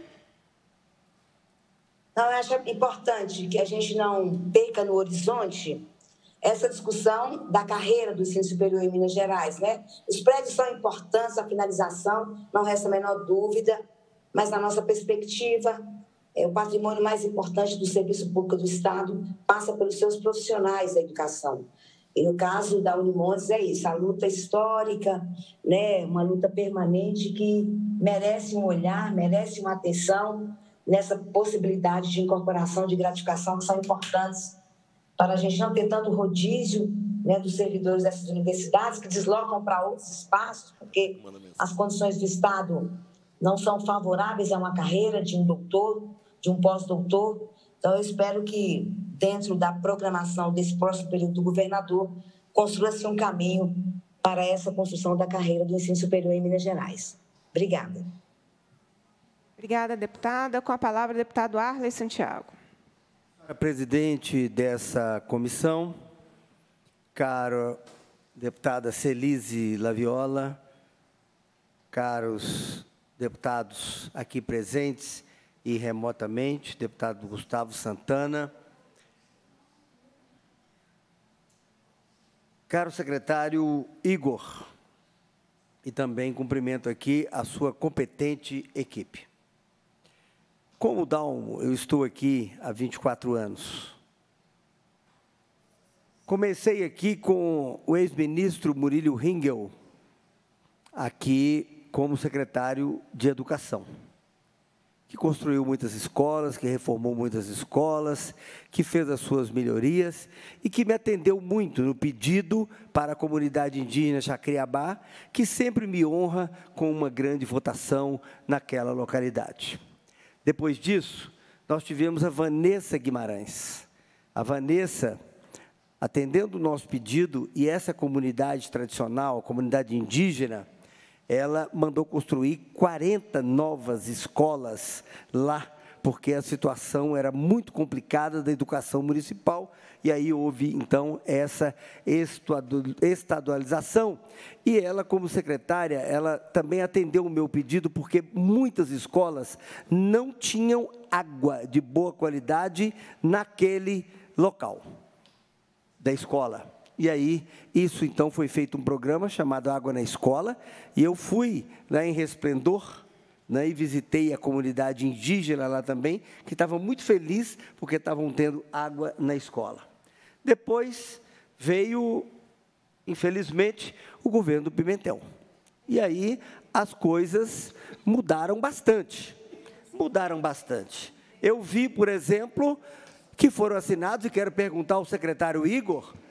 Speaker 5: Não, eu acho importante que a gente não perca no horizonte essa discussão da carreira do ensino superior em Minas Gerais, né? Os prédios são importantes, a finalização, não resta a menor dúvida, mas, na nossa perspectiva, é, o patrimônio mais importante do serviço público do Estado passa pelos seus profissionais da educação. E, no caso da Unimontes, é isso, a luta histórica, né? Uma luta permanente que merece um olhar, merece uma atenção nessa possibilidade de incorporação, de gratificação, que são importantes para a gente não ter tanto rodízio, né, dos servidores dessas universidades que deslocam para outros espaços, porque as condições do Estado não são favoráveis a uma carreira de um doutor, de um pós-doutor. Então, eu espero que, dentro da programação desse próximo período do governador, construa-se um caminho para essa construção da carreira do ensino superior em Minas Gerais. Obrigada.
Speaker 1: Obrigada, deputada. Com a palavra, o deputado Arley Santiago.
Speaker 6: A presidente dessa comissão, caro deputada Celise Laviola, caros deputados aqui presentes e remotamente, deputado Gustavo Santana, caro secretário Igor, e também cumprimento aqui a sua competente equipe. Como Dalmo, eu estou aqui há vinte e quatro anos. Comecei aqui com o ex-ministro Murilo Ringel, aqui como secretário de Educação, que construiu muitas escolas, que reformou muitas escolas, que fez as suas melhorias e que me atendeu muito no pedido para a comunidade indígena Jacriabá, que sempre me honra com uma grande votação naquela localidade. Depois disso, nós tivemos a Vanessa Guimarães. A Vanessa, atendendo o nosso pedido, e essa comunidade tradicional, a comunidade indígena, ela mandou construir quarenta novas escolas lá, porque a situação era muito complicada da educação municipal, e aí houve, então, essa estadualização. E ela, como secretária, ela também atendeu o meu pedido, porque muitas escolas não tinham água de boa qualidade naquele local da escola. E aí, isso, então, foi feito um programa chamado Água na Escola, e eu fui lá em Resplendor, né, e visitei a comunidade indígena lá também, que estava muito feliz porque estavam tendo água na escola. Depois veio, infelizmente, o governo do Pimentel. E aí as coisas mudaram bastante. Mudaram bastante. Eu vi, por exemplo, que foram assinados, e quero perguntar ao secretário Igor,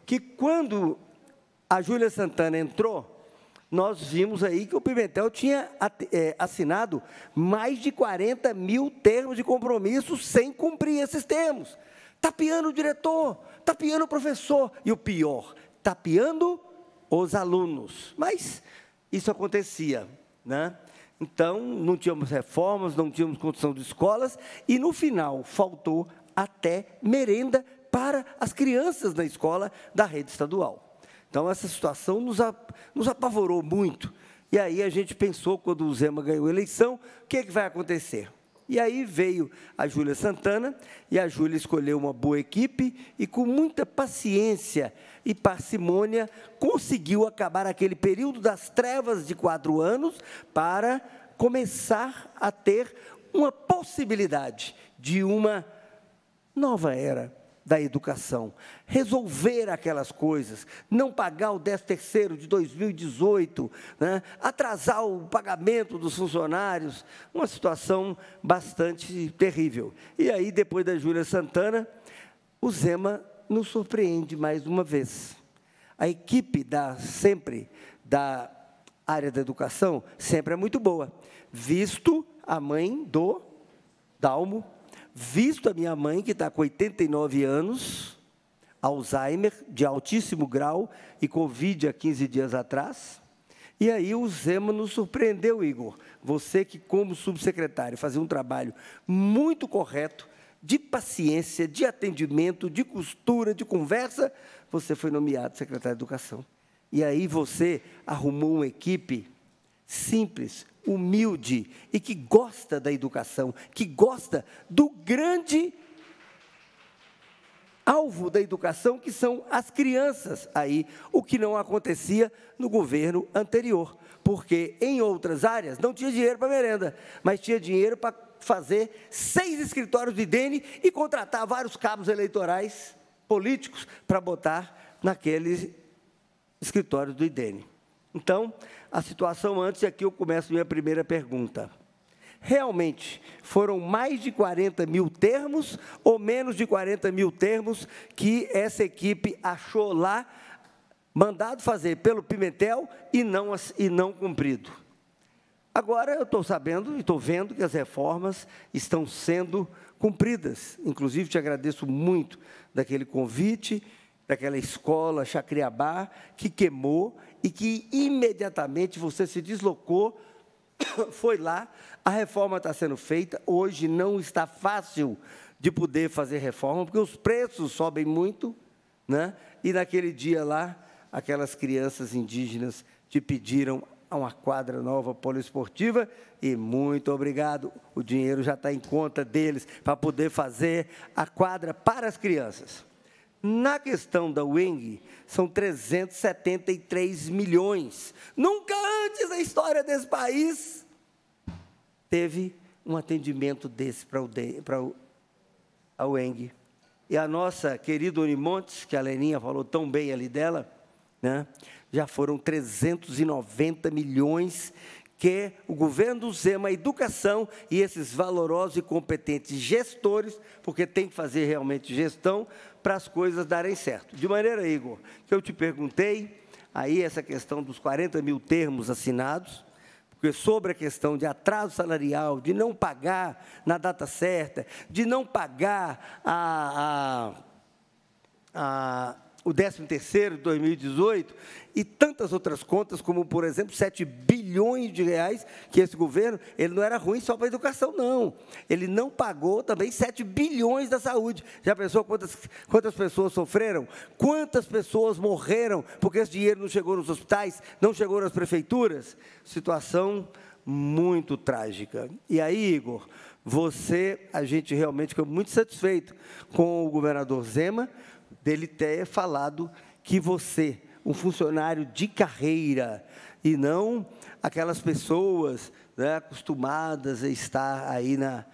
Speaker 6: que quando a Júlia Santana entrou, nós vimos aí que o Pimentel tinha é, assinado mais de quarenta mil termos de compromisso sem cumprir esses termos. Tapeando o diretor, tapeando o professor, e o pior, tapeando os alunos. Mas isso acontecia, né? Então, não tínhamos reformas, não tínhamos construção de escolas, e, no final, faltou até merenda para as crianças na escola da rede estadual. Então, essa situação nos, nos apavorou muito. E aí a gente pensou, quando o Zema ganhou a eleição, o que, é que vai acontecer? E aí veio a Júlia Santana, e a Júlia escolheu uma boa equipe, e com muita paciência e parcimônia, conseguiu acabar aquele período das trevas de quatro anos para começar a ter uma possibilidade de uma nova era da educação, resolver aquelas coisas, não pagar o décimo terceiro de dois mil e dezoito, né? Atrasar o pagamento dos funcionários, uma situação bastante terrível. E aí, depois da Júlia Santana, o Zema nos surpreende mais uma vez. A equipe da, sempre da área da educação sempre é muito boa, visto a mãe do Dalmo, visto a minha mãe, que está com oitenta e nove anos, Alzheimer de altíssimo grau e Covid há quinze dias atrás. E aí o Zema nos surpreendeu, Igor. Você que, como subsecretário, fazia um trabalho muito correto, de paciência, de atendimento, de costura, de conversa, você foi nomeado secretário de Educação. E aí você arrumou uma equipe simples, humilde e que gosta da educação, que gosta do grande alvo da educação, que são as crianças, aí, o que não acontecia no governo anterior, porque em outras áreas não tinha dinheiro para merenda, mas tinha dinheiro para fazer seis escritórios de D N e contratar vários cabos eleitorais políticos para botar naqueles escritórios do I D N. Então, a situação antes, e aqui eu começo a minha primeira pergunta. Realmente, foram mais de quarenta mil termos ou menos de quarenta mil termos que essa equipe achou lá, mandado fazer pelo Pimentel e não, e não cumprido? Agora, eu estou sabendo e estou vendo que as reformas estão sendo cumpridas. Inclusive, te agradeço muito daquele convite, daquela escola Chacriabá, que queimou e que imediatamente você se deslocou, foi lá, a reforma está sendo feita, hoje não está fácil de poder fazer reforma, porque os preços sobem muito, né? E naquele dia lá, aquelas crianças indígenas te pediram uma quadra nova poliesportiva, e muito obrigado, o dinheiro já está em conta deles, para poder fazer a quadra para as crianças. Na questão da U E N G, são trezentos e setenta e três milhões. Nunca antes na história desse país teve um atendimento desse para a U E N G. E a nossa querida Unimontes, que a Leninha falou tão bem ali dela, né, já foram trezentos e noventa milhões que o governo do Zema, a educação e esses valorosos e competentes gestores, porque tem que fazer realmente gestão, para as coisas darem certo. De maneira, Igor, que eu te perguntei, aí essa questão dos quarenta mil termos assinados, porque sobre a questão de atraso salarial, de não pagar na data certa, de não pagar a, a, a, o décimo terceiro de dois mil e dezoito, e tantas outras contas, como, por exemplo, sete bilhões de reais, que esse governo, ele não era ruim só para a educação, não. Ele não pagou também sete bilhões da saúde. Já pensou quantas, quantas pessoas sofreram? Quantas pessoas morreram porque esse dinheiro não chegou nos hospitais, não chegou nas prefeituras? Situação muito trágica. E aí, Igor, você, a gente realmente ficou muito satisfeito com o governador Zema, dele ter falado que você, um funcionário de carreira, e não aquelas pessoas, né, acostumadas a estar aí na,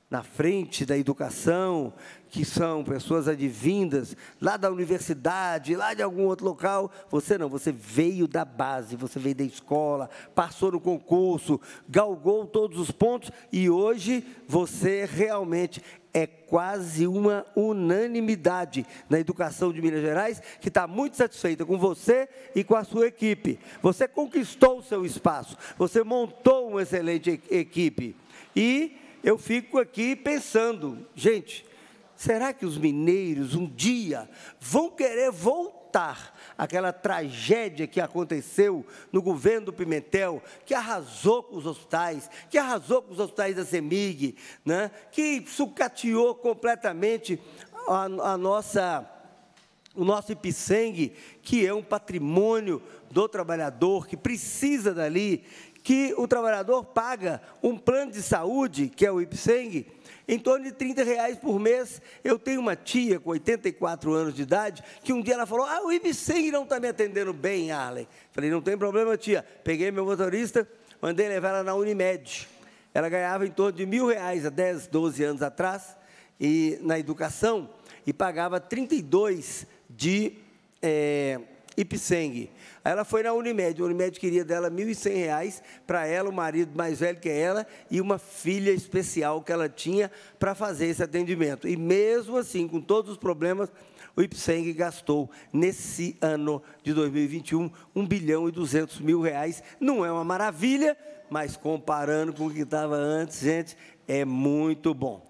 Speaker 6: na frente da educação, que são pessoas advindas lá da universidade, lá de algum outro local. Você não, você veio da base, você veio da escola, passou no concurso, galgou todos os pontos e hoje você realmente é quase uma unanimidade na educação de Minas Gerais, que está muito satisfeita com você e com a sua equipe. Você conquistou o seu espaço, você montou uma excelente equipe. E eu fico aqui pensando, gente, será que os mineiros um dia vão querer voltar àquela tragédia que aconteceu no governo do Pimentel, que arrasou com os hospitais, que arrasou com os hospitais da CEMIG, né, que sucateou completamente a, a nossa, o nosso Ipseng, que é um patrimônio do trabalhador, que precisa dali, que o trabalhador paga um plano de saúde, que é o Ipseng, em torno de trinta reais por mês. Eu tenho uma tia com oitenta e quatro anos de idade, que um dia ela falou, ah, o Ipseng não está me atendendo bem, Arlen. Falei, não tem problema, tia. Peguei meu motorista, mandei levar ela na Unimed. Ela ganhava em torno de mil reais há dez, doze anos atrás, e, na educação, e pagava trinta e dois de é, Ipseng. Aí ela foi na Unimed, a Unimed queria dela mil e cem reais para ela, o marido mais velho que ela, e uma filha especial que ela tinha para fazer esse atendimento. E mesmo assim, com todos os problemas, o Ipseng gastou, nesse ano de dois mil e vinte e um, um bilhão e duzentos mil reais. Não é uma maravilha, mas comparando com o que estava antes, gente, é muito bom.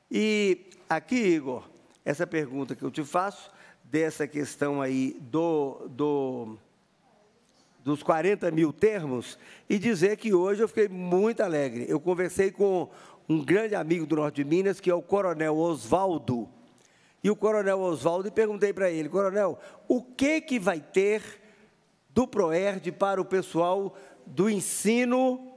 Speaker 6: E aqui, Igor, essa pergunta que eu te faço, dessa questão aí do, do, dos quarenta mil termos, e dizer que hoje eu fiquei muito alegre. Eu conversei com um grande amigo do Norte de Minas, que é o Coronel Oswaldo, e o Coronel Oswaldo, e perguntei para ele, Coronel, o que, que vai ter do PROERD para o pessoal do ensino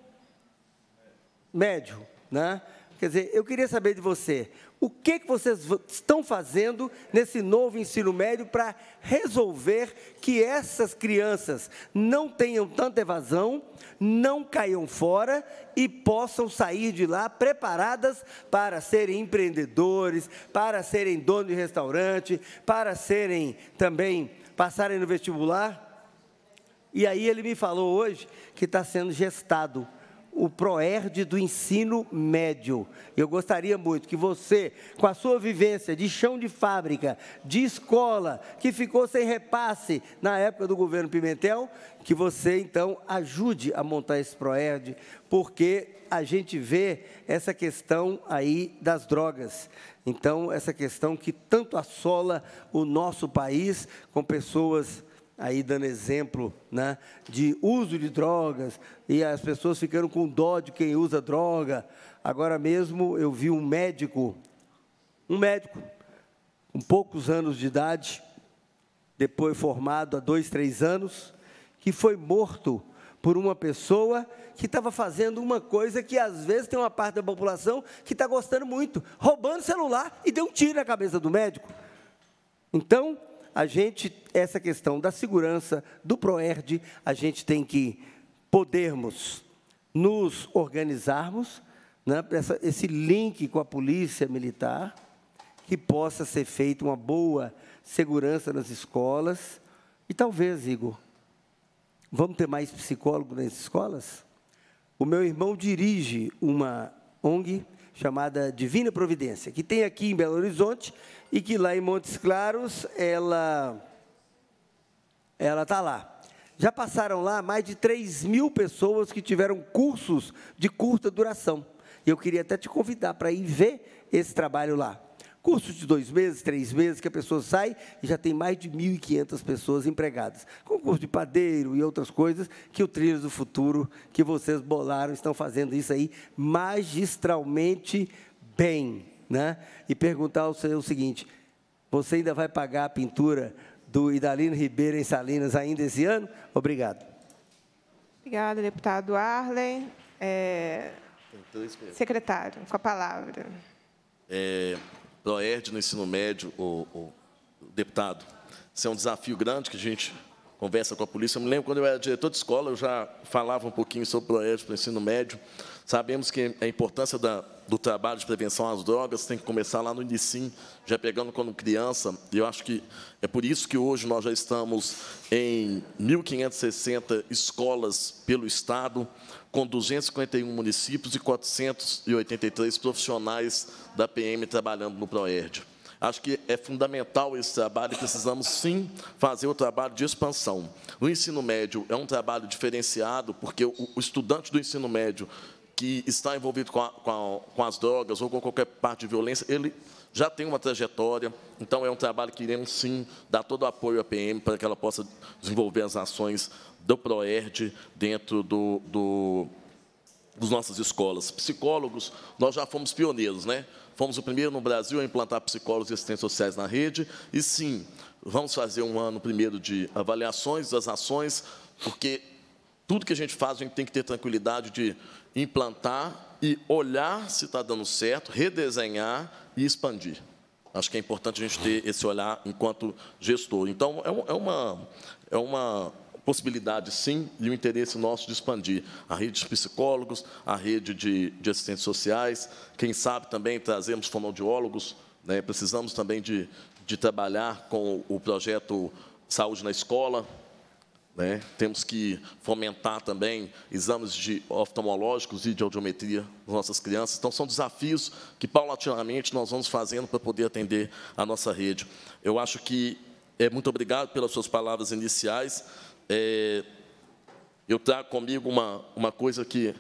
Speaker 6: médio, né? Quer dizer, eu queria saber de você, o que, que vocês estão fazendo nesse novo ensino médio para resolver que essas crianças não tenham tanta evasão, não caiam fora e possam sair de lá preparadas para serem empreendedores, para serem donos de restaurante, para serem também, passarem no vestibular? E aí ele me falou hoje que está sendo gestado o PROERD do ensino médio. Eu gostaria muito que você, com a sua vivência de chão de fábrica, de escola, que ficou sem repasse na época do governo Pimentel, que você, então, ajude a montar esse PROERD, porque a gente vê essa questão aí das drogas. Então, essa questão que tanto assola o nosso país, com pessoas aí dando exemplo, né, de uso de drogas, e as pessoas ficando com dó de quem usa droga. Agora mesmo eu vi um médico, um médico, com poucos anos de idade, depois formado há dois, três anos, que foi morto por uma pessoa que estava fazendo uma coisa que, às vezes, tem uma parte da população que está gostando muito, roubando celular, e deu um tiro na cabeça do médico. Então, a gente, essa questão da segurança, do PROERD, a gente tem que podermos nos organizarmos, né, essa, esse link com a polícia militar, que possa ser feita uma boa segurança nas escolas. E talvez, Igor, vamos ter mais psicólogos nas escolas? O meu irmão dirige uma O N G chamada Divina Providência, que tem aqui em Belo Horizonte, e que lá em Montes Claros, ela ela está lá. Já passaram lá mais de três mil pessoas que tiveram cursos de curta duração. E eu queria até te convidar para ir ver esse trabalho lá. Cursos de dois meses, três meses, que a pessoa sai e já tem mais de mil e quinhentas pessoas empregadas. Concurso de padeiro e outras coisas que o Trilhos do Futuro, que vocês bolaram, estão fazendo isso aí magistralmente bem, né? E perguntar ao senhor o seguinte, você ainda vai pagar a pintura do Idalino Ribeiro em Salinas ainda esse ano? Obrigado.
Speaker 1: Obrigada, deputado Arlen. É... Secretário, com a palavra.
Speaker 2: É, PROERD no ensino médio, o, o deputado, isso é um desafio grande que a gente conversa com a polícia. Eu me lembro, quando eu era diretor de escola, eu já falava um pouquinho sobre PROERD para o ensino médio. Sabemos que a importância da do trabalho de prevenção às drogas tem que começar lá no início, já pegando quando criança, e eu acho que é por isso que hoje nós já estamos em mil quinhentas e sessenta escolas pelo Estado, com duzentos e cinquenta e um municípios e quatrocentos e oitenta e três profissionais da P M trabalhando no PROERD. Acho que é fundamental esse trabalho e precisamos, sim, fazer o trabalho de expansão. O ensino médio é um trabalho diferenciado, porque o, o estudante do ensino médio que está envolvido com, a, com, a, com as drogas ou com qualquer parte de violência, ele já tem uma trajetória, então é um trabalho que iremos, sim, dar todo o apoio à P M para que ela possa desenvolver as ações do PROERD dentro do, do, das nossas escolas. Psicólogos, nós já fomos pioneiros, né? Fomos o primeiro no Brasil a implantar psicólogos e assistentes sociais na rede, e, sim, vamos fazer um ano primeiro de avaliações das ações, porque tudo que a gente faz, a gente tem que ter tranquilidade de implantar e olhar se está dando certo, redesenhar e expandir. Acho que é importante a gente ter esse olhar enquanto gestor. Então, é uma, é uma possibilidade, sim, e o interesse nosso de expandir a rede de psicólogos, a rede de, de assistentes sociais, quem sabe também trazemos fonoaudiólogos, né? Precisamos também de, de trabalhar com o projeto Saúde na Escola, né? Temos que fomentar também exames de oftalmológicos e de audiometria das nossas crianças. Então, são desafios que, paulatinamente, nós vamos fazendo para poder atender a nossa rede. Eu acho que, é, muito obrigado pelas suas palavras iniciais. É, eu trago comigo uma, uma coisa que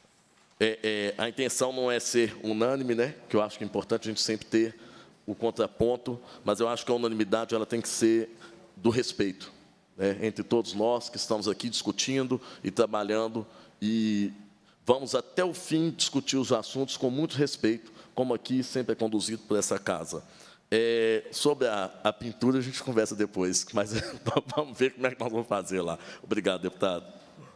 Speaker 2: é, é, a intenção não é ser unânime, né? Que eu acho que é importante a gente sempre ter o contraponto, mas eu acho que a unanimidade ela tem que ser do respeito, né? Entre todos nós que estamos aqui discutindo e trabalhando, e vamos até o fim discutir os assuntos com muito respeito, como aqui sempre é conduzido por essa casa. É, sobre a, a pintura, a gente conversa depois, mas vamos ver como é que nós vamos fazer lá. Obrigado, deputado.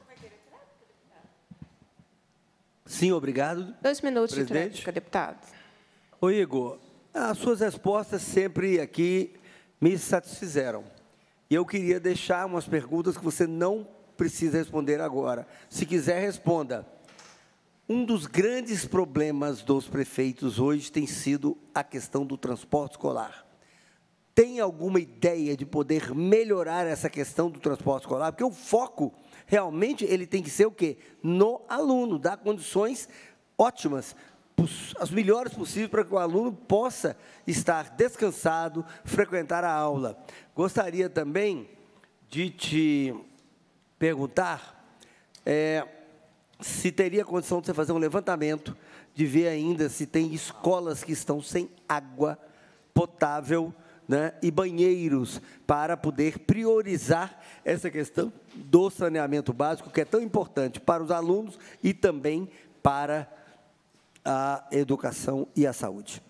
Speaker 6: Sim, obrigado.
Speaker 1: Dois minutos
Speaker 6: presidente.
Speaker 1: de tréplica, deputado.
Speaker 6: Ô, Igor, as suas respostas sempre aqui me satisfizeram. E eu queria deixar umas perguntas que você não precisa responder agora. Se quiser, responda. Um dos grandes problemas dos prefeitos hoje tem sido a questão do transporte escolar. Tem alguma ideia de poder melhorar essa questão do transporte escolar? Porque o foco, realmente, ele tem que ser o quê? No aluno, dar condições ótimas, as melhores possíveis para que o aluno possa estar descansado, frequentar a aula. Gostaria também de te perguntar... É, se teria condição de você fazer um levantamento, de ver ainda se tem escolas que estão sem água potável, né, e banheiros, para poder priorizar essa questão do saneamento básico, que é tão importante para os alunos e também para a educação e a saúde.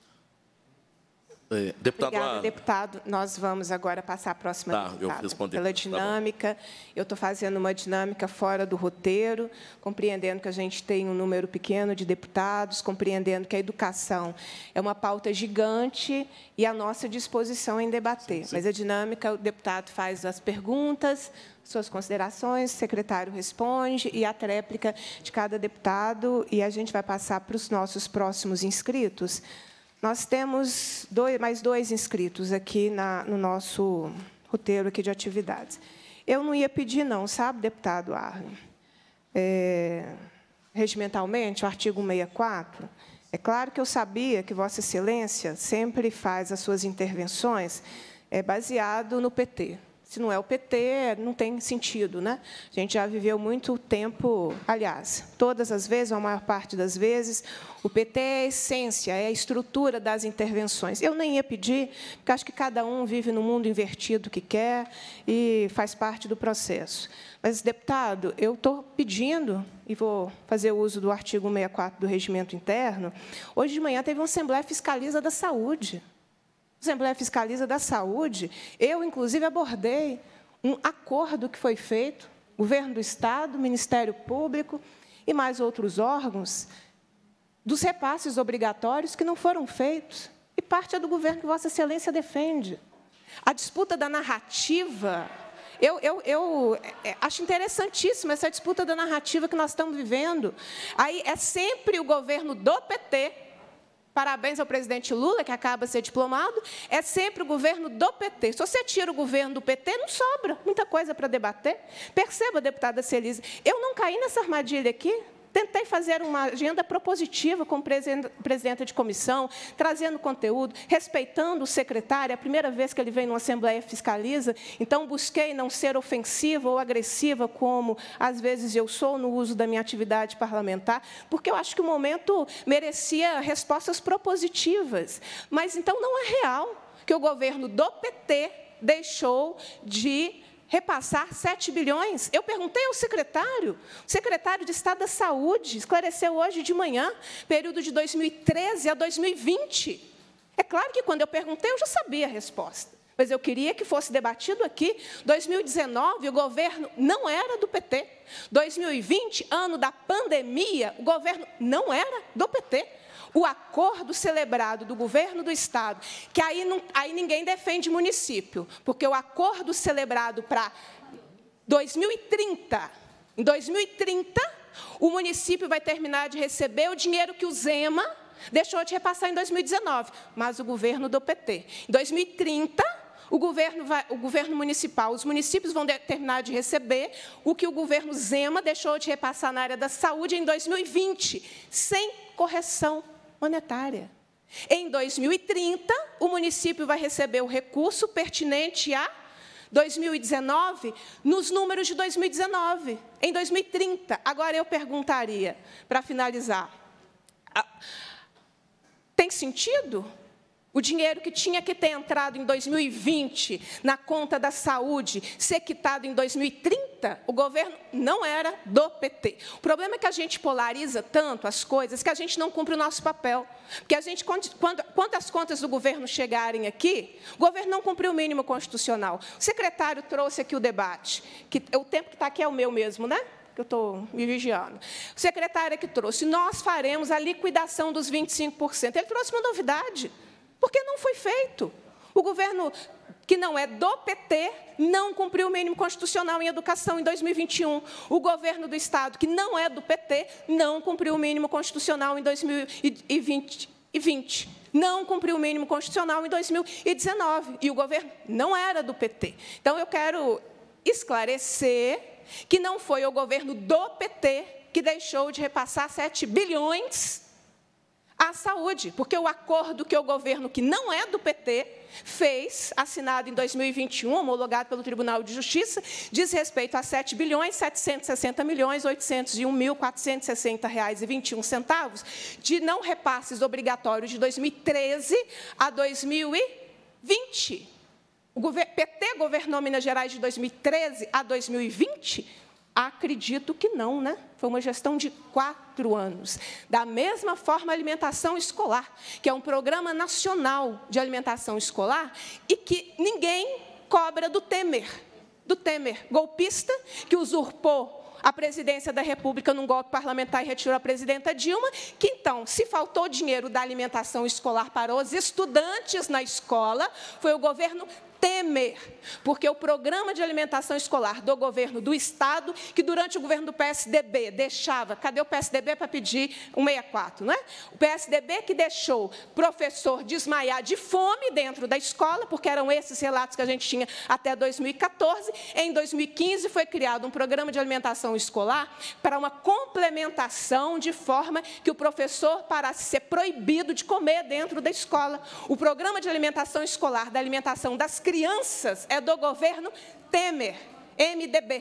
Speaker 2: É, deputado,
Speaker 1: Obrigada,
Speaker 2: a...
Speaker 1: deputado. Nós vamos agora passar a próxima
Speaker 2: tá,
Speaker 1: deputada.
Speaker 2: eu respondi.
Speaker 1: Pela dinâmica, tá, eu estou fazendo uma dinâmica fora do roteiro, compreendendo que a gente tem um número pequeno de deputados, compreendendo que a educação é uma pauta gigante e à nossa disposição em debater. Sim, sim. Mas a dinâmica, o deputado faz as perguntas, suas considerações, o secretário responde, e a tréplica de cada deputado, e a gente vai passar para os nossos próximos inscritos. Nós temos dois, mais dois inscritos aqui na, no nosso roteiro aqui de atividades. Eu não ia pedir, não, sabe, deputado Arlen? É, regimentalmente, o artigo cento e sessenta e quatro, é claro que eu sabia que Vossa Excelência sempre faz as suas intervenções é, baseado no P T. Se não é o P T, não tem sentido, né? A gente já viveu muito tempo, aliás, todas as vezes, ou a maior parte das vezes, o P T é a essência, é a estrutura das intervenções. Eu nem ia pedir, porque acho que cada um vive no mundo invertido que quer e faz parte do processo. Mas, deputado, eu estou pedindo, e vou fazer uso do artigo cento e sessenta e quatro do Regimento Interno, hoje de manhã teve uma Assembleia Fiscaliza da Saúde. Assembleia Fiscaliza da Saúde, eu, inclusive, abordei um acordo que foi feito, Governo do Estado, Ministério Público e mais outros órgãos, dos repasses obrigatórios que não foram feitos, e parte é do governo que Vossa Excelência defende. A disputa da narrativa Eu, eu, eu é, acho interessantíssima essa disputa da narrativa que nós estamos vivendo. Aí é sempre o governo do P T, parabéns ao presidente Lula, que acaba de ser diplomado, é sempre o governo do P T. Se você tira o governo do P T, não sobra muita coisa para debater. Perceba, deputada Celise, eu não caí nessa armadilha aqui. Tentei fazer uma agenda propositiva como presidenta de comissão, trazendo conteúdo, respeitando o secretário, é a primeira vez que ele vem numa Assembleia Fiscaliza, então busquei não ser ofensiva ou agressiva, como às vezes eu sou no uso da minha atividade parlamentar, porque eu acho que o momento merecia respostas propositivas. Mas, então, não é real que o governo do P T deixou de repassar sete bilhões. Eu perguntei ao secretário, o secretário de Estado da Saúde, esclareceu hoje de manhã, período de dois mil e treze a dois mil e vinte. É claro que, quando eu perguntei, eu já sabia a resposta, mas eu queria que fosse debatido aqui. dois mil e dezenove, o governo não era do P T. dois mil e vinte, ano da pandemia, o governo não era do P T. O acordo celebrado do governo do Estado, que aí, não, aí ninguém defende município, porque o acordo celebrado para dois mil e trinta, em dois mil e trinta, o município vai terminar de receber o dinheiro que o Zema deixou de repassar em dois mil e dezenove, mas o governo do P T. Em dois mil e trinta, o governo, vai, o governo municipal, os municípios vão de, terminar de receber o que o governo Zema deixou de repassar na área da saúde em dois mil e vinte, sem correção monetária. Em dois mil e trinta, o município vai receber o recurso pertinente a dois mil e dezenove, nos números de dois mil e dezenove, em dois mil e trinta. Agora, eu perguntaria, para finalizar, tem sentido o dinheiro que tinha que ter entrado em dois mil e vinte na conta da saúde ser quitado em dois mil e trinta? O governo não era do P T. O problema é que a gente polariza tanto as coisas que a gente não cumpre o nosso papel. Porque a gente, quando, quando as contas do governo chegarem aqui, o governo não cumpriu o mínimo constitucional. O secretário trouxe aqui o debate, que o tempo que está aqui é o meu mesmo, né? Que eu estou me vigiando. O secretário é que trouxe, nós faremos a liquidação dos vinte e cinco por cento. Ele trouxe uma novidade. Porque não foi feito. O governo, que não é do P T, não cumpriu o mínimo constitucional em educação em dois mil e vinte e um. O governo do Estado, que não é do P T, não cumpriu o mínimo constitucional em dois mil e vinte. Não cumpriu o mínimo constitucional em dois mil e dezenove. E o governo não era do P T. Então, eu quero esclarecer que não foi o governo do P T que deixou de repassar sete bilhões à saúde, porque o acordo que o governo, que não é do P T, fez, assinado em dois mil e vinte e um, homologado pelo Tribunal de Justiça, diz respeito a sete bilhões, setecentos e sessenta milhões, oitocentos e um mil, quatrocentos e sessenta reais e vinte e um centavos, de não repasses obrigatórios de dois mil e treze a dois mil e vinte. O P T governou Minas Gerais de dois mil e treze a dois mil e vinte? Acredito que não, né? Foi uma gestão de quatro anos. Da mesma forma, a alimentação escolar, que é um programa nacional de alimentação escolar e que ninguém cobra do Temer, do Temer, golpista, que usurpou a presidência da República num golpe parlamentar e retirou a presidenta Dilma, que, então, se faltou dinheiro da alimentação escolar para os estudantes na escola, foi o governo Temer, porque o programa de alimentação escolar do governo do Estado, que durante o governo do P S D B deixava, cadê o P S D B para pedir um sessenta e quatro, não é? O P S D B que deixou professor desmaiar de fome dentro da escola, porque eram esses relatos que a gente tinha até dois mil e quatorze. Em dois mil e quinze foi criado um programa de alimentação escolar para uma complementação de forma que o professor parasse de ser proibido de comer dentro da escola. O programa de alimentação escolar, da alimentação das crianças, é do governo Temer, M D B.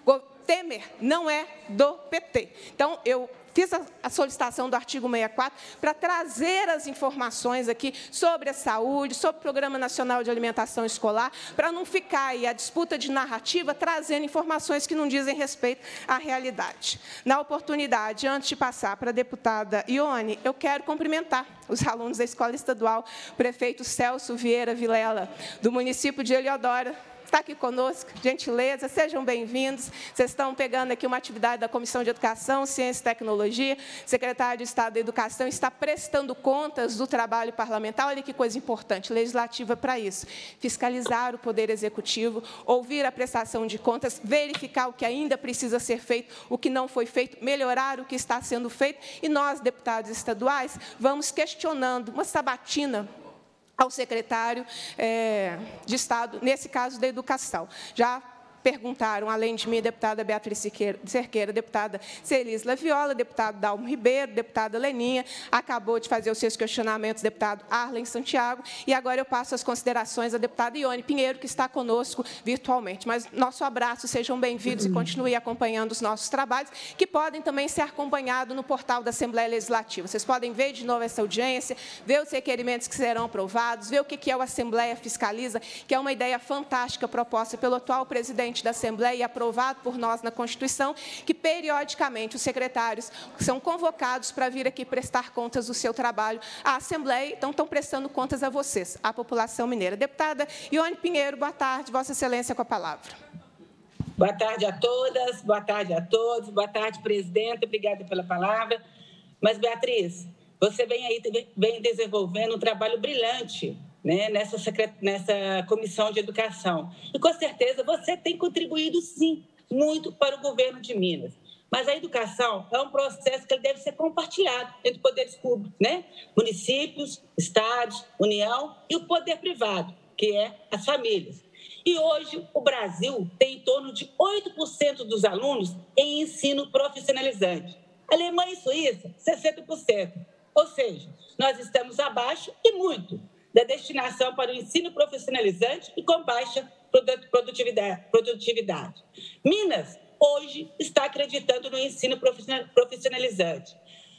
Speaker 1: Temer não é do P T. Então, eu fiz a solicitação do artigo sessenta e quatro para trazer as informações aqui sobre a saúde, sobre o Programa Nacional de Alimentação Escolar, para não ficar aí a disputa de narrativa trazendo informações que não dizem respeito à realidade. Na oportunidade, antes de passar para a deputada Ione, eu quero cumprimentar os alunos da Escola Estadual Prefeito Celso Vieira Vilela, do município de Heliodoro, está aqui conosco, gentileza, sejam bem-vindos. Vocês estão pegando aqui uma atividade da Comissão de Educação, Ciência e Tecnologia. O secretário de Estado da Educação está prestando contas do trabalho parlamentar. Olha que coisa importante, legislativa para isso. Fiscalizar o Poder Executivo, ouvir a prestação de contas, verificar o que ainda precisa ser feito, o que não foi feito, melhorar o que está sendo feito. E nós, deputados estaduais, vamos questionando uma sabatina ao secretário é, de Estado, nesse caso da Educação. Já perguntaram, além de mim, deputada Beatriz Cerqueira, deputada Celisla Viola, deputado Dalmo Ribeiro, deputada Leninha, acabou de fazer os seus questionamentos, deputado Arlen Santiago, e agora eu passo as considerações à deputada Ione Pinheiro, que está conosco virtualmente. Mas nosso abraço, sejam bem-vindos e continuem acompanhando os nossos trabalhos, que podem também ser acompanhados no portal da Assembleia Legislativa. Vocês podem ver de novo essa audiência, ver os requerimentos que serão aprovados, ver o que é o Assembleia Fiscaliza, que é uma ideia fantástica proposta pelo atual presidente da Assembleia e aprovado por nós na Constituição, que periodicamente os secretários são convocados para vir aqui prestar contas do seu trabalho à Assembleia, então estão prestando contas a vocês, à população mineira. Deputada Ione Pinheiro, boa tarde, Vossa Excelência com a palavra.
Speaker 7: Boa tarde a todas, boa tarde a todos, boa tarde, presidente, obrigada pela palavra. Mas, Beatriz, você vem aí, vem desenvolvendo um trabalho brilhante, né, nessa, nessa Comissão de Educação. E, com certeza, você tem contribuído, sim, muito para o governo de Minas. Mas a educação é um processo que ele deve ser compartilhado entre poderes públicos, né? Municípios, estados, União e o poder privado, que é as famílias. E hoje o Brasil tem em torno de oito por cento dos alunos em ensino profissionalizante. Alemanha e Suíça, sessenta por cento. Ou seja, nós estamos abaixo e muito da destinação para o ensino profissionalizante e com baixa produtividade. produtividade. Minas, hoje, está acreditando no ensino profissionalizante.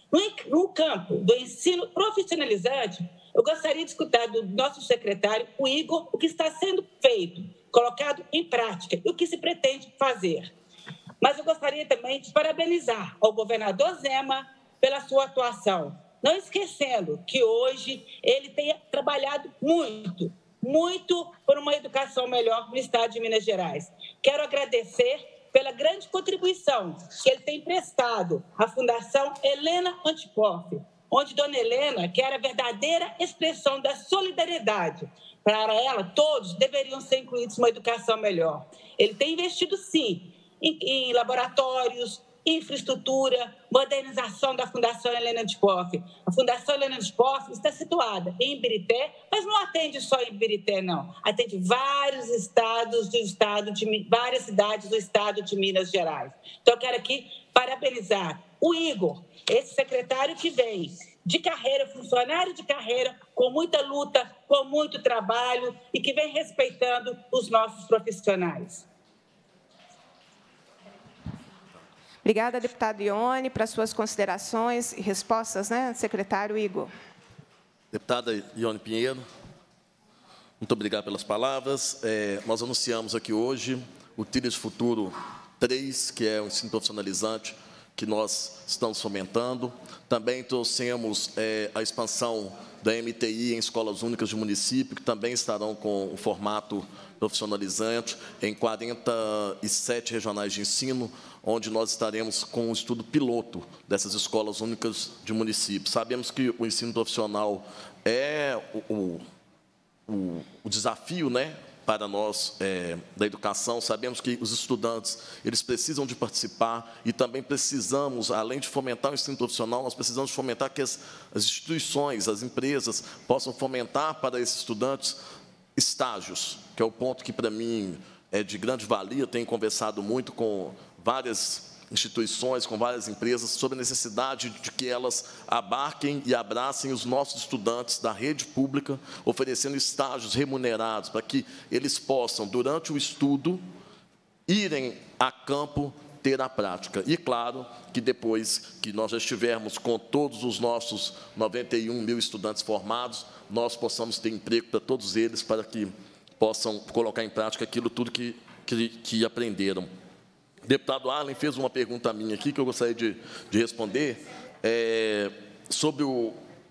Speaker 7: No campo do ensino profissionalizante, eu gostaria de escutar do nosso secretário, o Igor, o que está sendo feito, colocado em prática e o que se pretende fazer. Mas eu gostaria também de parabenizar ao governador Zema pela sua atuação. Não esquecendo que hoje ele tem trabalhado muito, muito por uma educação melhor no estado de Minas Gerais. Quero agradecer pela grande contribuição que ele tem prestado à Fundação Helena Antipoff, onde Dona Helena, que era a verdadeira expressão da solidariedade, para ela, todos deveriam ser incluídos numa educação melhor. Ele tem investido, sim, em, em laboratórios, infraestrutura, modernização da Fundação Helena Antipoff. A Fundação Helena Antipoff está situada em Ibirité, mas não atende só em Ibirité, não. Atende vários estados do estado de várias cidades do estado de Minas Gerais. Então, eu quero aqui parabenizar o Igor, esse secretário que vem de carreira, funcionário de carreira, com muita luta, com muito trabalho e que vem respeitando os nossos profissionais.
Speaker 1: Obrigada, deputada Ione, para suas considerações e respostas, né, secretário Igor.
Speaker 2: Deputada Ione Pinheiro, muito obrigado pelas palavras. É, nós anunciamos aqui hoje o Trilhas Futuro três, que é o ensino profissionalizante que nós estamos fomentando. Também trouxemos é, a expansão da M T I em escolas únicas de município, que também estarão com o formato profissionalizante em quarenta e sete regionais de ensino, onde nós estaremos com um estudo piloto dessas escolas únicas de município. Sabemos que o ensino profissional é o, o, o desafio, né, para nós é, da educação. Sabemos que os estudantes eles precisam de participar e também precisamos, além de fomentar o ensino profissional, nós precisamos de fomentar que as, as instituições, as empresas possam fomentar para esses estudantes estágios, que é o ponto que, para mim, é de grande valia. Eu tenho conversado muito com várias instituições, com várias empresas, sobre a necessidade de que elas abarquem e abracem os nossos estudantes da rede pública, oferecendo estágios remunerados, para que eles possam, durante o estudo, irem a campo ter a prática. E, claro, que depois que nós já estivermos com todos os nossos noventa e um mil estudantes formados, nós possamos ter emprego para todos eles, para que possam colocar em prática aquilo tudo que, que, que aprenderam. O deputado Arlen fez uma pergunta a mim aqui, que eu gostaria de, de responder, é, sobre o,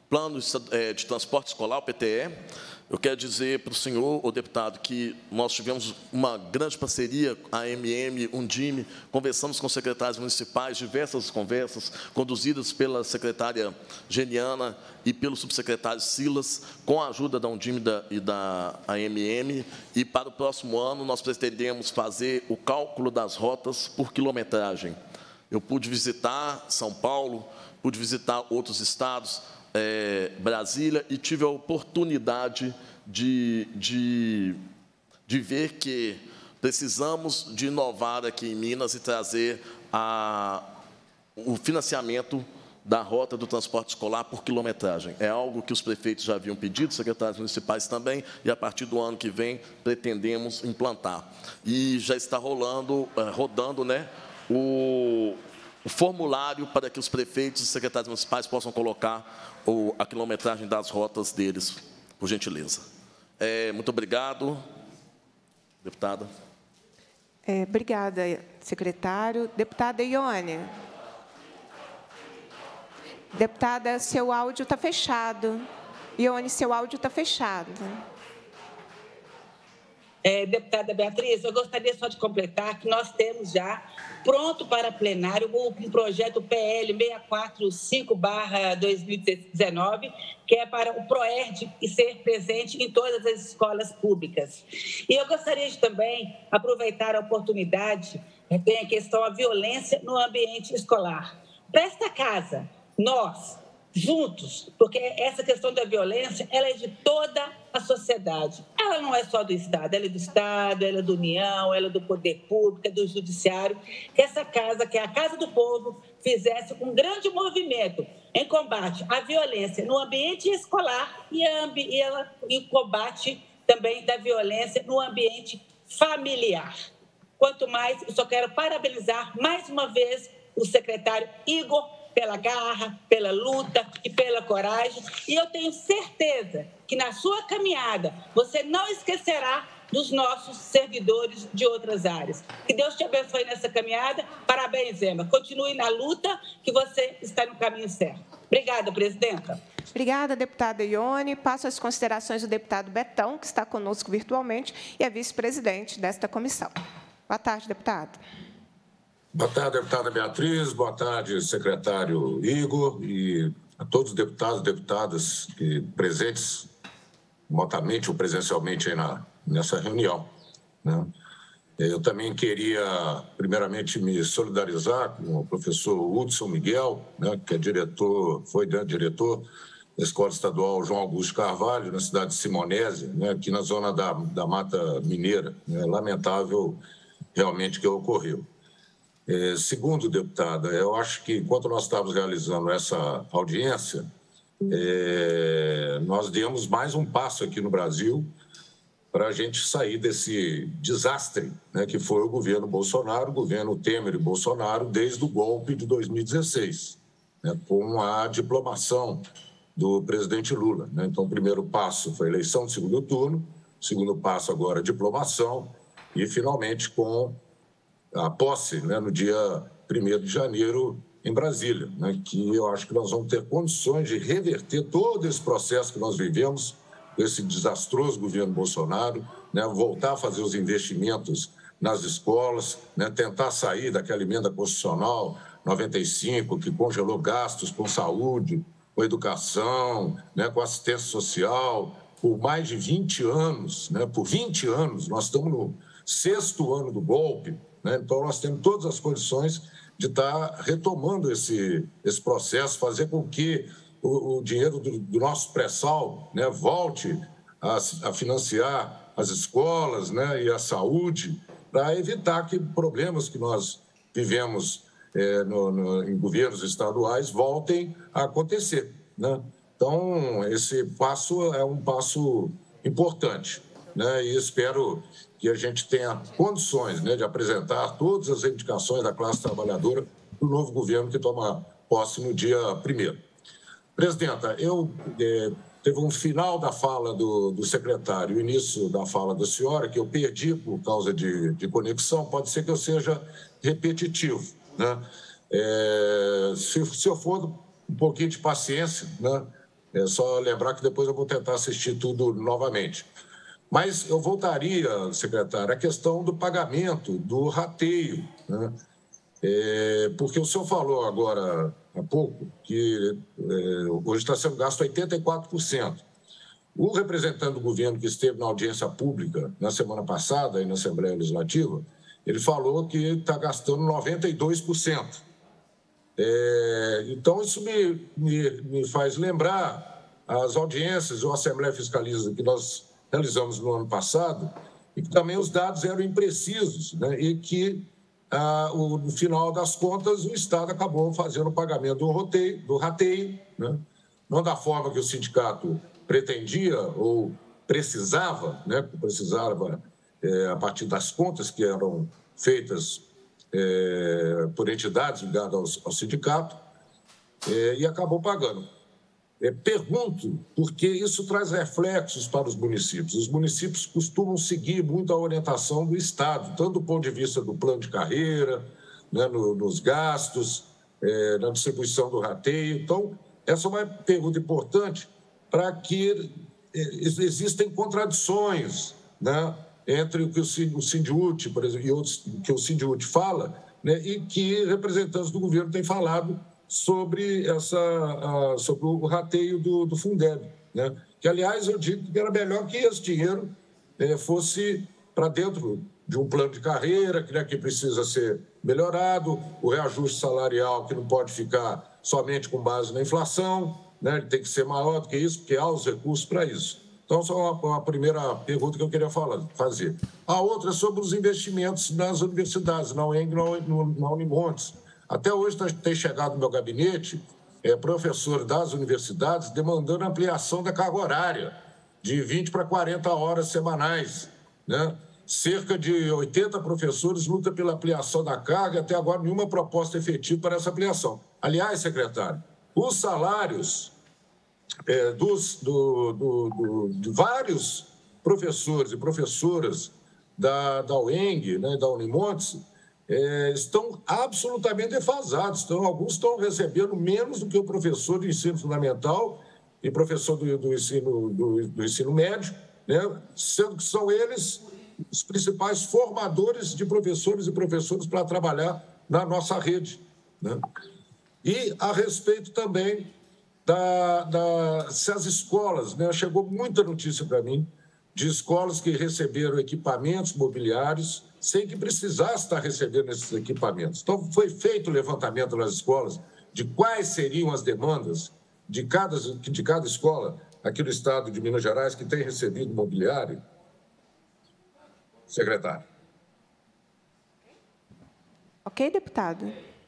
Speaker 2: Plano de Transporte Escolar, o P T E. Eu quero dizer para o senhor, o deputado, que nós tivemos uma grande parceria, a M M, Undime, conversamos com secretários municipais, diversas conversas, conduzidas pela secretária Geniana e pelo subsecretário Silas, com a ajuda da Undime e da A M M, e para o próximo ano nós pretendemos fazer o cálculo das rotas por quilometragem. Eu pude visitar São Paulo, pude visitar outros estados, É, Brasília, e tive a oportunidade de, de, de ver que precisamos de inovar aqui em Minas e trazer a, o financiamento da rota do transporte escolar por quilometragem. É algo que os prefeitos já haviam pedido, secretários municipais também, e a partir do ano que vem pretendemos implantar. E já está rolando, rodando, né, o... o formulário para que os prefeitos e secretários municipais possam colocar a quilometragem das rotas deles, por gentileza. É, muito obrigado, deputada.
Speaker 1: É, obrigada, secretário. Deputada Ione. Deputada, seu áudio está fechado. Ione, seu áudio está fechado.
Speaker 7: É, deputada Beatriz, eu gostaria só de completar que nós temos já pronto para plenário um projeto P L seis quatro cinco barra dois mil e dezenove, que é para o PROERD e ser presente em todas as escolas públicas. E eu gostaria de também aproveitar a oportunidade, tem a questão da violência no ambiente escolar. Para esta casa, nós, juntos, porque essa questão da violência, ela é de toda a sociedade. Ela não é só do Estado, ela é do Estado, ela é da União, ela é do Poder Público, é do Judiciário. Que essa casa, que é a Casa do Povo, fizesse um grande movimento em combate à violência no ambiente escolar e, ambi e, ela, e combate também da violência no ambiente familiar. Quanto mais, eu só quero parabenizar mais uma vez o secretário Igor pela garra, pela luta e pela coragem. E eu tenho certeza que na sua caminhada você não esquecerá dos nossos servidores de outras áreas. Que Deus te abençoe nessa caminhada. Parabéns, Ema. Continue na luta, que você está no caminho certo. Obrigada, presidenta.
Speaker 1: Obrigada, deputada Ione. Passo as considerações do deputado Betão, que está conosco virtualmente e é vice-presidente desta comissão. Boa tarde, deputado.
Speaker 8: Boa tarde, deputada Beatriz. Boa tarde, secretário Igor e a todos os deputados e deputadas que, presentes, remotamente ou presencialmente aí na, nessa reunião, né? Eu também queria, primeiramente, me solidarizar com o professor Hudson Miguel, né, que é diretor, foi diretor da Escola Estadual João Augusto Carvalho, na cidade de Simonésia, né, aqui na zona da, da Mata Mineira. É lamentável realmente o que ocorreu. É, segundo, deputada, eu acho que enquanto nós estávamos realizando essa audiência, é, nós demos mais um passo aqui no Brasil para a gente sair desse desastre, né, que foi o governo Bolsonaro, o governo Temer e Bolsonaro, desde o golpe de dois mil e dezesseis, né, com a diplomação do presidente Lula, né? Então, o primeiro passo foi a eleição de segundo turno, o segundo passo agora a diplomação e, finalmente, com a posse, né, no dia primeiro de janeiro em Brasília, né, que eu acho que nós vamos ter condições de reverter todo esse processo que nós vivemos, esse desastroso governo Bolsonaro, né, voltar a fazer os investimentos nas escolas, né, tentar sair daquela emenda constitucional noventa e cinco, que congelou gastos com saúde, com educação, né, com assistência social, por mais de vinte anos, né, por vinte anos, nós estamos no sexto ano do golpe, né, então nós temos todas as condições de estar retomando esse, esse processo, fazer com que o, o dinheiro do, do nosso pré-sal, né, volte a, a financiar as escolas, né, e a saúde, para evitar que problemas que nós vivemos é, no, no, em governos estaduais voltem a acontecer, né? Então, esse passo é um passo importante, né? E espero que a gente tenha condições, né, de apresentar todas as reivindicações da classe trabalhadora do novo governo que toma posse no dia primeiro. Presidenta, eu é, teve um final da fala do, do secretário, o início da fala da senhora, que eu perdi por causa de, de conexão, pode ser que eu seja repetitivo, né? É, se, se eu for um pouquinho de paciência, né, É só lembrar que depois eu vou tentar assistir tudo novamente. Mas eu voltaria, secretário, à questão do pagamento, do rateio, né? É, porque o senhor falou agora há pouco que é, hoje está sendo gasto oitenta e quatro por cento. O representante do governo que esteve na audiência pública na semana passada, aí na Assembleia Legislativa, ele falou que está gastando noventa e dois por cento. É, então, isso me, me, me faz lembrar as audiências ou a Assembleia Fiscaliza que nós realizamos no ano passado, e que também os dados eram imprecisos, né? E que, ah, o, no final das contas, o Estado acabou fazendo o pagamento do rateio, do rateio, né? Não da forma que o sindicato pretendia ou precisava, né? Precisava, é, a partir das contas que eram feitas é, por entidades ligadas ao, ao sindicato, é, e acabou pagando. É, pergunto, porque isso traz reflexos para os municípios. Os municípios costumam seguir muito a orientação do Estado, tanto do ponto de vista do plano de carreira, né, no, nos gastos, é, na distribuição do rateio. Então, essa é uma pergunta importante para que é, existem contradições, né, entre o que o Sindiúti, por exemplo, e outros que o Sindiúti fala, né, e que representantes do governo têm falado sobre, essa, uh, sobre o rateio do, do Fundeb, né? Que, aliás, eu digo que era melhor que esse dinheiro eh, fosse para dentro de um plano de carreira, que, né, que precisa ser melhorado, o reajuste salarial que não pode ficar somente com base na inflação, né? Ele tem que ser maior do que isso, porque há os recursos para isso. Então, essa é uma, uma primeira pergunta que eu queria falar, fazer. A outra é sobre os investimentos nas universidades, na U E N G e na Unimontes. Até hoje tem chegado no meu gabinete é, professores das universidades demandando ampliação da carga horária, de vinte para quarenta horas semanais, né? Cerca de oitenta professores lutam pela ampliação da carga, até agora nenhuma proposta efetiva para essa ampliação. Aliás, secretário, os salários é, dos, do, do, do, de vários professores e professoras da, da U E N G, né, da Unimontes, É, estão absolutamente defasados. Então, alguns estão recebendo menos do que o professor de ensino fundamental e professor do, do, ensino, do, do ensino médio, né? Sendo que são eles os principais formadores de professores e professoras para trabalhar na nossa rede, né? E a respeito também da, da, se as escolas, né? Chegou muita notícia para mim de escolas que receberam equipamentos mobiliários sem que precisasse estar recebendo esses equipamentos. Então, foi feito o levantamento nas escolas de quais seriam as demandas de cada, de cada escola aqui no estado de Minas Gerais que tem recebido mobiliário? Secretário.
Speaker 1: Ok, deputado?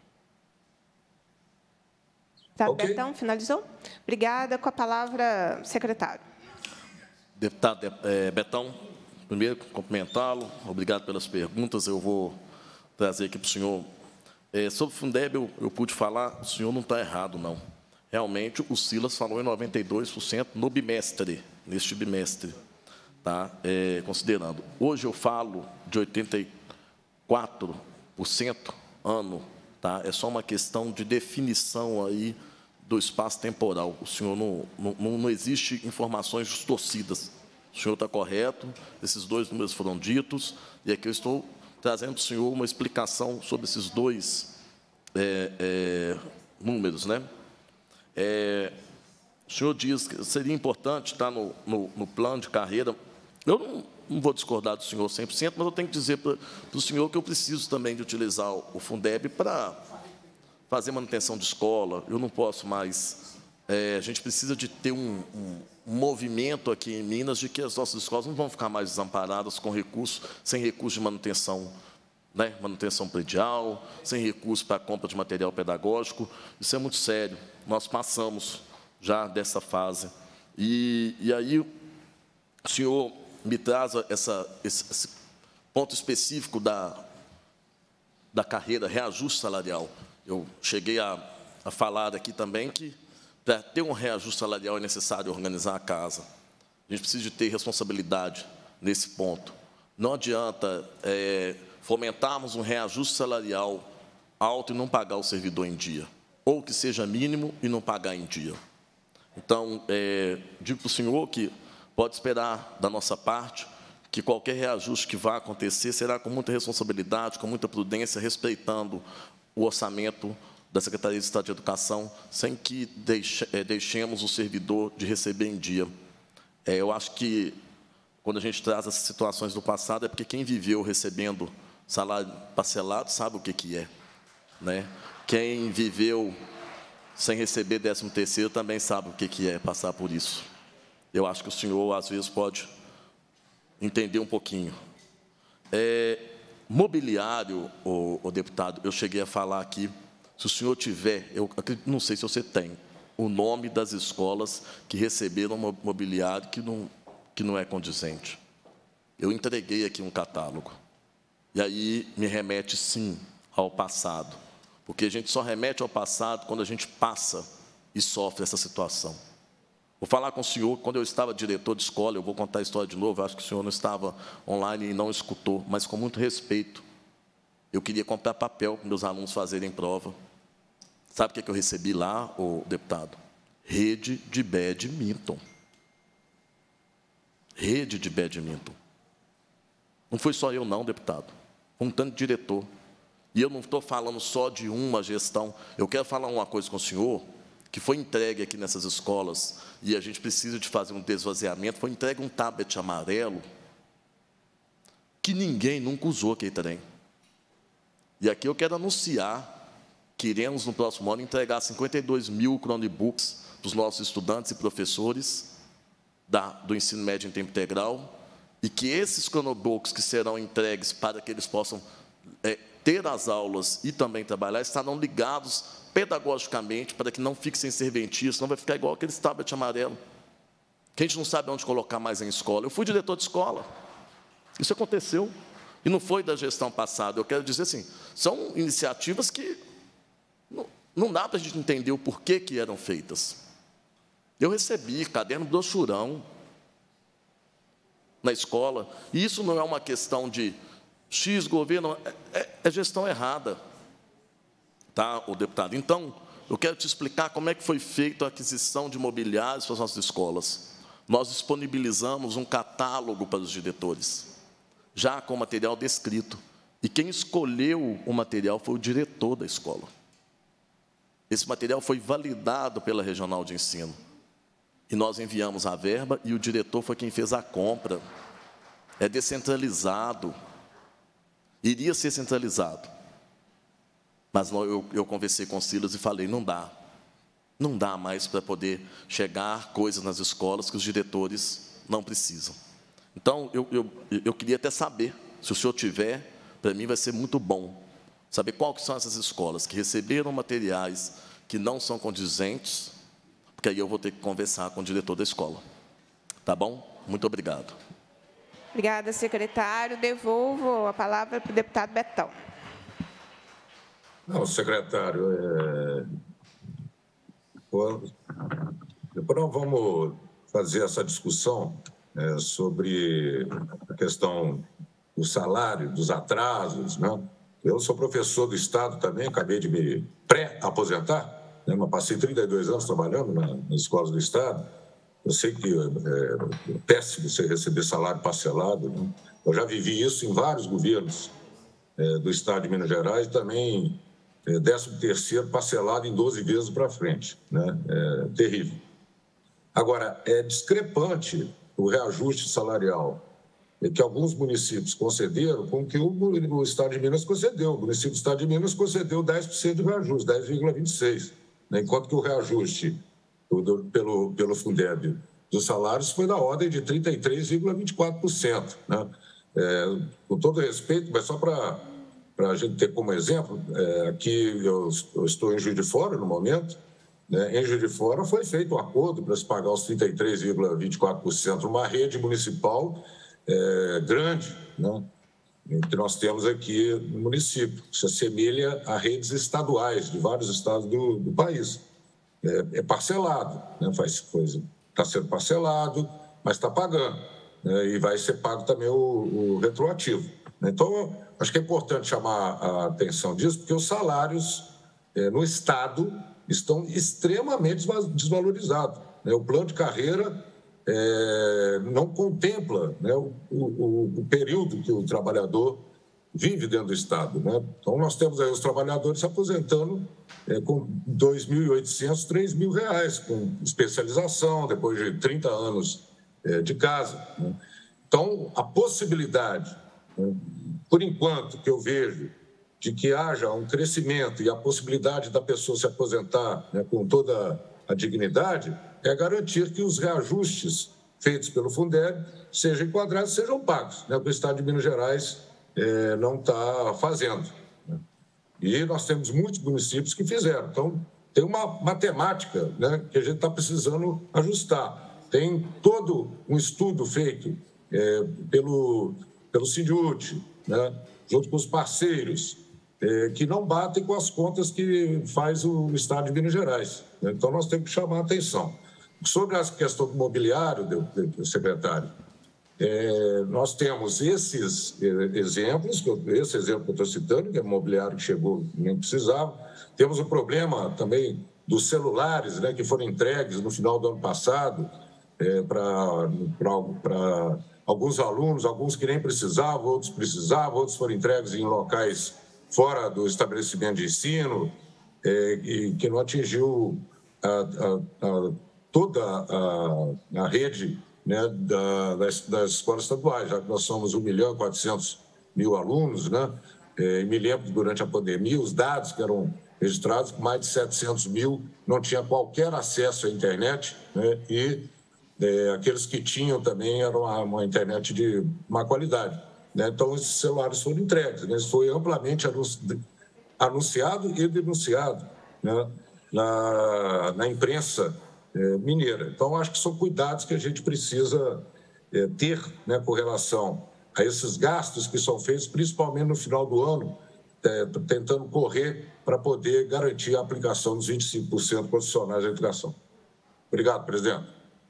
Speaker 1: Deputado
Speaker 8: Okay.
Speaker 1: Betão, finalizou? Obrigada. Com a palavra, secretário.
Speaker 2: Deputado é, Betão, primeiro, cumprimentá-lo. Obrigado pelas perguntas. Eu vou trazer aqui para o senhor. É, sobre o Fundeb, eu, eu pude falar, o senhor não está errado, não. Realmente, o Silas falou em noventa e dois por cento no bimestre, neste bimestre, tá? É, considerando. Hoje eu falo de oitenta e quatro por cento ano, tá? É só uma questão de definição aí do espaço temporal. O senhor não, não, não existe informações distorcidas. O senhor está correto, esses dois números foram ditos, e aqui eu estou trazendo para o senhor uma explicação sobre esses dois é, é, números, né? É, o senhor diz que seria importante estar no, no, no plano de carreira. Eu não, não vou discordar do senhor cem por cento, mas eu tenho que dizer para, para o senhor que eu preciso também de utilizar o, o Fundeb para fazer manutenção de escola. Eu não posso mais... É, a gente precisa de ter um, um, um movimento aqui em Minas de que as nossas escolas não vão ficar mais desamparadas com recursos, sem recursos de manutenção, né, manutenção predial, sem recursos para a compra de material pedagógico. Isso é muito sério. Nós passamos já dessa fase. E, e aí, o senhor me traz essa, esse, esse ponto específico da, da carreira, reajuste salarial. Eu cheguei a, a falar aqui também que, para ter um reajuste salarial, é necessário organizar a casa. A gente precisa de ter responsabilidade nesse ponto. Não adianta é, fomentarmos um reajuste salarial alto e não pagar o servidor em dia, ou que seja mínimo e não pagar em dia. Então, é, digo para o senhor que pode esperar da nossa parte que qualquer reajuste que vá acontecer será com muita responsabilidade, com muita prudência, respeitando o orçamento da Secretaria de Estado de Educação, sem que deixe, é, deixemos o servidor de receber em dia. É, eu acho que, quando a gente traz essas situações do passado, é porque quem viveu recebendo salário parcelado sabe o que, que é, né? Quem viveu sem receber décimo terceiro também sabe o que, que é passar por isso. Eu acho que o senhor, às vezes, pode entender um pouquinho. É, mobiliário, o, o deputado, eu cheguei a falar aqui, se o senhor tiver, eu não sei se você tem, o nome das escolas que receberam mobiliário que não, que não é condizente. Eu entreguei aqui um catálogo. E aí me remete, sim, ao passado. Porque a gente só remete ao passado quando a gente passa e sofre essa situação. Vou falar com o senhor, quando eu estava diretor de escola, eu vou contar a história de novo, eu acho que o senhor não estava online e não escutou, mas com muito respeito. Eu queria comprar papel para meus alunos fazerem prova. Sabe o que eu recebi lá, o deputado? Rede de badminton. Rede de badminton. Não foi só eu, não, deputado. Foi um tanto de diretor. E eu não estou falando só de uma gestão. Eu quero falar uma coisa com o senhor, que foi entregue aqui nessas escolas, e a gente precisa de fazer um desvaziamento, foi entregue um tablet amarelo, que ninguém nunca usou aquele trem. E aqui eu quero anunciar que iremos, no próximo ano, entregar cinquenta e dois mil Chromebooks para os nossos estudantes e professores da, do ensino médio em tempo integral, e que esses Chromebooks que serão entregues para que eles possam é, ter as aulas e também trabalhar, estarão ligados pedagogicamente para que não fique sem serventia, senão vai ficar igual aquele tablet amarelo, que a gente não sabe onde colocar mais em escola. Eu fui diretor de escola, isso aconteceu, e não foi da gestão passada. Eu quero dizer assim, são iniciativas que não, não dá para a gente entender o porquê que eram feitas. Eu recebi caderno brochurão na escola, e isso não é uma questão de X governo, é, é, é gestão errada. Tá, o deputado? Então, eu quero te explicar como é que foi feita a aquisição de mobiliários para as nossas escolas. Nós disponibilizamos um catálogo para os diretores, já com material descrito. E quem escolheu o material foi o diretor da escola. Esse material foi validado pela Regional de Ensino. E nós enviamos a verba e o diretor foi quem fez a compra. É descentralizado. Iria ser centralizado. Mas eu, eu conversei com o Silas e falei, não dá. Não dá mais para poder chegar coisas nas escolas que os diretores não precisam. Então, eu, eu, eu queria até saber, se o senhor tiver, para mim vai ser muito bom, saber quais são essas escolas que receberam materiais que não são condizentes, porque aí eu vou ter que conversar com o diretor da escola. Tá bom? Muito obrigado.
Speaker 1: Obrigada, secretário. Devolvo a palavra para o deputado Betão.
Speaker 8: Não, secretário, é... depois nós vamos fazer essa discussão é, sobre a questão do salário, dos atrasos, né? Eu sou professor do Estado também, acabei de me pré-aposentar, né? Mas passei trinta e dois anos trabalhando na, nas escolas do Estado. Eu sei que é, é péssimo você receber salário parcelado, né? Eu já vivi isso em vários governos é, do Estado de Minas Gerais, e também é, décimo terceiro parcelado em doze vezes para frente, né? É terrível. Agora, é discrepante o reajuste salarial que alguns municípios concederam com que o, o Estado de Minas concedeu. O município do Estado de Minas concedeu dez por cento de reajuste, dez vírgula vinte e seis por cento, né? Enquanto que o reajuste do, pelo, pelo Fundeb dos salários foi da ordem de trinta e três vírgula vinte e quatro por cento. Né? É, com todo respeito, mas só para a gente ter como exemplo, é, aqui eu, eu estou em Juiz de Fora no momento, né? Em Juiz de Fora foi feito um acordo para se pagar os trinta e três vírgula vinte e quatro por cento, uma rede municipal é, grande, né? Que nós temos aqui no município, que se assemelha a redes estaduais de vários estados do, do país. É, é parcelado, né? Faz coisa, está sendo parcelado, mas está pagando, né? E vai ser pago também o, o retroativo. Então, acho que é importante chamar a atenção disso, porque os salários é, no Estado estão extremamente desvalorizados. né? O plano de carreira é, não contempla, né, o, o, o período que o trabalhador vive dentro do Estado, né? Então, nós temos aí os trabalhadores se aposentando é, com dois mil e oitocentos, três mil reais, com especialização, depois de trinta anos é, de casa, né? Então, a possibilidade, né, por enquanto, que eu vejo de que haja um crescimento e a possibilidade da pessoa se aposentar, né, com toda a dignidade, é garantir que os reajustes feitos pelo Fundeb sejam enquadrados e sejam pagos, né, que o Estado de Minas Gerais é, não está fazendo, né? E nós temos muitos municípios que fizeram. Então, tem uma matemática, né, que a gente está precisando ajustar. Tem todo um estudo feito é, pelo, pelo Sindiúti, né, junto com os parceiros, é, que não batem com as contas que faz o Estado de Minas Gerais, né? Então, nós temos que chamar a atenção. Sobre a questão do mobiliário, secretário, é, nós temos esses exemplos, esse exemplo que eu estou citando, que é o mobiliário que chegou e nem precisava. Temos o problema também dos celulares, né, que foram entregues no final do ano passado é, para alguns alunos, alguns que nem precisavam, outros precisavam, outros foram entregues em locais fora do estabelecimento de ensino, é, e que não atingiu a, a, a, toda a, a rede, né, da, das, das escolas estaduais, já que nós somos um milhão e quatrocentos mil alunos, né? É, me lembro que durante a pandemia, os dados que eram registrados, mais de setecentos mil não tinham qualquer acesso à internet, né? E é, aqueles que tinham também eram uma, uma internet de má qualidade, né? Então, esses celulares foram entregues, né? Isso foi amplamente anunciado e denunciado, né, na, na imprensa É, mineira. Então, acho que são cuidados que a gente precisa é, ter, né, com relação a esses gastos que são feitos, principalmente no final do ano, é, tentando correr para poder garantir a aplicação dos vinte e cinco por cento condicionais da educação. Obrigado, presidente.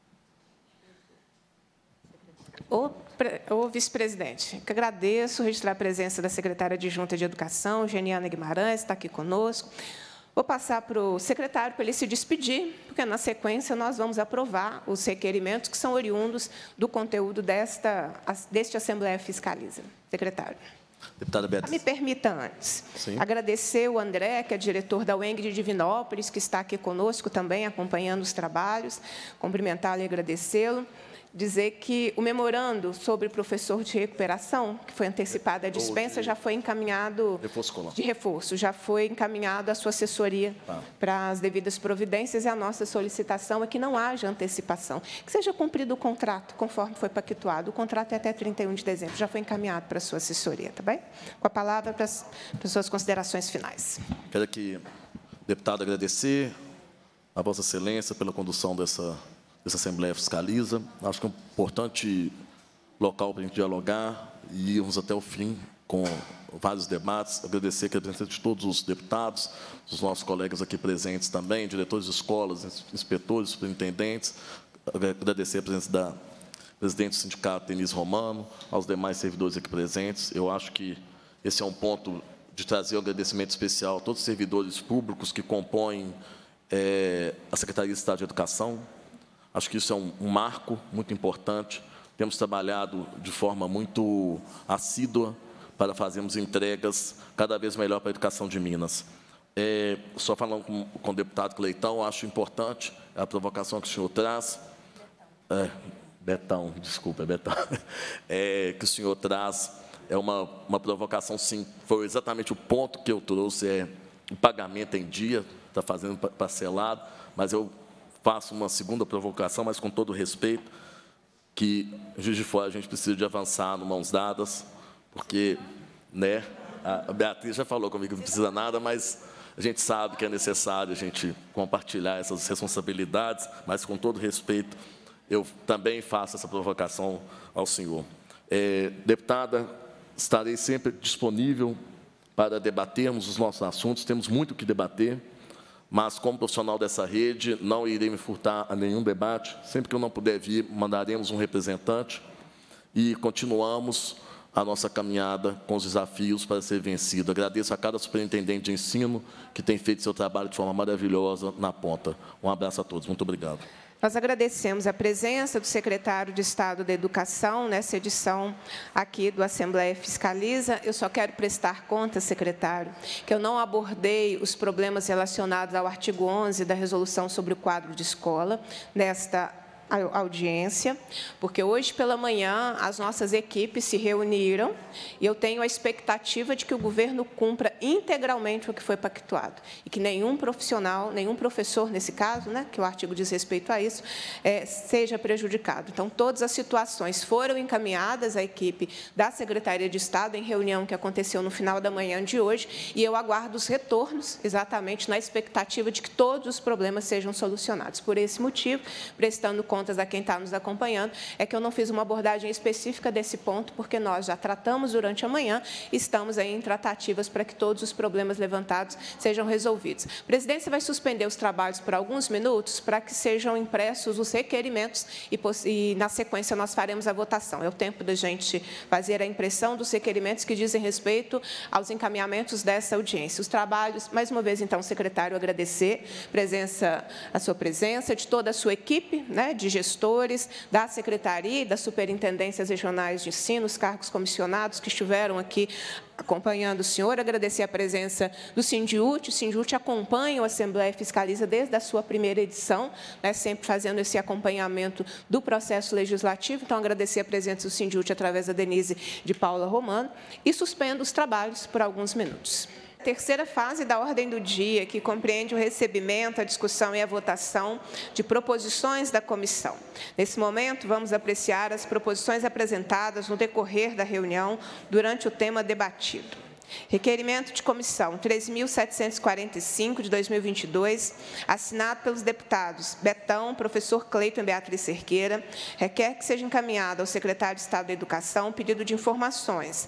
Speaker 1: O, o vice-presidente, que agradeço registrar a presença da secretária adjunta de Educação, Geniana Guimarães, está aqui conosco. Vou passar para o secretário para ele se despedir, porque, na sequência, nós vamos aprovar os requerimentos que são oriundos do conteúdo desta, deste Assembleia Fiscaliza. Secretário.
Speaker 2: Deputada Beatriz.
Speaker 1: Me permita, antes,
Speaker 2: Sim.
Speaker 1: agradecer o André, que é diretor da U E N G de Divinópolis, que está aqui conosco também, acompanhando os trabalhos, cumprimentá-lo e agradecê-lo. Dizer que o memorando sobre professor de recuperação, que foi antecipada a dispensa, de... já foi encaminhado...
Speaker 2: Reforço
Speaker 1: de reforço, já foi encaminhado à sua assessoria ah. para as devidas providências, e a nossa solicitação é que não haja antecipação, que seja cumprido o contrato, conforme foi pactuado. O contrato é até trinta e um de dezembro, já foi encaminhado para a sua assessoria, tá bem? Com a palavra para as, para as suas considerações finais.
Speaker 2: Quero aqui, deputado, agradecer a Vossa Excelência pela condução dessa... Essa Assembleia Fiscaliza. Acho que é um importante local para a gente dialogar e irmos até o fim com vários debates. Agradecer a presença de todos os deputados, os nossos colegas aqui presentes também, diretores de escolas, inspetores, superintendentes. Agradecer a presença da presidente do sindicato, Denise Romano, aos demais servidores aqui presentes. Eu acho que esse é um ponto de trazer um agradecimento especial a todos os servidores públicos que compõem é, a Secretaria de Estado de Educação. Acho que isso é um, um marco muito importante. Temos trabalhado de forma muito assídua para fazermos entregas cada vez melhor para a educação de Minas. É, só falando com, com o deputado Cleitão, acho importante a provocação que o senhor traz. É, Betão, desculpa, Betão. É, que o senhor traz é uma, uma provocação, sim. Foi exatamente o ponto que eu trouxe, é o pagamento em dia, está fazendo parcelado, mas eu faço uma segunda provocação, mas com todo o respeito, que, em Juiz de Fora, a gente precisa de avançar no mãos dadas, porque, né, a Beatriz já falou comigo que não precisa nada, mas a gente sabe que é necessário a gente compartilhar essas responsabilidades, mas, com todo respeito, eu também faço essa provocação ao senhor. É, deputada, estarei sempre disponível para debatermos os nossos assuntos, temos muito o que debater, mas, como profissional dessa rede, não irei me furtar a nenhum debate. Sempre que eu não puder vir, mandaremos um representante e continuamos a nossa caminhada com os desafios para ser vencido. Agradeço a cada superintendente de ensino que tem feito seu trabalho de forma maravilhosa na ponta. Um abraço a todos. Muito obrigado.
Speaker 1: Nós agradecemos a presença do secretário de Estado da Educação nessa edição aqui do Assembleia Fiscaliza. Eu só quero prestar conta, secretário, que eu não abordei os problemas relacionados ao artigo onze da Resolução sobre o Quadro de Escola nesta audiência, porque hoje pela manhã as nossas equipes se reuniram e eu tenho a expectativa de que o governo cumpra integralmente o que foi pactuado e que nenhum profissional, nenhum professor, nesse caso, né, que o artigo diz respeito a isso, é, seja prejudicado. Então, todas as situações foram encaminhadas à equipe da Secretaria de Estado em reunião que aconteceu no final da manhã de hoje e eu aguardo os retornos exatamente na expectativa de que todos os problemas sejam solucionados. Por esse motivo, prestando conta a quem está nos acompanhando, é que eu não fiz uma abordagem específica desse ponto, porque nós já tratamos durante a manhã e estamos aí em tratativas para que todos os problemas levantados sejam resolvidos. A presidência vai suspender os trabalhos por alguns minutos para que sejam impressos os requerimentos e, e, na sequência, nós faremos a votação. É o tempo da gente fazer a impressão dos requerimentos que dizem respeito aos encaminhamentos dessa audiência. Os trabalhos, mais uma vez, então, secretário, agradecer presença, a sua presença, de toda a sua equipe, né, de gestores da Secretaria e das Superintendências Regionais de Ensino, os cargos comissionados que estiveram aqui acompanhando o senhor, agradecer a presença do Sindiúte. O Sindiúte acompanha o Assembleia Fiscaliza desde a sua primeira edição, né, sempre fazendo esse acompanhamento do processo legislativo. Então, agradecer a presença do Sindiúte através da Denise de Paula Romano e suspendo os trabalhos por alguns minutos. Terceira fase da ordem do dia, que compreende o recebimento, a discussão e a votação de proposições da comissão. Nesse momento, vamos apreciar as proposições apresentadas no decorrer da reunião durante o tema debatido. Requerimento de comissão treze mil setecentos e quarenta e cinco, de dois mil e vinte e dois, assinado pelos deputados Betão, professor Cleiton e Beatriz Cerqueira, requer que seja encaminhado ao secretário de Estado da Educação pedido de informações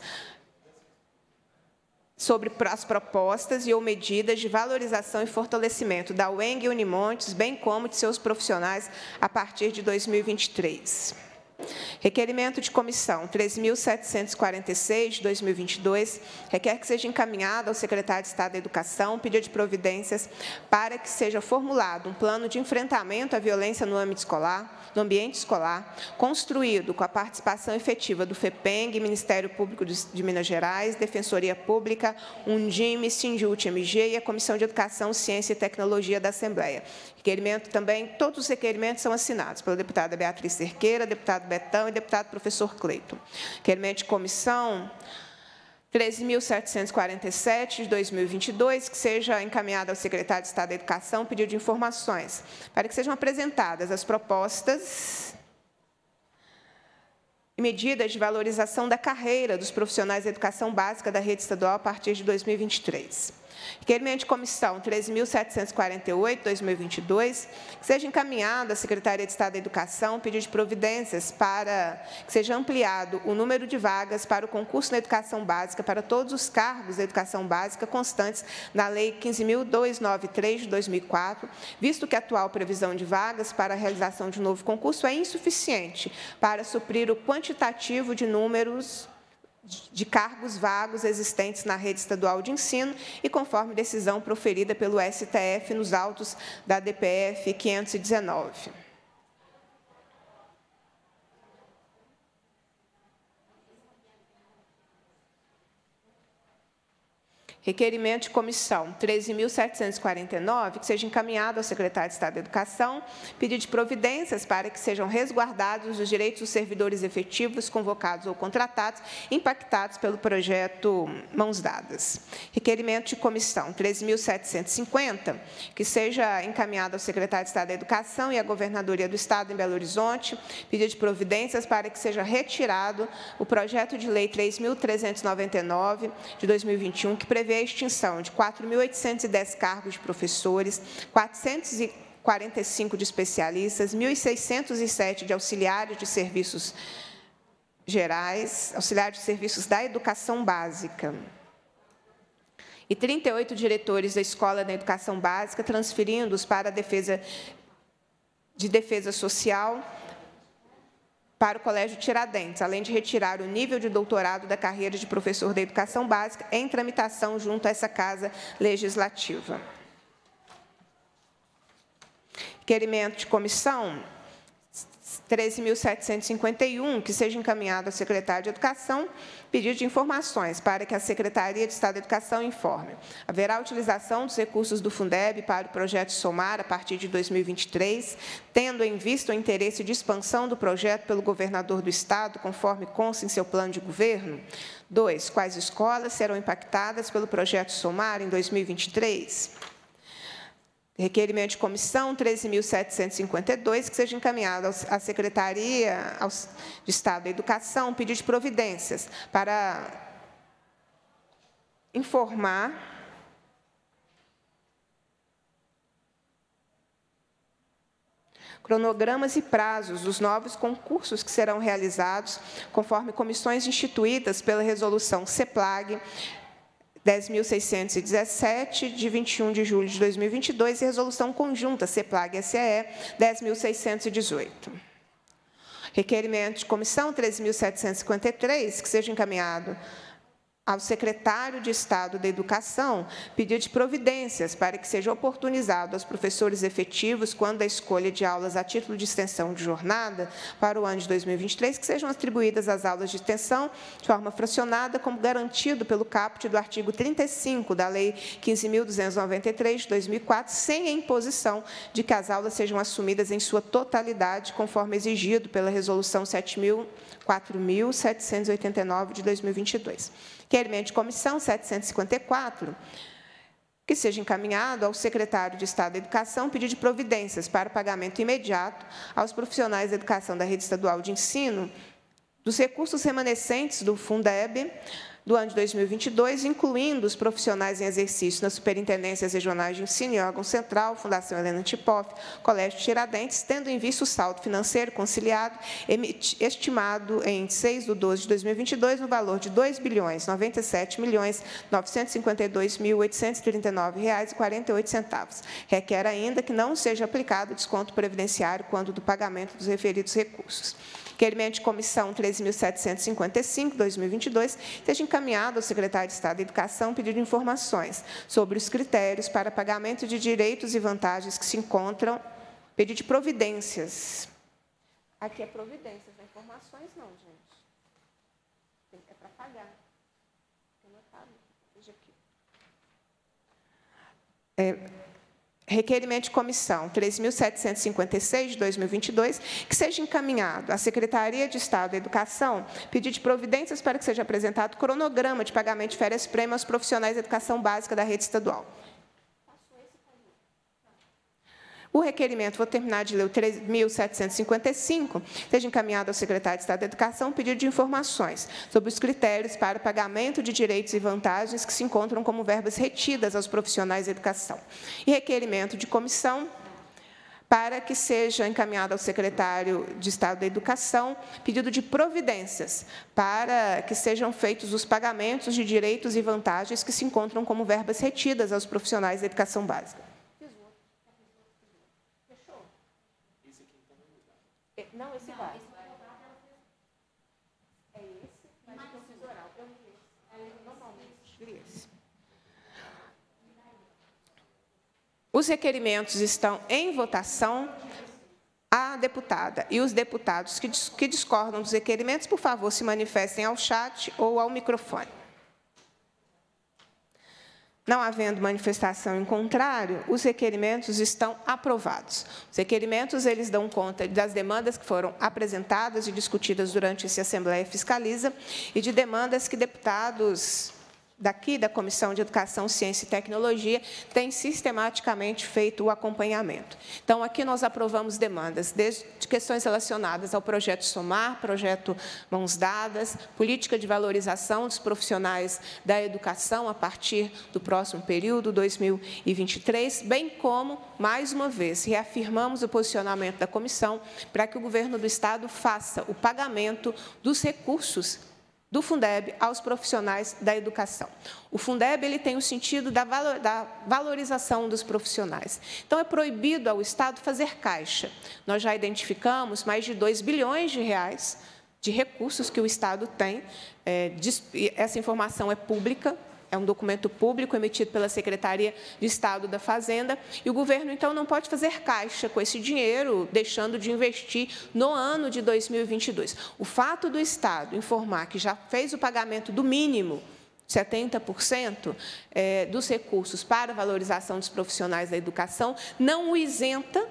Speaker 1: sobre as propostas e ou medidas de valorização e fortalecimento da U E N G e Unimontes, bem como de seus profissionais a partir de dois mil e vinte e três. Requerimento de comissão treze mil setecentos e quarenta e seis, de dois mil e vinte e dois, requer que seja encaminhado ao secretário de Estado da Educação pedido de providências para que seja formulado um plano de enfrentamento à violência no âmbito escolar, no ambiente escolar, construído com a participação efetiva do FEPENG, Ministério Público de Minas Gerais, Defensoria Pública, Undime, Sindiúte M G e a Comissão de Educação, Ciência e Tecnologia da Assembleia. Requerimento também, todos os requerimentos são assinados pela deputada Beatriz Cerqueira, deputado Betão e deputado professor Cleiton. Requerimento de comissão treze mil setecentos e quarenta e sete, de dois mil e vinte e dois, que seja encaminhado ao secretário de Estado da Educação pedido de informações, para que sejam apresentadas as propostas e medidas de valorização da carreira dos profissionais da educação básica da rede estadual a partir de dois mil e vinte e três. Requerimento de comissão treze mil setecentos e quarenta e oito, de dois mil e vinte e dois, que seja encaminhado à Secretaria de Estado da Educação pedido de providências para que seja ampliado o número de vagas para o concurso na educação básica para todos os cargos da educação básica constantes na Lei quinze mil duzentos e noventa e três, de dois mil e quatro, visto que a atual previsão de vagas para a realização de um novo concurso é insuficiente para suprir o quantitativo de números de cargos vagos existentes na rede estadual de ensino e conforme decisão proferida pelo S T F nos autos da D P F quinhentos e dezenove. Requerimento de comissão treze mil setecentos e quarenta e nove, que seja encaminhado ao secretário de Estado da Educação, pedido de providências para que sejam resguardados os direitos dos servidores efetivos, convocados ou contratados, impactados pelo projeto Mãos Dadas. Requerimento de comissão treze mil setecentos e cinquenta, que seja encaminhado ao secretário de Estado da Educação e à Governadoria do Estado em Belo Horizonte, pedido de providências para que seja retirado o projeto de lei três mil trezentos e noventa e nove, de dois mil e vinte e um, que prevê a extinção de quatro mil oitocentos e dez cargos de professores, quatrocentos e quarenta e cinco de especialistas, mil seiscentos e sete de auxiliares de serviços gerais, auxiliares de serviços da educação básica, e trinta e oito diretores da Escola da Educação Básica, transferindo-os para a defesa de defesa social para o Colégio Tiradentes, além de retirar o nível de doutorado da carreira de professor da educação básica em tramitação junto a essa Casa Legislativa. Requerimento de comissão treze mil setecentos e cinquenta e um, que seja encaminhado ao secretário de Educação, pedido de informações para que a Secretaria de Estado da Educação informe. Haverá utilização dos recursos do Fundeb para o projeto Somar a partir de dois mil e vinte e três, tendo em vista o interesse de expansão do projeto pelo governador do Estado, conforme consta em seu plano de governo? Dois, quais escolas serão impactadas pelo projeto Somar em dois mil e vinte e três? Requerimento de comissão treze mil setecentos e cinquenta e dois, que seja encaminhado à Secretaria de Estado da Educação, pedido de providências para informar cronogramas e prazos dos novos concursos que serão realizados, conforme comissões instituídas pela Resolução CEPLAG dez mil seiscentos e dezessete, de vinte e um de julho de dois mil e vinte e dois, e Resolução Conjunta CEPLAG-S E E dez mil seiscentos e dezoito. Requerimento de comissão treze mil setecentos e cinquenta e três, que seja encaminhado ao secretário de Estado da Educação, pedido de providências para que seja oportunizado aos professores efetivos, quando a escolha de aulas a título de extensão de jornada para o ano de dois mil e vinte e três, que sejam atribuídas as aulas de extensão de forma fracionada, como garantido pelo caput do artigo trinta e cinco da Lei quinze mil duzentos e noventa e três, de dois mil e quatro, sem a imposição de que as aulas sejam assumidas em sua totalidade, conforme exigido pela Resolução quatro mil setecentos e oitenta e nove, de dois mil e vinte e dois. Requerimento de comissão setecentos e cinquenta e quatro, que seja encaminhado ao secretário de Estado da Educação, pedido de providências para pagamento imediato aos profissionais da educação da rede estadual de ensino dos recursos remanescentes do Fundeb do ano de dois mil e vinte e dois, incluindo os profissionais em exercício nas superintendências regionais de ensino e órgão central, Fundação Helena Tipoff, Colégio Tiradentes, tendo em vista o saldo financeiro conciliado, estimado em seis de doze de dois mil e vinte e dois, no valor de dois bilhões noventa e sete milhões novecentos e cinquenta e dois mil oitocentos e trinta e nove reais e quarenta e oito centavos. Requer ainda que não seja aplicado desconto previdenciário quando do pagamento dos referidos recursos. Requerimento de comissão treze mil setecentos e cinquenta e cinco, dois mil e vinte e dois, seja encaminhado ao secretário de Estado da Educação pedido de informações sobre os critérios para pagamento de direitos e vantagens que se encontram, pedido de providências. Aqui é providências, não é informações, não, gente. É para pagar. Veja aqui. É, requerimento de comissão treze mil setecentos e cinquenta e seis, de dois mil e vinte e dois, que seja encaminhado à Secretaria de Estado da Educação, pedido de providências para que seja apresentado cronograma de pagamento de férias-prêmio aos profissionais da educação básica da rede estadual. O requerimento, vou terminar de ler o treze mil setecentos e cinquenta e cinco, seja encaminhado ao secretário de Estado da Educação pedido de informações sobre os critérios para pagamento de direitos e vantagens que se encontram como verbas retidas aos profissionais da educação. E requerimento de comissão para que seja encaminhado ao secretário de Estado da Educação pedido de providências para que sejam feitos os pagamentos de direitos e vantagens que se encontram como verbas retidas aos profissionais da educação básica. Não, esse vai. É esse, mas eu preciso oral. Eu normalmente esse. Os requerimentos estão em votação. A deputada e os deputados que, que discordam dos requerimentos, por favor, se manifestem ao chat ou ao microfone. Não havendo manifestação em contrário, os requerimentos estão aprovados. Os requerimentos, eles dão conta das demandas que foram apresentadas e discutidas durante essa Assembleia Fiscaliza e de demandas que deputados daqui da Comissão de Educação, Ciência e Tecnologia têm sistematicamente feito o acompanhamento. Então, aqui nós aprovamos demandas, desde questões relacionadas ao projeto Somar, projeto Mãos Dadas, política de valorização dos profissionais da educação a partir do próximo período, dois mil e vinte e três, bem como, mais uma vez, reafirmamos o posicionamento da comissão para que o governo do Estado faça o pagamento dos recursos do Fundeb aos profissionais da educação. O Fundeb ele tem o sentido da, valor, da valorização dos profissionais. Então, é proibido ao Estado fazer caixa. Nós já identificamos mais de dois bilhões de reais de recursos que o Estado tem. É, essa informação é pública, é um documento público emitido pela Secretaria de Estado da Fazenda, e o governo, então, não pode fazer caixa com esse dinheiro, deixando de investir no ano de dois mil e vinte e dois. O fato do Estado informar que já fez o pagamento do mínimo, setenta por cento é, dos recursos para a valorização dos profissionais da educação, não o isenta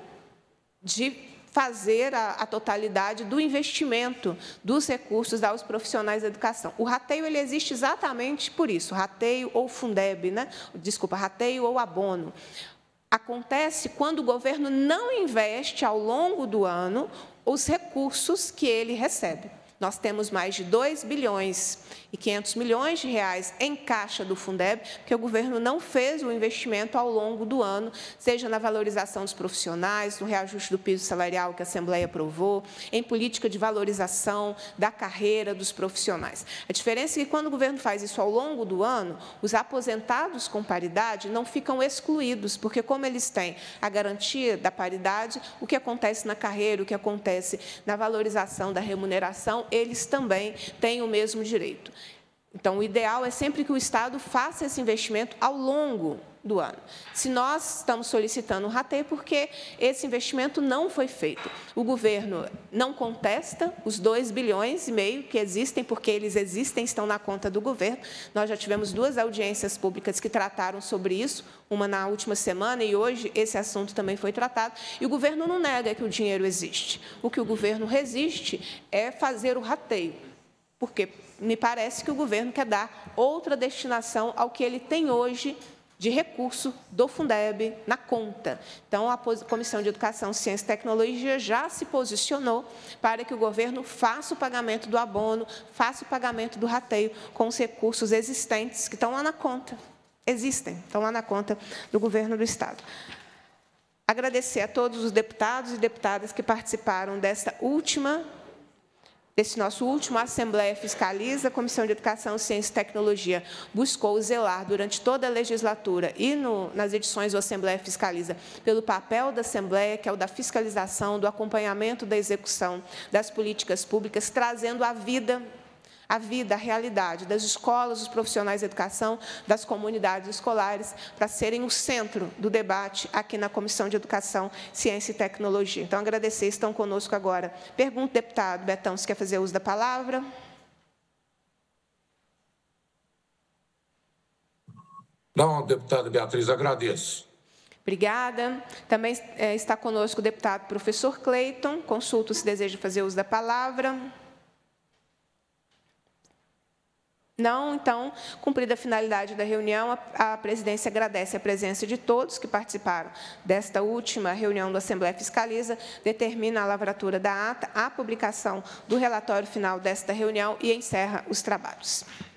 Speaker 1: de fazer a, a totalidade do investimento dos recursos aos profissionais da educação. O rateio ele existe exatamente por isso, rateio ou Fundeb, né? Desculpa, rateio ou abono. Acontece quando o governo não investe ao longo do ano os recursos que ele recebe. Nós temos mais de dois bilhões e quinhentos milhões de reais em caixa do Fundeb, porque o governo não fez o investimento ao longo do ano, seja na valorização dos profissionais, no reajuste do piso salarial que a Assembleia aprovou, em política de valorização da carreira dos profissionais. A diferença é que, quando o governo faz isso ao longo do ano, os aposentados com paridade não ficam excluídos, porque, como eles têm a garantia da paridade, o que acontece na carreira, o que acontece na valorização da remuneração, eles também têm o mesmo direito. Então, o ideal é sempre que o Estado faça esse investimento ao longo do ano. Se nós estamos solicitando um rateio, porque esse investimento não foi feito. O governo não contesta os dois bilhões e meio que existem, porque eles existem, estão na conta do governo. Nós já tivemos duas audiências públicas que trataram sobre isso, uma na última semana e hoje esse assunto também foi tratado, e o governo não nega que o dinheiro existe. O que o governo resiste é fazer o rateio, porque me parece que o governo quer dar outra destinação ao que ele tem hoje de recurso do Fundeb na conta. Então, a Comissão de Educação, Ciência e Tecnologia já se posicionou para que o governo faça o pagamento do abono, faça o pagamento do rateio com os recursos existentes que estão lá na conta. Existem, estão lá na conta do governo do Estado. Agradecer a todos os deputados e deputadas que participaram desta última Desse nosso último Assembleia Fiscaliza. A Comissão de Educação, Ciência e Tecnologia buscou zelar durante toda a legislatura e no, nas edições do Assembleia Fiscaliza pelo papel da Assembleia, que é o da fiscalização, do acompanhamento da execução das políticas públicas, trazendo a vida, a vida, a realidade das escolas, dos profissionais de educação, das comunidades escolares, para serem o centro do debate aqui na Comissão de Educação, Ciência e Tecnologia. Então, agradecer, estão conosco agora. Pergunta, deputado Betão, se quer fazer uso da palavra.
Speaker 8: Não, deputada Beatriz, agradeço.
Speaker 1: Obrigada. Também é, está conosco o deputado professor Cleiton. Consulto se deseja fazer uso da palavra. Não, então, cumprida a finalidade da reunião, a, a presidência agradece a presença de todos que participaram desta última reunião da Assembleia Fiscaliza, determina a lavratura da ata, a publicação do relatório final desta reunião e encerra os trabalhos.